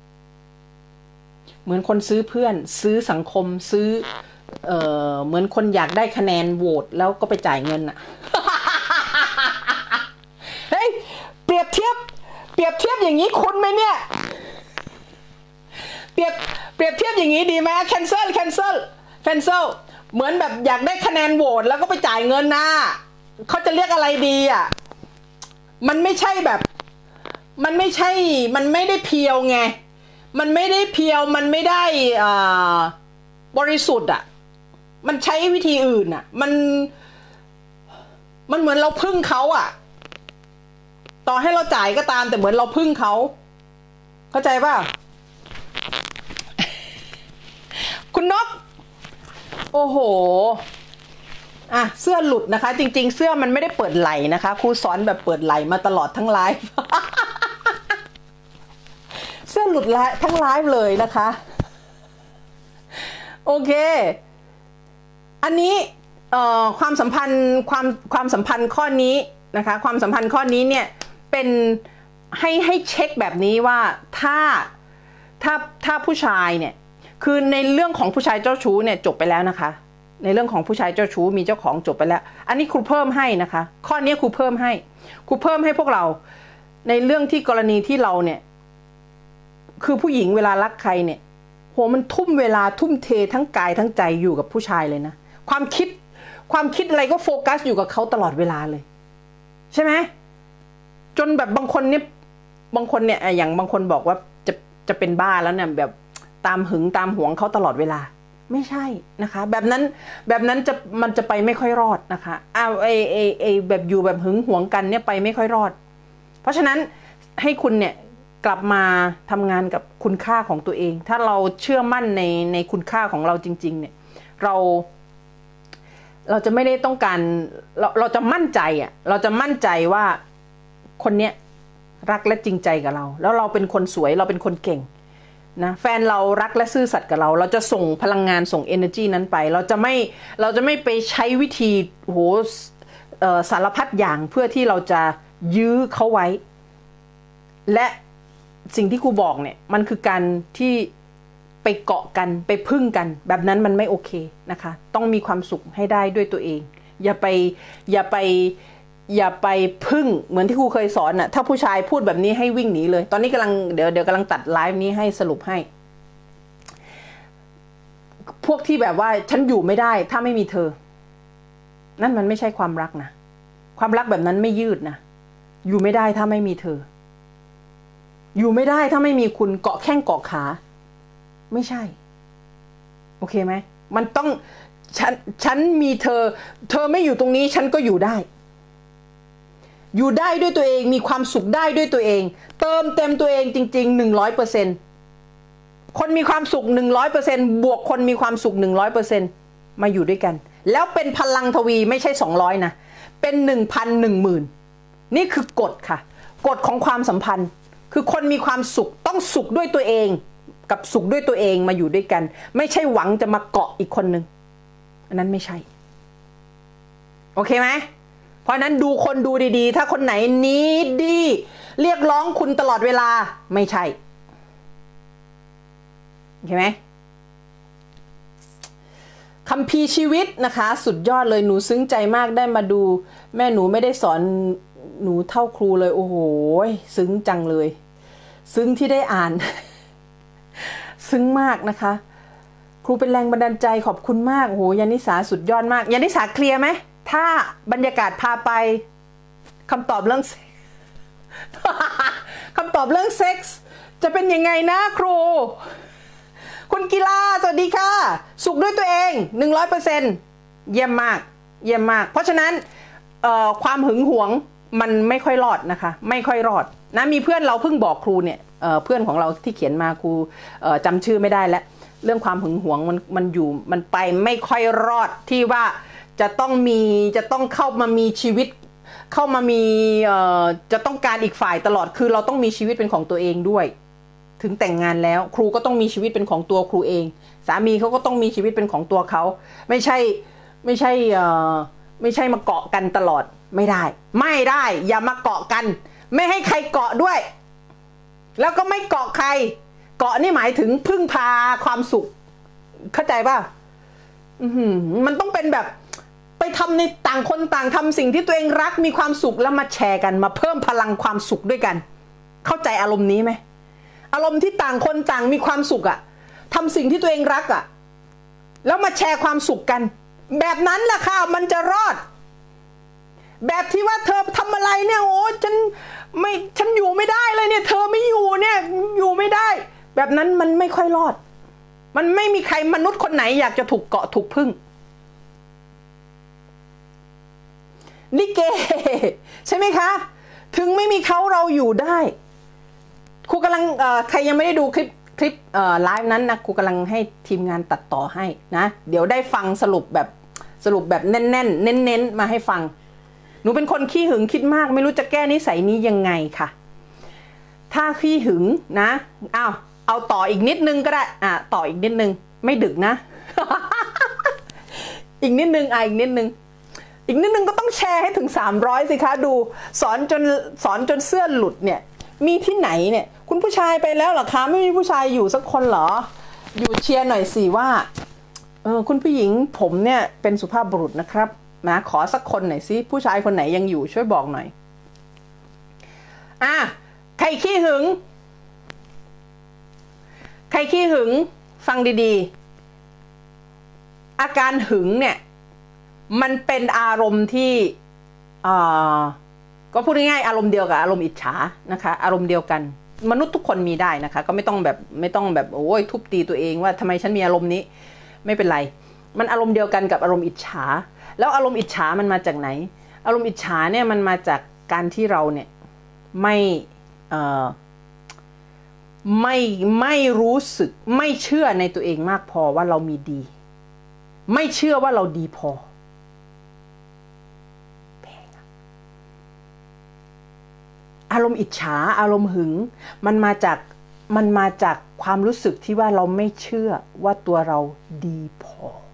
เหมือนคนซื้อเพื่อนซื้อสังคมซื้อเหมือนคนอยากได้คะแนนโหวตแล้วก็ไปจ่ายเงินอะเฮ้ยเปรียบเทียบอย่างนี้คุณไหมเนี่ยเปรีเปรียบเทียบอย่างนี้ดีไหม cancel เหมือนแบบอยากได้คะแนนโหวตแล้วก็ไปจ่ายเงินนะเขาจะเรียกอะไรดีอ่ะมันไม่ใช่แบบมันไม่ได้เพียวไงมันไม่ได้เพียวมันไม่ได้บริสุทธิ์อ่ะมันใช้วิธีอื่นอ่ะมันเหมือนเราพึ่งเขาอ่ะต่อให้เราจ่ายก็ตามแต่เหมือนเราพึ่งเขาเข้าใจป่ะ คุณนกโอ้โหเสื้อหลุดนะคะจริงๆเสื้อมันไม่ได้เปิดไหล่นะคะครูสอนแบบเปิดไหล่มาตลอดทั้งไลฟ์ เสื้อหลุดทั้งไลฟ์เลยนะคะโอเคอันนี้ความสัมพันธ์ข้อนี้นะคะความสัมพันธ์ข้อนี้เนี่ยเป็นให้เช็คแบบนี้ว่าถ้าผู้ชายเนี่ยคือในเรื่องของผู้ชายเจ้าชู้เนี่ยจบไปแล้วนะคะในเรื่องของผู้ชายเจ้าชู้มีเจ้าของจบไปแล้วอันนี้ครูเพิ่มให้นะคะข้อนี้ครูเพิ่มให้พวกเราในเรื่องที่กรณีที่เราเนี่ยคือผู้หญิงเวลารักใครเนี่ยโหมันทุ่มเวลาทุ่มเททั้งกายทั้งใจอยู่กับผู้ชายเลยนะความคิดอะไรก็โฟกัสอยู่กับเขาตลอดเวลาเลยใช่ไหมจนแบบบางคนเนี่ยอย่างบางคนบอกว่าจะเป็นบ้าแล้วเนี่ยแบบตามหึงตามหวงเขาตลอดเวลาไม่ใช่นะคะแบบนั้นมันจะไปไม่ค่อยรอดนะคะแบบอยู่แบบหึงหวงกันเนี่ยไปไม่ค่อยรอดเพราะฉะนั้นให้คุณเนี่ยกลับมาทำงานกับคุณค่าของตัวเองถ้าเราเชื่อมั่นในคุณค่าของเราจริงๆเนี่ยเราจะไม่ได้ต้องการเราจะมั่นใจเราจะมั่นใจว่าคนเนี้ยรักและจริงใจกับเราแล้วเราเป็นคนสวยเราเป็นคนเก่งนะแฟนเรารักและซื่อสัตย์กับเราจะส่งพลังงานส่ง energy นั้นไปเราจะไม่ไปใช้วิธีโหสารพัดอย่างเพื่อที่เราจะยื้อเขาไว้และสิ่งที่ครูบอกเนี่ยมันคือการที่ไปเกาะกันไปพึ่งกันแบบนั้นมันไม่โอเคนะคะต้องมีความสุขให้ได้ด้วยตัวเองอย่าไปพึ่งเหมือนที่ครูเคยสอนถ้าผู้ชายพูดแบบนี้ให้วิ่งหนีเลยตอนนี้เดี๋ยวกำลังตัดไลฟ์นี้ให้สรุปให้พวกที่แบบว่าฉันอยู่ไม่ได้ถ้าไม่มีเธอนั่นมันไม่ใช่ความรักนะความรักแบบนั้นไม่ยืดนะอยู่ไม่ได้ถ้าไม่มีเธออยู่ไม่ได้ถ้าไม่มีคุณเกาะแข้งเกาะขาไม่ใช่โอเคไหมมันต้องฉันมีเธอไม่อยู่ตรงนี้ฉันก็อยู่ได้ด้วยตัวเองมีความสุขได้ด้วยตัวเองเติมเต็มตัวเองจริงๆ 100%คนมีความสุข 100% บวกคนมีความสุข 100% มาอยู่ด้วยกันแล้วเป็นพลังทวีไม่ใช่200นะเป็น 1,000 10,000นี่คือกฎค่ะกฎของความสัมพันธ์คือคนมีความสุขต้องสุขด้วยตัวเองกับสุขด้วยตัวเองมาอยู่ด้วยกันไม่ใช่หวังจะมาเกาะอีกคนนึงอันนั้นไม่ใช่โอเคไหมเพราะนั้นดูคนดูดีๆถ้าคนไหนนี้ดีเรียกร้องคุณตลอดเวลาไม่ใช่โอเคไหมคัมภีร์ชีวิตนะคะสุดยอดเลยหนูซึ้งใจมากได้มาดูแม่หนูไม่ได้สอนหนูเท่าครูเลยโอ้โหซึ้งจังเลยซึ้งที่ได้อ่าน ซึ้งมากนะคะครูเป็นแรงบันดาลใจขอบคุณมากโอ้โหยานิสาสุดยอดมากยานิสาเคลียร์ไหมถ้าบรรยากาศพาไปคำตอบเรื่อง คำตอบเรื่องเซ็กส์จะเป็นยังไงนะครูคุณกีฬาสวัสดีค่ะสุขด้วยตัวเอง 100% เยี่ยมมากเพราะฉะนั้นความหึงหวงมันไม่ค่อยรอดนะคะไม่ค่อยรอดนะมีเพื่อนเราเพิ่งบอกครูเนี่ยเพื่อนของเราที่เขียนมาครูจำชื่อไม่ได้แล้วเรื่องความหึงหวงมันไปไม่ค่อยรอดที่ว่าจะต้องเข้ามามีชีวิตเข้ามามีจะต้องการอีกฝ่ายตลอดคือเราต้องมีชีวิตเป็นของตัวเองด้วยถึงแต่งงานแล้วครูก็ต้องมีชีวิตเป็นของตัวครูเองสามีเขาก็ต้องมีชีวิตเป็นของตัวเขาไม่ใช่มาเกาะกันตลอดไม่ได้อย่ามาเกาะกันไม่ให้ใครเกาะด้วยแล้วก็ไม่เกาะใครเกาะนี่หมายถึงพึ่งพาความสุขเข้าใจป่ะมันต้องเป็นแบบไปทำในต่างคนต่างทำสิ่งที่ตัวเองรักมีความสุขแล้วมาแชร์กันมาเพิ่มพลังความสุขด้วยกันเข้าใจอารมณ์นี้ไหมอารมณ์ที่ต่างคนต่างมีความสุขทำสิ่งที่ตัวเองรักอะแล้วมาแชร์ความสุขกันแบบนั้นแหละค่ะมันจะรอดแบบที่ว่าเธอทำอะไรเนี่ยโอ้ฉันอยู่ไม่ได้เลยเนี่ยเธอไม่อยู่เนี่ยอยู่ไม่ได้แบบนั้นมันไม่ค่อยรอดมันไม่มีใครมนุษย์คนไหนอยากจะถูกเกาะถูกพึ่งลิเกใช่ไหมคะถึงไม่มีเขาเราอยู่ได้ครูกำลังใครยังไม่ได้ดูคลิปไลฟ์นั้นนะครูกำลังให้ทีมงานตัดต่อให้นะเดี๋ยวได้ฟังสรุปแบบแน่นเน้นมาให้ฟังหนูเป็นคนขี้หึงคิดมากไม่รู้จะแก้นิสัยนี้ยังไงค่ะถ้าขี้หึงนะเอาต่ออีกนิดนึงก็ได้ต่ออีกนิดนึงไม่ดึกนะ อีกนิดนึงอีกนิดนึงก็ต้องแชร์ให้ถึง300สิคะดูสอนจนเสื้อหลุดเนี่ยมีที่ไหนเนี่ยคุณผู้ชายไปแล้วเหรอคะไม่มีผู้ชายอยู่สักคนเหรออยู่เชียร์หน่อยสิว่าคุณผู้หญิงผมเนี่ยเป็นสุภาพบุรุษนะครับนะขอสักคนหน่อยสิผู้ชายคนไหนยังอยู่ช่วยบอกหน่อยใครขี้หึงฟังดีๆอาการหึงเนี่ยมันเป็นอารมณ์ที่ก็พูดง่ายๆอารมณ์เดียวกับอารมณ์อิจฉานะคะอารมณ์เดียวกันมนุษย์ทุกคนมีได้นะคะก็ไม่ต้องแบบโอ้ยทุบตีตัวเองว่าทำไมฉันมีอารมณ์นี้ไม่เป็นไรมันอารมณ์เดียวกันกับอารมณ์อิจฉาแล้วอารมณ์อิจฉามันมาจากไหนอารมณ์อิจฉาเนี่ยมันมาจากการที่เราเนี่ยไม่รู้สึกไม่เชื่อในตัวเองมากพอว่าเรามีดีไม่เชื่อว่าเราดีพออารมณ์อิจฉาอารมณ์หึงมันมาจากความรู้สึกที่ว่าเราไม่เชื่อว่าตัวเราดีพ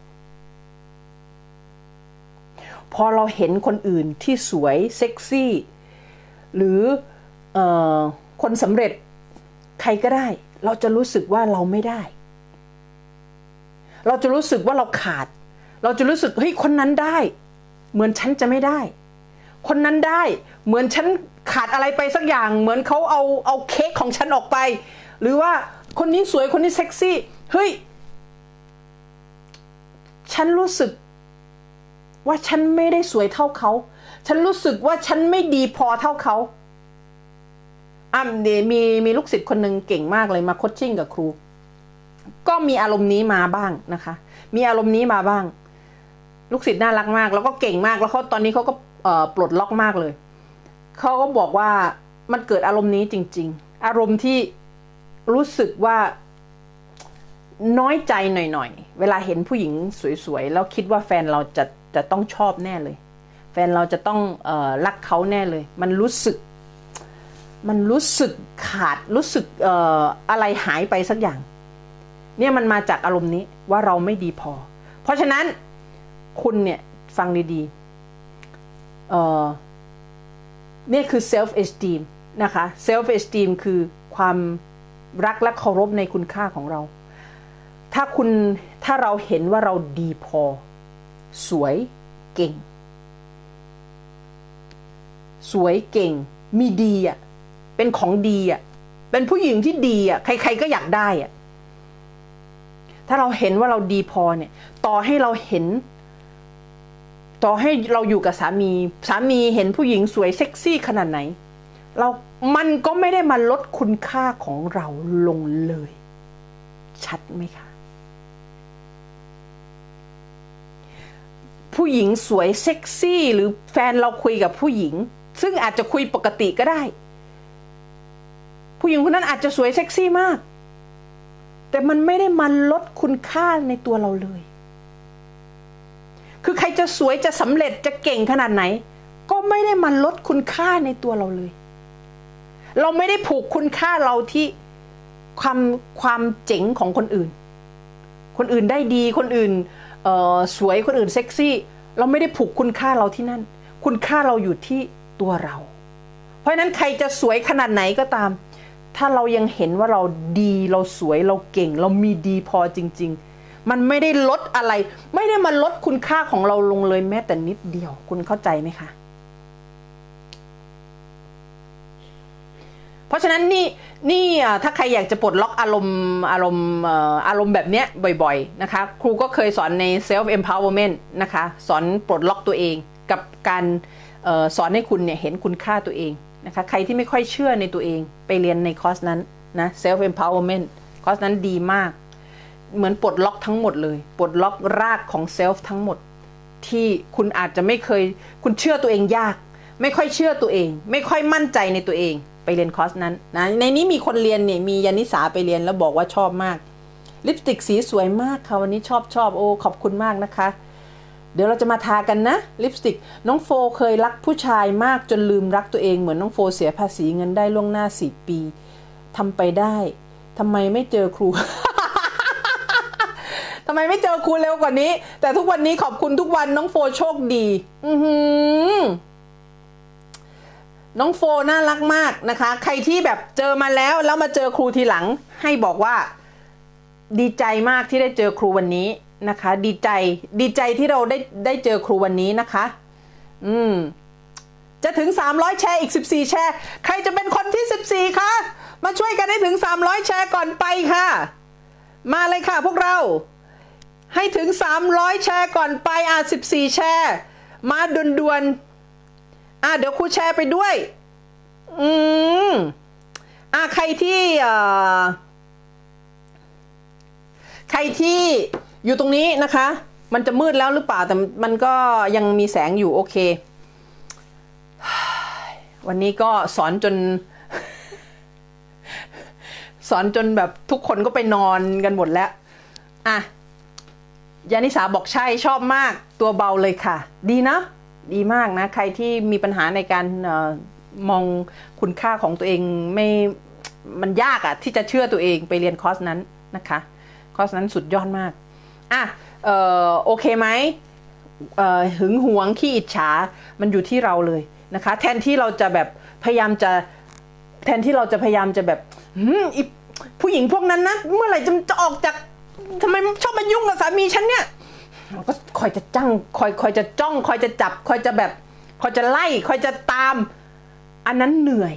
อเราเห็นคนอื่นที่สวยเซ็กซี่หรือคนสำเร็จใครก็ได้เราจะรู้สึกว่าเราไม่ได้เราจะรู้สึกว่าเราขาดเราจะรู้สึกเฮ้ยคนนั้นได้เหมือนฉันจะไม่ได้คนนั้นได้เหมือนฉันขาดอะไรไปสักอย่างเหมือนเขาเอาเค้กของฉันออกไปหรือว่าคนนี้สวยคนนี้เซ็กซี่เฮ้ยฉันรู้สึกว่าฉันไม่ได้สวยเท่าเขาฉันรู้สึกว่าฉันไม่ดีพอเท่าเขามีลูกศิษย์คนหนึ่งเก่งมากเลยมาโคชชิ่งกับครูก็มีอารมณ์นี้มาบ้างนะคะมีอารมณ์นี้มาบ้างลูกศิษย์น่ารักมากแล้วก็เก่งมากแล้วตอนนี้เขาก็ปลดล็อกมากเลยเขาก็บอกว่ามันเกิดอารมณ์นี้จริงๆอารมณ์ที่รู้สึกว่าน้อยใจหน่อยๆเวลาเห็นผู้หญิงสวยๆแล้วคิดว่าแฟนเราจะต้องชอบแน่เลยแฟนเราจะต้องรักเขาแน่เลยมันรู้สึกขาดรู้สึกอะไรหายไปสักอย่างเนี่ยมันมาจากอารมณ์นี้ว่าเราไม่ดีพอเพราะฉะนั้นคุณเนี่ยฟังดีๆเนี่ยคือ self esteem นะคะ self esteem คือความรักและเคารพในคุณค่าของเราถ้าเราเห็นว่าเราดีพอสวยเก่งมีดีอ่ะเป็นของดีอ่ะเป็นผู้หญิงที่ดีอ่ะใครๆก็อยากได้อ่ะถ้าเราเห็นว่าเราดีพอเนี่ยต่อให้เราอยู่กับสามีเห็นผู้หญิงสวยเซ็กซี่ขนาดไหนมันก็ไม่ได้มาลดคุณค่าของเราลงเลยชัดไหมคะผู้หญิงสวยเซ็กซี่หรือแฟนเราคุยกับผู้หญิงซึ่งอาจจะคุยปกติก็ได้ผู้หญิงคนนั้นอาจจะสวยเซ็กซี่มากแต่มันไม่ได้มาลดคุณค่าในตัวเราเลยคือใครจะสวยจะสำเร็จจะเก่งขนาดไหนก็ไม่ได้มาลดคุณค่าในตัวเราเลยเราไม่ได้ผูกคุณค่าเราที่ความเจ๋งของคนอื่นได้ดีคนอื่นสวยคนอื่นเซ็กซี่เราไม่ได้ผูกคุณค่าเราที่นั่นคุณค่าเราอยู่ที่ตัวเราเพราะฉะนั้นใครจะสวยขนาดไหนก็ตามถ้าเรายังเห็นว่าเราดีเราสวยเราเก่งเรามีดีพอจริงๆมันไม่ได้ลดอะไรไม่ได้มาลดคุณค่าของเราลงเลยแม้แต่นิดเดียวคุณเข้าใจไหมคะเพราะฉะนั้นนี่ถ้าใครอยากจะปลดล็อกอารมณ์แบบเนี้ยบ่อยๆนะคะครูก็เคยสอนใน self empowerment นะคะสอนปลดล็อกตัวเองกับการสอนให้คุณเนี่ยเห็นคุณค่าตัวเองนะคะใครที่ไม่ค่อยเชื่อในตัวเองไปเรียนในคอร์สนั้นนะ self empowerment คอร์สนั้นดีมากเหมือนปลดล็อกทั้งหมดเลยปลดล็อกรากของเซลฟ์ทั้งหมดที่คุณอาจจะไม่เคยคุณเชื่อตัวเองยากไม่ค่อยเชื่อตัวเองไม่ค่อยมั่นใจในตัวเองไปเรียนคอร์สนั้นนะในนี้มีคนเรียนเนี่ยมียานิสาไปเรียนแล้วบอกว่าชอบมากลิปสติกสีสวยมากค่ะวันนี้ชอบโอ้ขอบคุณมากนะคะเดี๋ยวเราจะมาทากันนะลิปสติกน้องโฟเคยรักผู้ชายมากจนลืมรักตัวเองเหมือนน้องโฟเสียภาษีเงินได้ล่วงหน้า4 ปีทำไปได้ทำไมไม่เจอครู ทำไมไม่เจอครูเร็วกว่านี้แต่ทุกวันนี้ขอบคุณทุกวันน้องโฟโชคดีน้องโฟน่ารักมากนะคะใครที่แบบเจอมาแล้วมาเจอครูทีหลังให้บอกว่าดีใจมากที่ได้เจอครูวันนี้นะคะดีใจที่เราได้เจอครูวันนี้นะคะจะถึง300แชร์อีก14แชร์ใครจะเป็นคนที่14คะมาช่วยกันให้ถึง300แชร์ก่อนไปค่ะมาเลยค่ะพวกเราให้ถึง300แชร์ก่อนไป14แชร์มาด่วนๆเดี๋ยวครูแชร์ไปด้วยใครที่อยู่ตรงนี้นะคะมันจะมืดแล้วหรือเปล่าแต่มันก็ยังมีแสงอยู่โอเควันนี้ก็สอนจนแบบทุกคนก็ไปนอนกันหมดแล้วยานิสาบอกใช่ชอบมากตัวเบาเลยค่ะดีนะดีมากนะใครที่มีปัญหาในการมองคุณค่าของตัวเองมันยากที่จะเชื่อตัวเองไปเรียนคอร์สนั้นนะคะคอร์สนั้นสุดยอดมากโอเคไหมหึงหวงขี้อิจฉามันอยู่ที่เราเลยนะคะแทนที่เราจะพยายามจะแบบผู้หญิงพวกนั้นนะเมื่อไหร่จะออกจากทำไมชอบมายุ่งกับสามีฉันเนี่ยก็คอยจะคอยจะจ้องคอยจะจับคอยจะไล่คอยจะตามอันนั้นเหนื่อย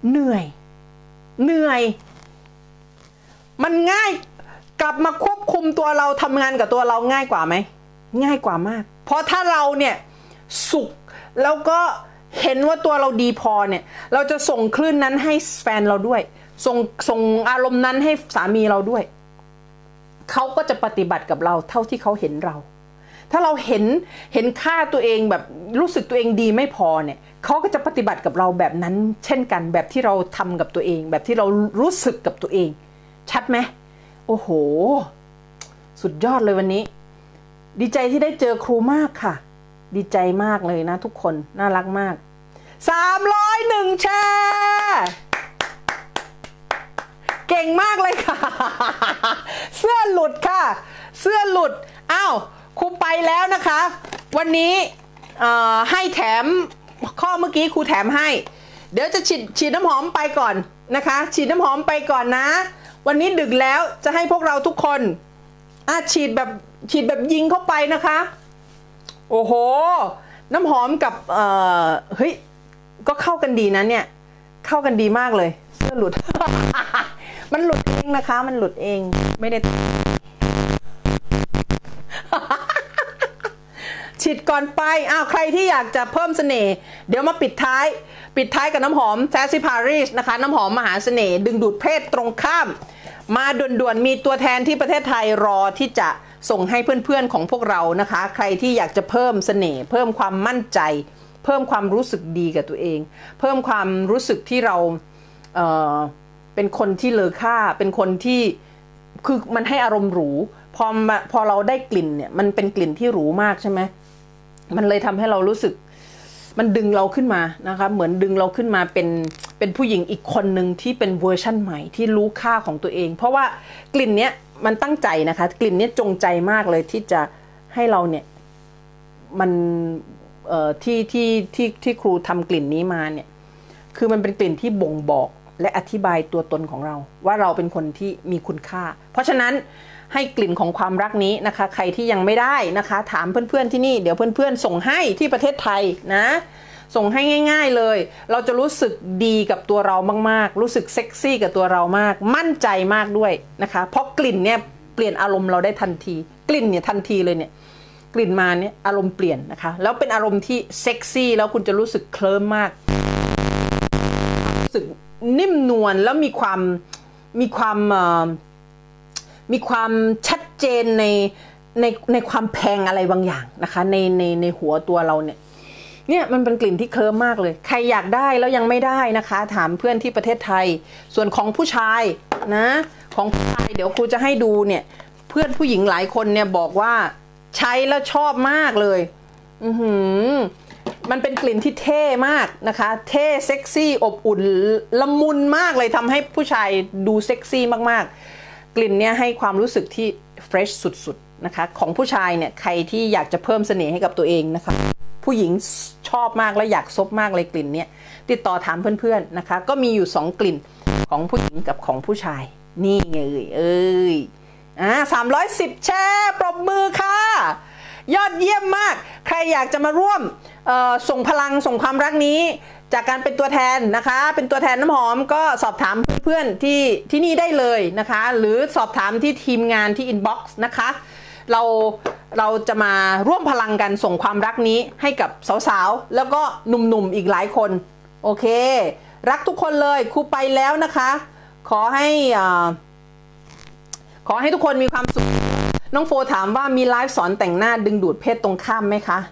มันง่ายกลับมาควบคุมตัวเราทำงานกับตัวเราง่ายกว่าไหมง่ายกว่ามากเพราะถ้าเราเนี่ยสุขแล้วก็เห็นว่าตัวเราดีพอเนี่ยเราจะส่งคลื่นนั้นให้แฟนเราด้วยส่งอารมณ์นั้นให้สามีเราด้วยเขาก็จะปฏิบัติกับเราเท่าที่เขาเห็นเราถ้าเราเห็นค่าตัวเองแบบรู้สึกตัวเองดีไม่พอเนี่ยเขาก็จะปฏิบัติกับเราแบบนั้นเช่นกันแบบที่เราทำกับตัวเองแบบที่เรารู้สึกกับตัวเองชัดไหมโอ้โหสุดยอดเลยวันนี้ดีใจที่ได้เจอครูมากค่ะดีใจมากเลยนะทุกคนน่ารักมาก301แชร์เก่งมากเลยค่ะเสื้อหลุดค่ะเสื้อหลุดครูไปแล้วนะคะวันนี้ให้แถมข้อเมื่อกี้ครูแถมให้เดี๋ยวจะฉีดน้ำหอมไปก่อนนะคะฉีดน้ำหอมไปก่อนนะวันนี้ดึกแล้วจะให้พวกเราทุกคนฉีดแบบยิงเข้าไปนะคะโอ้โหน้ำหอมกับเฮ้ยก็เข้ากันดีนะเนี่ยเข้ากันดีมากเลยเสื้อหลุด มันหลุดเองนะคะมันหลุดเองไม่ได้ ฉีดก่อนไปใครที่อยากจะเพิ่มเสน่ห์เดี๋ยวมาปิดท้ายกับน้ำหอม Sassy Paris นะคะน้ำหอมมหาเสน่ห์ดึงดูดเพศตรงข้ามมาด่วนๆมีตัวแทนที่ประเทศไทยรอที่จะส่งให้เพื่อนๆของพวกเรานะคะใครที่อยากจะเพิ่มเสน่ห์เพิ่มความมั่นใจเพิ่มความรู้สึกดีกับตัวเองเพิ่มความรู้สึกที่เราเป็นคนที่เลอค่าเป็นคนที่คือมันให้อารมณ์หรูพอเราได้กลิ่นเนี่ยมันเป็นกลิ่นที่หรูมากใช่ไหมมันเลยทำให้เรารู้สึกมันดึงเราขึ้นมานะคะเหมือนดึงเราขึ้นมาเป็นผู้หญิงอีกคนหนึ่งที่เป็นเวอร์ชั่นใหม่ที่รู้ค่าของตัวเองเพราะว่ากลิ่นเนี้ยมันตั้งใจนะคะกลิ่นเนี้ยจงใจมากเลยที่จะให้เราเนี่ยมันที่ครูทำกลิ่นนี้มาเนี่ยคือมันเป็นกลิ่นที่บ่งบอกและอธิบายตัวตนของเราว่าเราเป็นคนที่มีคุณค่าเพราะฉะนั้นให้กลิ่นของความรักนี้นะคะใครที่ยังไม่ได้นะคะถามเพื่อนๆที่นี่เดี๋ยวเพื่อนๆส่งให้ที่ประเทศไทยนะส่งให้ง่ายๆเลยเราจะรู้สึกดีกับตัวเรามากๆรู้สึกเซ็กซี่กับตัวเรามากมั่นใจมากด้วยนะคะเพราะกลิ่นเนี่ยเปลี่ยนอารมณ์เราได้ทันทีกลิ่นเนี่ยทันทีเลยเนี่ยกลิ่นมาเนี่ยอารมณ์เปลี่ยนนะคะแล้วเป็นอารมณ์ที่เซ็กซี่แล้วคุณจะรู้สึกเคลิ้มมากรู้สึกนิ่มนวลแล้วมีความชัดเจนในความแพงอะไรบางอย่างนะคะในหัวตัวเราเนี่ยมันเป็นกลิ่นที่เคลิ้มมากเลยใครอยากได้แล้วยังไม่ได้นะคะถามเพื่อนที่ประเทศไทยส่วนของผู้ชายนะของผู้ชายเดี๋ยวครูจะให้ดูเนี่ยเพื่อนผู้หญิงหลายคนเนี่ยบอกว่าใช้แล้วชอบมากเลยมันเป็นกลิ่นที่เท่มากนะคะเท่เซ็กซี่อบอุ่นละมุนมากเลยทำให้ผู้ชายดูเซ็กซี่มากๆกลิ่นเนี่ยให้ความรู้สึกที่เฟรชสุดๆนะคะของผู้ชายเนี่ยใครที่อยากจะเพิ่มเสน่ห์ให้กับตัวเองนะคะผู้หญิงชอบมากและอยากซบมากเลยกลิ่นเนี่ยติดต่อถามเพื่อนๆนะคะก็มีอยู่2กลิ่นของผู้หญิงกับของผู้ชายนี่ไง310แชร์ปรบมือค่ะยอดเยี่ยมมากใครอยากจะมาร่วมส่งพลังส่งความรักนี้จากการเป็นตัวแทนนะคะเป็นตัวแทนน้ำหอมก็สอบถามเพื่อนๆที่นี่ได้เลยนะคะหรือสอบถามที่ทีมงานที่อินบ็อกซ์นะคะเราจะมาร่วมพลังกันส่งความรักนี้ให้กับสาวๆแล้วก็หนุ่มๆอีกหลายคนโอเครักทุกคนเลยครูไปแล้วนะคะขอให้ทุกคนมีความสุขน้องโฟถามว่ามีไลฟ์สอนแต่งหน้าดึงดูดเพศตรงข้ามไหมคะ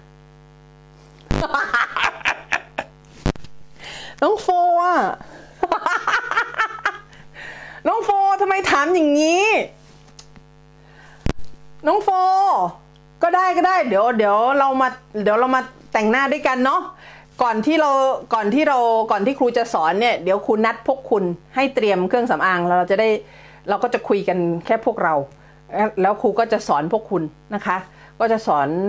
น้องโฟอ่ะ น้องโฟทำไมถามอย่างนี้น้องโฟก็ได้เดี๋ยวเรามาแต่งหน้าด้วยกันเนาะก่อนที่ครูจะสอนเนี่ยเดี๋ยวครูนัดพวกคุณให้เตรียมเครื่องสำอางเราก็จะคุยกันแค่พวกเราแล้วครูก็จะสอนพวกคุณนะคะก็จะสอน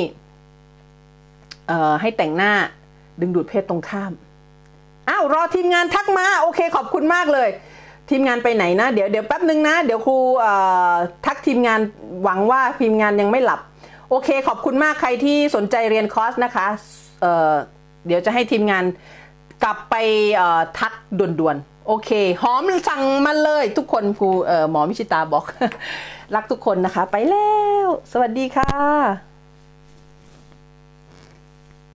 ให้แต่งหน้าดึงดูดเพศตรงข้ามรอทีมงานทักมาโอเคขอบคุณมากเลยทีมงานไปไหนนะเดี๋ยวแป๊บนึงนะเดี๋ยวครูทักทีมงานหวังว่าทีมงานยังไม่หลับโอเคขอบคุณมากใครที่สนใจเรียนคอร์สนะคะเดี๋ยวจะให้ทีมงานกลับไปทักด่วนๆโอเคหอมสั่งมาเลยทุกคนครูหมอมิชิตาบอก รักทุกคนนะคะไปแล้วสวัสดีค่ะ